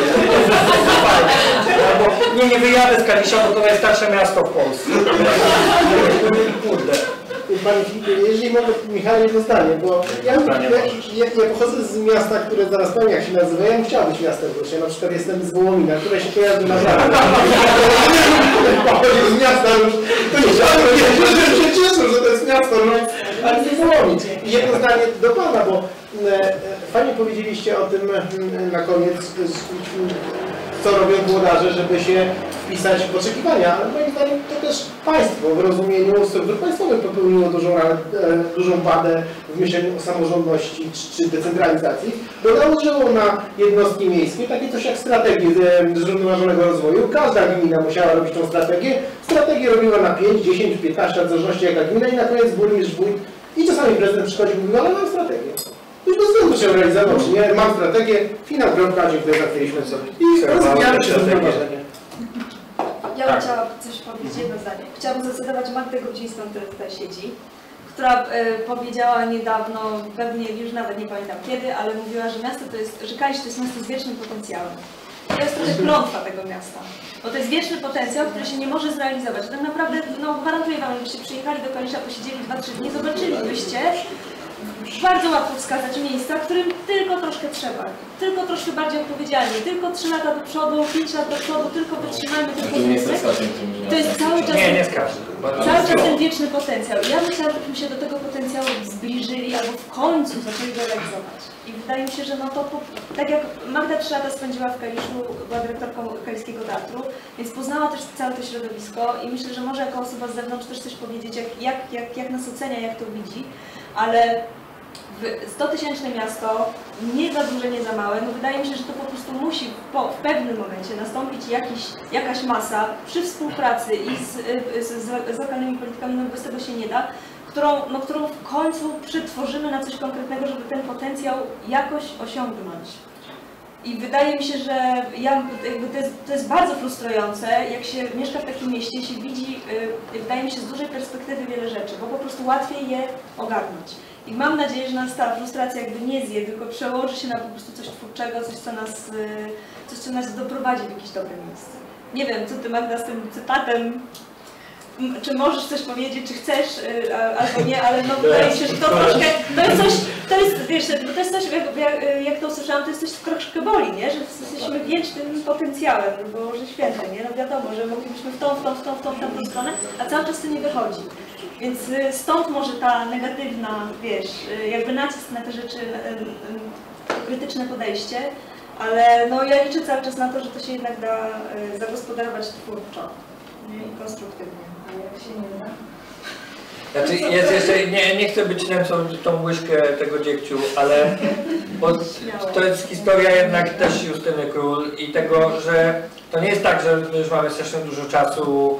Albo nie, nie wyjadę z Kalisza, bo to najstarsze miasto w Polsce. Kurde. Panie Filipie, jeżeli mogę, Michał, jedno zdanie, bo ja, ja, ja, ja pochodzę z miasta, które zaraz powiem jak się nazywa, ja bym chciał być miastem róż. Ja na przykład jestem z Wołomina, które się kojarzy na żarę. Pochodzę z miasta róż, to nie żadne, że się cieszę, że to jest miasto róż, ale nie Wołomin. I jedno zdanie do Pana, bo e, fajnie powiedzieliście o tym e, na koniec, co robią włodarze, żeby się wpisać w oczekiwania, ale moim zdaniem to też państwo w rozumieniu struktur państwowych popełniło dużą, e, dużą wadę w myśleniu o samorządności czy, czy decentralizacji, bo nałożyło na jednostki miejskie takie coś jak strategię zrównoważonego rozwoju. Każda gmina musiała robić tą strategię. Strategię robiła na pięć, dziesięć, piętnaście lat, w zależności jaka gmina i na koniec burmistrz, wójt i czasami prezydent przychodzi i mówi, ale mam strategię. Już bez względu się realizował, czy nie, mam strategię, finał, kropka, dziękuję, załatwiliśmy sobie. I rozwijamy się zrównoważenie. Ja bym chciała coś powiedzieć, jedno zdanie. Chciałabym zacytować Magdę Grudzińską, która tutaj siedzi, która e, powiedziała niedawno, pewnie już nawet nie pamiętam kiedy, ale mówiła, że miasto to jest, że Kalisz to jest miasto z wiecznym potencjałem. I to jest trochę klątwa tego miasta, bo to jest wieczny potencjał, który się nie może zrealizować. Tak naprawdę, no gwarantuję wam, gdybyście przyjechali do Kalisza, posiedzieli dwa trzy dni, zobaczylibyście bardzo łatwo wskazać miejsca, którym tylko troszkę trzeba, tylko troszkę bardziej odpowiedzialnie, tylko trzy lata do przodu, pięć lat do przodu, tylko wytrzymajmy ten potencjał. To jest cały czas, nie, nie skaczę. Cały czas ten wieczny potencjał. I ja myślałam, żebyśmy się do tego potencjału zbliżyli albo w końcu zaczęli go realizować. I wydaje mi się, że no to, tak jak Magda trzy lata spędziła w Kaliszu, była dyrektorką Kaliskiego Teatru, więc poznała też całe to środowisko i myślę, że może jako osoba z zewnątrz też coś powiedzieć, jak, jak, jak, jak nas ocenia, jak to widzi, ale stotysięczne miasto, nie za duże, nie za małe, no wydaje mi się, że to po prostu musi po, w pewnym momencie nastąpić jakiś, jakaś masa przy współpracy i z, z, z, z lokalnymi politykami, no bez tego się nie da, którą, no, którą w końcu przetworzymy na coś konkretnego, żeby ten potencjał jakoś osiągnąć. I wydaje mi się, że ja, jakby to, jest, to jest bardzo frustrujące, jak się mieszka w takim mieście, się widzi, yy, wydaje mi się, z dużej perspektywy wiele rzeczy, bo po prostu łatwiej je ogarnąć. I mam nadzieję, że nas ta frustracja jakby nie zje, tylko przełoży się na po prostu coś twórczego, coś, co nas, yy, coś, co nas doprowadzi w jakieś dobre miejsce. Nie wiem, co ty, Magda, z tym cytatem, czy możesz coś powiedzieć, czy chcesz, yy, albo nie, ale no wydaje mi się, że to troszkę, to jest coś, to jest, wiesz, to jest coś, jak, jak, jak to usłyszałam, to jest coś, co troszkę boli, nie? Że jesteśmy wiecznym potencjałem, bo że święte, nie? No wiadomo, że moglibyśmy w tą, w tą, w tą, w tą, w tą stronę, a cały czas to nie wychodzi. Więc stąd może ta negatywna, wiesz, jakby nacisk na te rzeczy, to krytyczne podejście, ale no ja liczę cały czas na to, że to się jednak da zagospodarować twórczo i konstruktywnie, a jak się nie da. Znaczy, jest jeszcze, nie, nie chcę być nęcą tą łyżkę tego dziegciu, ale bo to jest historia jednak też Justyny Król i tego, że to nie jest tak, że my już mamy strasznie dużo czasu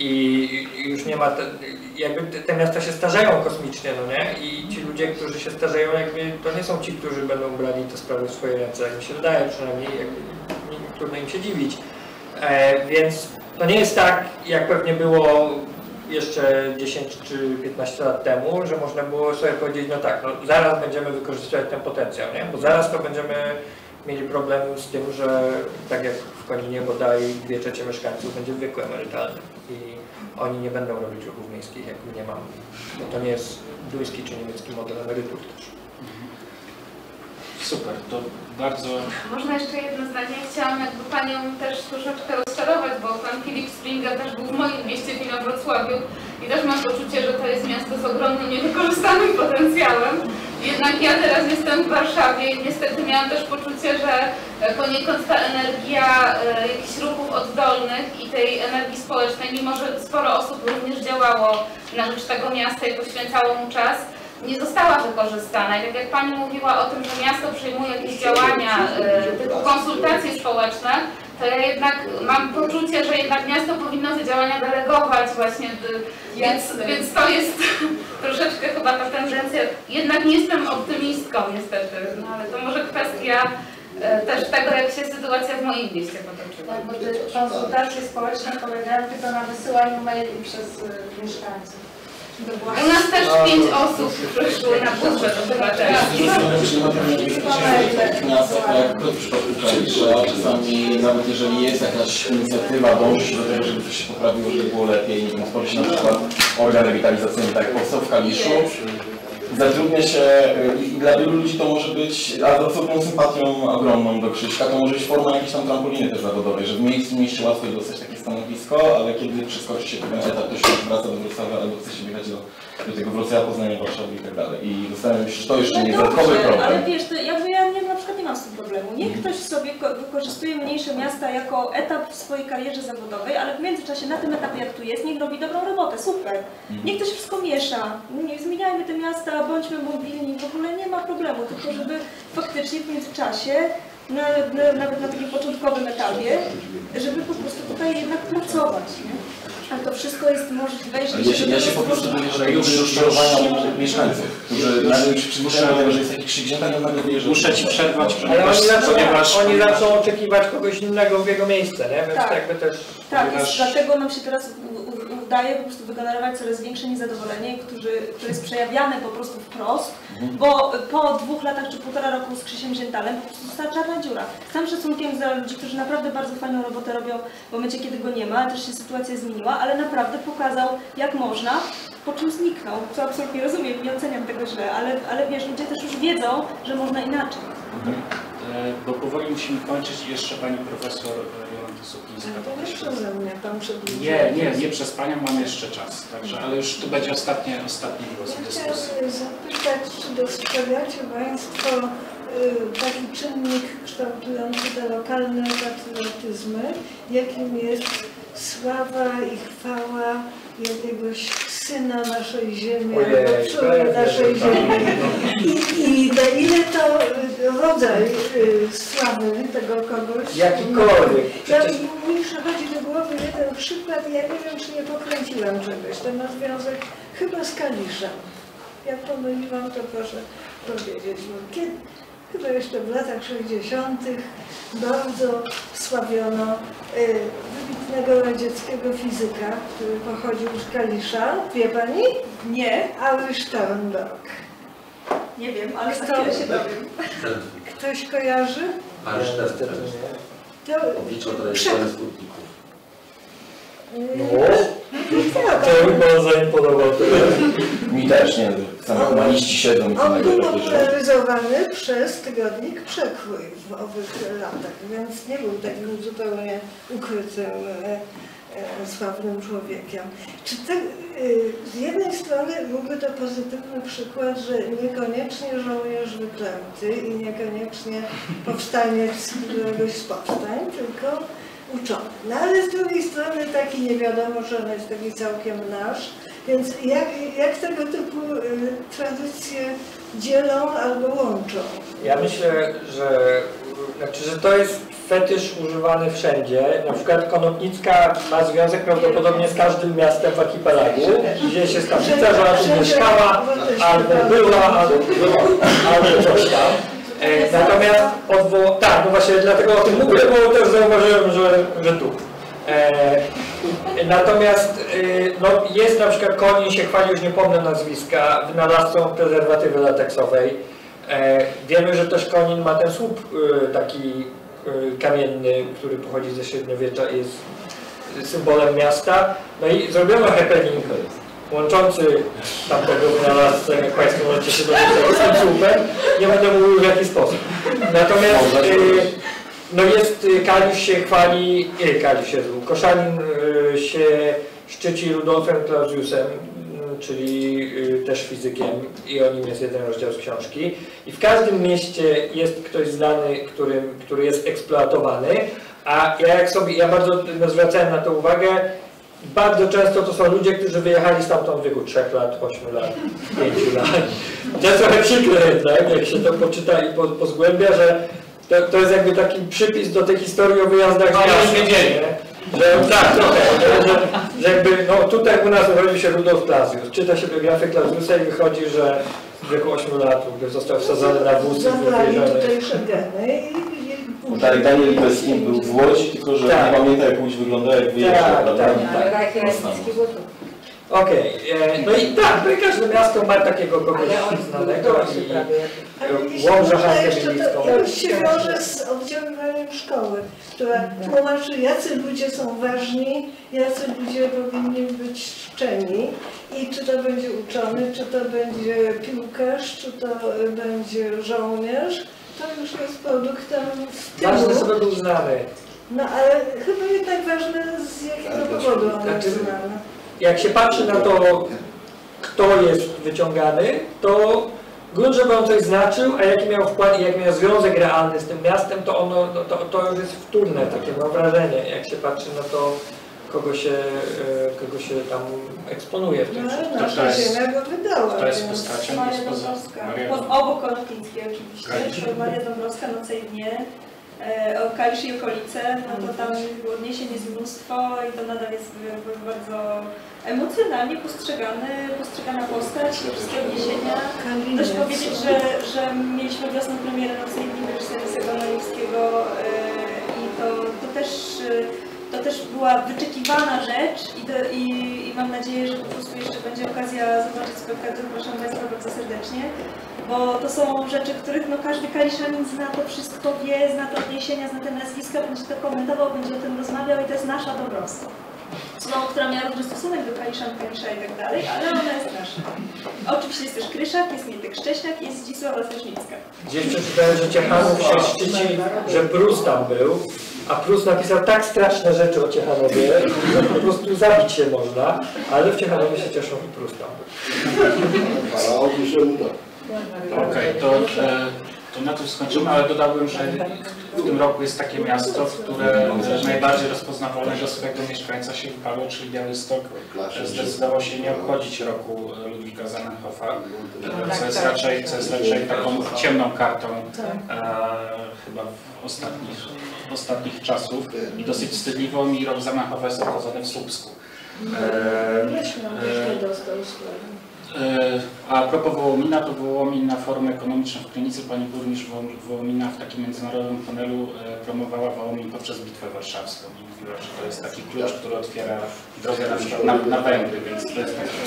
i już nie ma, te, jakby te, te miasta się starzeją kosmicznie, no nie? I ci ludzie, którzy się starzeją, jakby to nie są ci, którzy będą brali te sprawy w swoje ręce, jak mi się wydaje przynajmniej, jakby nie, trudno im się dziwić. E, więc to nie jest tak, jak pewnie było jeszcze dziesięć czy piętnaście lat temu, że można było sobie powiedzieć, no tak, no zaraz będziemy wykorzystywać ten potencjał, nie? Bo zaraz to będziemy mieli problem z tym, że tak jak w Koninie bodaj dwie trzecie mieszkańców będzie w wieku emerytalnym i oni nie będą robić ruchów miejskich, jak nie mam, bo to nie jest duński czy niemiecki model emerytur też. Super, to bardzo... Można jeszcze jedno zdanie. Chciałam jakby Panią też troszeczkę rozczarować, bo Pan Filip Springer też był w moim mieście, w Wrocławiu i też mam poczucie, że to jest miasto z ogromnym niewykorzystanym potencjałem. Jednak ja teraz jestem w Warszawie i niestety miałam też poczucie, że poniekąd ta energia e, jakichś ruchów oddolnych i tej energii społecznej, mimo że sporo osób również działało na rzecz tego miasta i poświęcało mu czas, nie została wykorzystana. I tak jak Pani mówiła o tym, że miasto przyjmuje jakieś działania e, typu konsultacje społeczne, to ja jednak mam poczucie, że jednak miasto powinno te działania delegować właśnie, więc, więc to jest troszeczkę chyba ta tendencja. Jednak nie jestem optymistką niestety, no ale to może kwestia e, też tego, jak się sytuacja w moim mieście potoczyła. Tak, bo te konsultacje społeczne polegają tylko na wysyłaniu maili przez y, mieszkańców. U nas też pięć osób przyszło na budżet obywatelski. Miasto, jak w przypadku Kalisza, czasami nawet jeżeli jest jakaś inicjatywa, dąży do tego, żeby coś się poprawiło, żeby było lepiej, nie wiem, stworzy się na przykład organ rewitalizacyjny, tak jak powstał w Kaliszu, zatrudnia się i dla wielu ludzi to może być, a z osobną sympatią ogromną do Krzyśka, to może być forma jakiejś tam trampoliny też zawodowej, że w miejscu mieście łatwo dostać takie stanowisko, ale kiedy przeskoczy się ten etap, to się wraca do Wrocławia albo chce się wjechać do, do tego Wrocławia, Poznania, Warszawy i tak dalej. I zastanawiam się, czy to jeszcze nie jest dodatkowy problem. Ale wiesz, to jakby ja nie, na przykład nie mam z tym problemu. Niech ktoś sobie wykorzystuje mniejsze miasta jako etap w swojej karierze zawodowej, ale w międzyczasie na tym etapie, jak tu jest, niech robi dobrą robotę, super. Niech to się wszystko miesza. Nie zmieniajmy te miasta, bądźmy mobilni, w ogóle nie ma problemu, tylko żeby faktycznie w międzyczasie, na, na, nawet na takim początkowym etapie, żeby po prostu tutaj jednak pracować, nie? Ale to wszystko jest możliwe, jeżeli ja się, ja się po prostu boję, że już rozczarowania mieszkańców, którzy nagle już przyzwyczają do tego, że jest jakiś krzyk, to nagle wie, że... Muszę Ci przerwać, ale oni zaczną, ponieważ... oni zaczną oczekiwać kogoś innego w jego miejsce, nie? Więc tak, jakby też... Tak, ponieważ... dlatego nam się teraz udaje po prostu wygenerować coraz większe niezadowolenie, którzy, które jest przejawiane po prostu wprost, mhm. bo po dwóch latach czy półtora roku z Krzysiem Ziętalem po prostu została czarna dziura. Z całym szacunkiem za ludzi, którzy naprawdę bardzo fajną robotę robią w momencie, kiedy go nie ma, też się sytuacja zmieniła, ale naprawdę pokazał, jak można, po czym zniknął, co absolutnie rozumiem, nie oceniam tego źle, ale, ale wiesz, ludzie też już wiedzą, że można inaczej. Mhm. Bo powoli musimy kończyć i jeszcze Pani Profesor Jolanta Supińska. To nie przeze mnie Pan przedłużył. Nie, nie, nie przez Panią, mam jeszcze czas, także, ale już tu będzie ostatnie, ostatni głos w dyskusji. Chciałam zapytać, czy dostrzegacie Państwo y, taki czynnik kształtujący te lokalne patriotyzmy, jakim jest sława i chwała jakiegoś syna naszej ziemi, Ojej, albo córy naszej ziemi. I, I na ile to rodzaj y, sławy tego kogoś. Jakikolwiek. Ja, mi przychodzi do głowy jeden przykład, ja nie wiem, czy nie pokręciłam czegoś. To ma związek chyba z Kaliszem. Jak pomyliłam, to proszę powiedzieć. Bo kiedy, chyba jeszcze w latach sześćdziesiątych bardzo sławiono y, wybitnego radzieckiego fizyka, który pochodził z Kalisza. Wie Pani? Nie. Ały Sternberg. Nie wiem, ale Kto, za chwilę się dowiem. Ktoś kojarzy? To Oblicze trajektorii sputników. No, to mi bardzo zaimponował. Mi też, nie, same humaniści siedzą i On był co popularyzowany przez tygodnik Przekrój w owych latach, więc nie był takim zupełnie ukrytym, e, e, sławnym człowiekiem. Czy te, e, z jednej strony byłby to pozytywny przykład, że niekoniecznie żołnierz wyklęty i niekoniecznie powstaniec z któregoś z powstań, tylko uczony. No ale z drugiej strony taki nie wiadomo, że on jest taki całkiem nasz, więc jak, jak tego typu y, tradycje dzielą albo łączą? Ja myślę, że, znaczy, że to jest fetysz używany wszędzie. Na przykład Konopnicka ma związek prawdopodobnie z każdym miastem w archipelagu, gdzie się stawnica, że ona tu mieszkała, albo była, albo była, albo coś tam. E, natomiast odwo... tak, no właśnie dlatego o tym mówię, bo też zauważyłem, że, że tu. E, Natomiast no, jest na przykład Konin się chwali, już nie pomnę nazwiska, wynalazcą prezerwatywy lateksowej. Wiemy, że też Konin ma ten słup taki kamienny, który pochodzi ze średniowiecza i jest symbolem miasta. No i zrobiono happening łączący tamtego wynalazcę, jak Państwo możecie się dowiedzieć, z tym słupem. Nie będę mówił w jaki sposób. Natomiast no jest, Kalisz się chwali, nie, Kalisz się, Koszanin się szczyci Rudolfem Clausiusem, czyli też fizykiem, i o nim jest jeden rozdział z książki. I w każdym mieście jest ktoś znany, którym, który jest eksploatowany, a ja jak sobie, ja bardzo zwracałem na to uwagę, bardzo często to są ludzie, którzy wyjechali stamtąd w wieku trzech lat, ośmiu lat, pięciu lat. To jest trochę przykre jednak, jak się to poczyta i po, pozgłębia, że to, to jest jakby taki przypis do tej historii o wyjazdach z miasta. Że, tak, trochę, że, że, że jakby, no tutaj u nas urodził się Rudolf Clausius, czyta się biografię Clausiusa i wychodzi, że w wieku ośmiu lat został wsadzony na wóz i wywieziony. tutaj Szegeny i Tak, Daniel Iweskin był w Łodzi, tylko że tak. nie pamięta jak Łódź wygląda, jak wyjeżdżał, tak, prawda? Tak, tak. Okej, okay. No i tak, no i każde miasto ma takiego kogoś znanego i Łomżę Hankę-Wilicką. To już się wiąże z oddziaływaniem szkoły, która tłumaczy, jacy ludzie są ważni, jacy ludzie powinni być szczeni i czy to będzie uczony, czy to będzie piłkarz, czy to będzie żołnierz. To już jest produktem stylu. Ważne, żeby był znany. No ale chyba jednak ważne, z jakiego powodu on jest znany. Jak się patrzy na to, kto jest wyciągany, to grunt, żeby on coś znaczył, a jaki miał wkład i jaki miał związek realny z tym miastem, to ono, to, to już jest wtórne, takie mam wrażenie, jak się patrzy na to, kogo się, kogo się tam eksponuje w tym no, wszystkim. Nasza ziemia go wydała. To jest postacią Maria Dąbrowska. Obok Konopnickiej oczywiście, Maria Dąbrowska, Noce i dnie. O Kalisz i okolice, no to tam odniesień jest mnóstwo i to nadal jest bardzo emocjonalnie postrzegany, postrzegana postać, wszystkie odniesienia. Dość powiedzieć, że, że mieliśmy wiosną premierę Nocy i dni reżysera Laniewskiego i to, to też to też była wyczekiwana rzecz i, do, i, i mam nadzieję, że po prostu jeszcze będzie okazja zobaczyć spektakl. Zapraszam Państwa bardzo serdecznie, bo to są rzeczy, których no, każdy kaliszanin zna to wszystko, wie, zna te odniesienia, zna te nazwiska, będzie to komentował, będzie o tym rozmawiał i to jest nasza Dąbrowska. Słowo, która miała różny stosunek do Kaliszan, Kalisza i tak dalej, ale ona jest nasza. Oczywiście jest też Kryszak, jest Mietek Szcześniak, jest Zdzisława Strażnicka. Gdzieś przeczytałem, że Ciechanów się szczyci, że Prus tam był, a Prus napisał tak straszne rzeczy o Ciechanowie, że po prostu zabić się można, ale w Ciechanowie się cieszą i Prus tam był. Okej, to, to na tym skończymy, ale dodałbym, że w tym roku jest takie miasto, które najbardziej rozpoznawalnego swojego mieszkańca się wyparło, czyli Białystok zdecydował się nie obchodzić roku Ludwika Zamenhofa, co jest raczej, co jest raczej taką ciemną kartą e, chyba w ostatnich, ostatnich czasów i dosyć wstydliwą, i rok Zamenhofa jest obchodzony w Słupsku. E, e, A propos Wołomina, to Wołomin na forum ekonomicznym w Krynicy pani burmistrz Wołomina w takim międzynarodowym panelu promowała Wołomin poprzez Bitwę Warszawską i mówiła, że to jest taki klucz, który otwiera drogę na przykład na, na Węgry, więc to jest tak.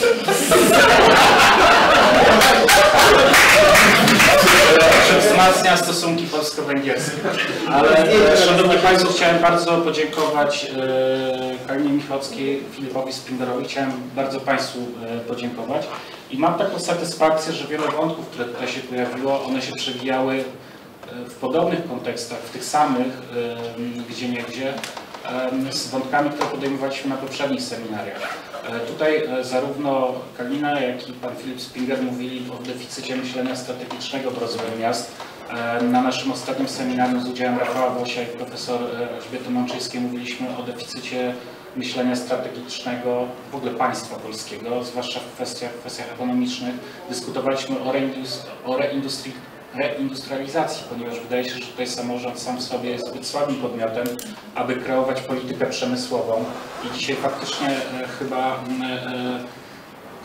Wzmacnia stosunki polsko-węgierskie. Ale szanowni Państwo, chciałem bardzo podziękować Kalinie Michałowskiej, Filipowi Springerowi. Chciałem bardzo Państwu podziękować. I mam taką satysfakcję, że wiele wątków, które tutaj się pojawiło, one się przewijały w podobnych kontekstach, w tych samych, gdzie nie gdzie, z wątkami, które podejmowaliśmy na poprzednich seminariach. Tutaj zarówno Kalina, jak i pan Filip Springer mówili o deficycie myślenia strategicznego w rozwoju miast. Na naszym ostatnim seminarium z udziałem Rafała Wosia i profesor Elżbiety Mączyńskiej mówiliśmy o deficycie myślenia strategicznego w ogóle państwa polskiego, zwłaszcza w kwestiach, w kwestiach ekonomicznych. Dyskutowaliśmy o, o reindustri reindustrializacji, ponieważ wydaje się, że tutaj samorząd sam w sobie jest zbyt słabym podmiotem, aby kreować politykę przemysłową. I dzisiaj faktycznie e, chyba, e,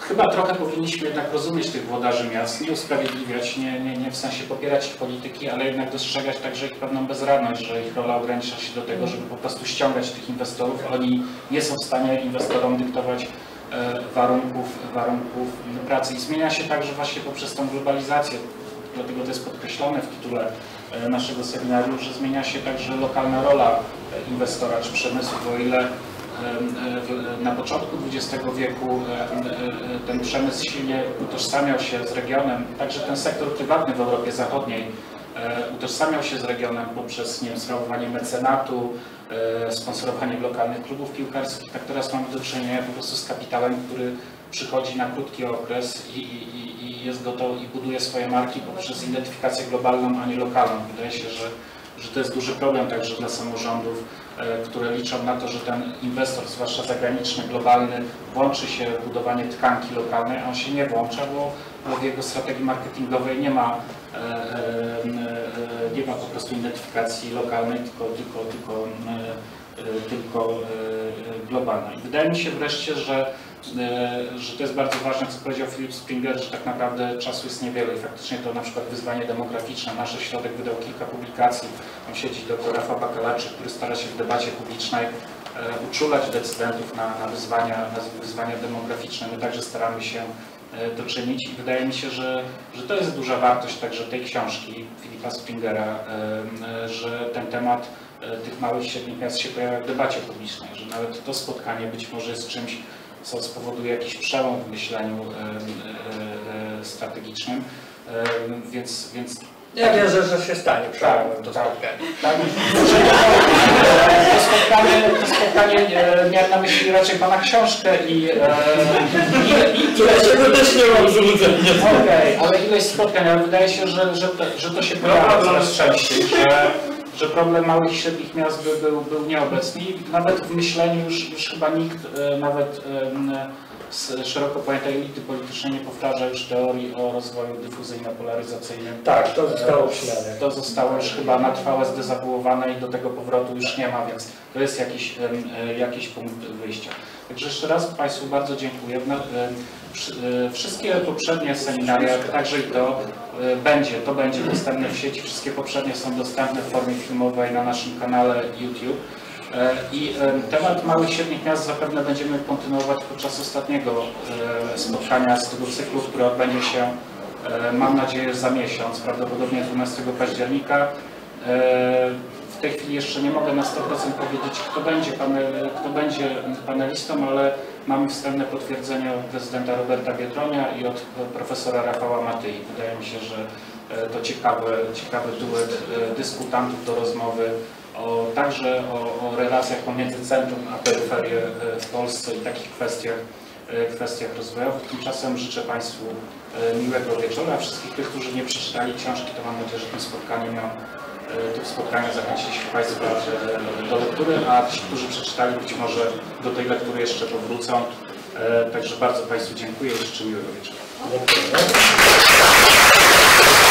chyba trochę powinniśmy jednak rozumieć tych włodarzy miast, nie usprawiedliwiać, nie, nie, nie w sensie popierać ich polityki, ale jednak dostrzegać także ich pewną bezradność, że ich rola ogranicza się do tego, żeby po prostu ściągać tych inwestorów. Oni nie są w stanie inwestorom dyktować warunków, warunków pracy i zmienia się także właśnie poprzez tą globalizację. Dlatego to jest podkreślone w tytule naszego seminarium, że zmienia się także lokalna rola inwestora czy przemysłu, bo o ile na początku dwudziestego wieku ten przemysł silnie utożsamiał się z regionem, także ten sektor prywatny w Europie Zachodniej utożsamiał się z regionem poprzez, nie wiem, sprawowanie mecenatu, sponsorowanie lokalnych klubów piłkarskich, tak teraz mamy do czynienia po prostu z kapitałem, który przychodzi na krótki okres i, i, i jest gotowy i buduje swoje marki poprzez identyfikację globalną, a nie lokalną. Wydaje się, że, że to jest duży problem także dla samorządów, które liczą na to, że ten inwestor, zwłaszcza zagraniczny, globalny, włączy się w budowanie tkanki lokalnej, a on się nie włącza, bo, bo w jego strategii marketingowej nie ma, e, e, nie ma po prostu identyfikacji lokalnej, tylko, tylko, tylko, e, tylko e, globalnej. Wydaje mi się wreszcie, że że to jest bardzo ważne, co powiedział Philip Springer, że tak naprawdę czasu jest niewiele i faktycznie to na przykład wyzwanie demograficzne. Nasz ośrodek wydał kilka publikacji, tam siedzi doktor Rafał Bakalaczyk, który stara się w debacie publicznej uczulać decydentów na, na, wyzwania, na wyzwania demograficzne. My także staramy się to czynić i wydaje mi się, że, że to jest duża wartość także tej książki Philipa Springera, że ten temat tych małych i średnich miast się pojawia w debacie publicznej, że nawet to spotkanie być może jest czymś, co spowoduje jakiś przełom w myśleniu e, e, strategicznym, e, więc, więc... Ja tak, wierzę, że się stanie przełomem to tak, spotkanie. Tak, to spotkanie, to spotkanie miałem na myśli raczej pana książkę i... E, i, i ja się też nie mam złudzeń. Okej, okay, ale ilość spotkań, ale wydaje się, że, że, to, że to się pojawia coraz częściej, że, że problem małych i średnich miast by, był, był nieobecny i nawet w myśleniu już, już chyba nikt, e, nawet e, z szeroko pojętej elity politycznej nie powtarza już teorii o rozwoju dyfuzyjno-polaryzacyjnym. Tak, to zostało przyjęte. To zostało już chyba na trwałe zdezawuowane i do tego powrotu już nie ma, więc to jest jakiś, e, jakiś punkt wyjścia. Także jeszcze raz Państwu bardzo dziękuję. Wszystkie poprzednie seminaria, także i to będzie, to będzie dostępne w sieci. Wszystkie poprzednie są dostępne w formie filmowej na naszym kanale YouTube. I temat małych i średnich miast zapewne będziemy kontynuować podczas ostatniego spotkania z tego cyklu, które odbędzie się, mam nadzieję, za miesiąc, prawdopodobnie dwunastego października. W tej chwili jeszcze nie mogę na sto procent powiedzieć, kto będzie, panel, kto będzie panelistą, ale mamy wstępne potwierdzenie od prezydenta Roberta Biedronia i od profesora Rafała Matyi. Wydaje mi się, że to ciekawy, ciekawy duet dyskutantów do rozmowy o, także o, o relacjach pomiędzy centrum a peryferię w Polsce i takich kwestiach, kwestiach rozwojowych. Tymczasem życzę Państwu miłego wieczoru, a wszystkich tych, którzy nie przeczytali książki, to mam nadzieję, że tym spotkaniem miał to spotkania zachęciliśmy Państwa do lektury, a ci, którzy przeczytali, być może do tej lektury jeszcze powrócą. Także bardzo Państwu dziękuję i życzę miłego wieczoru.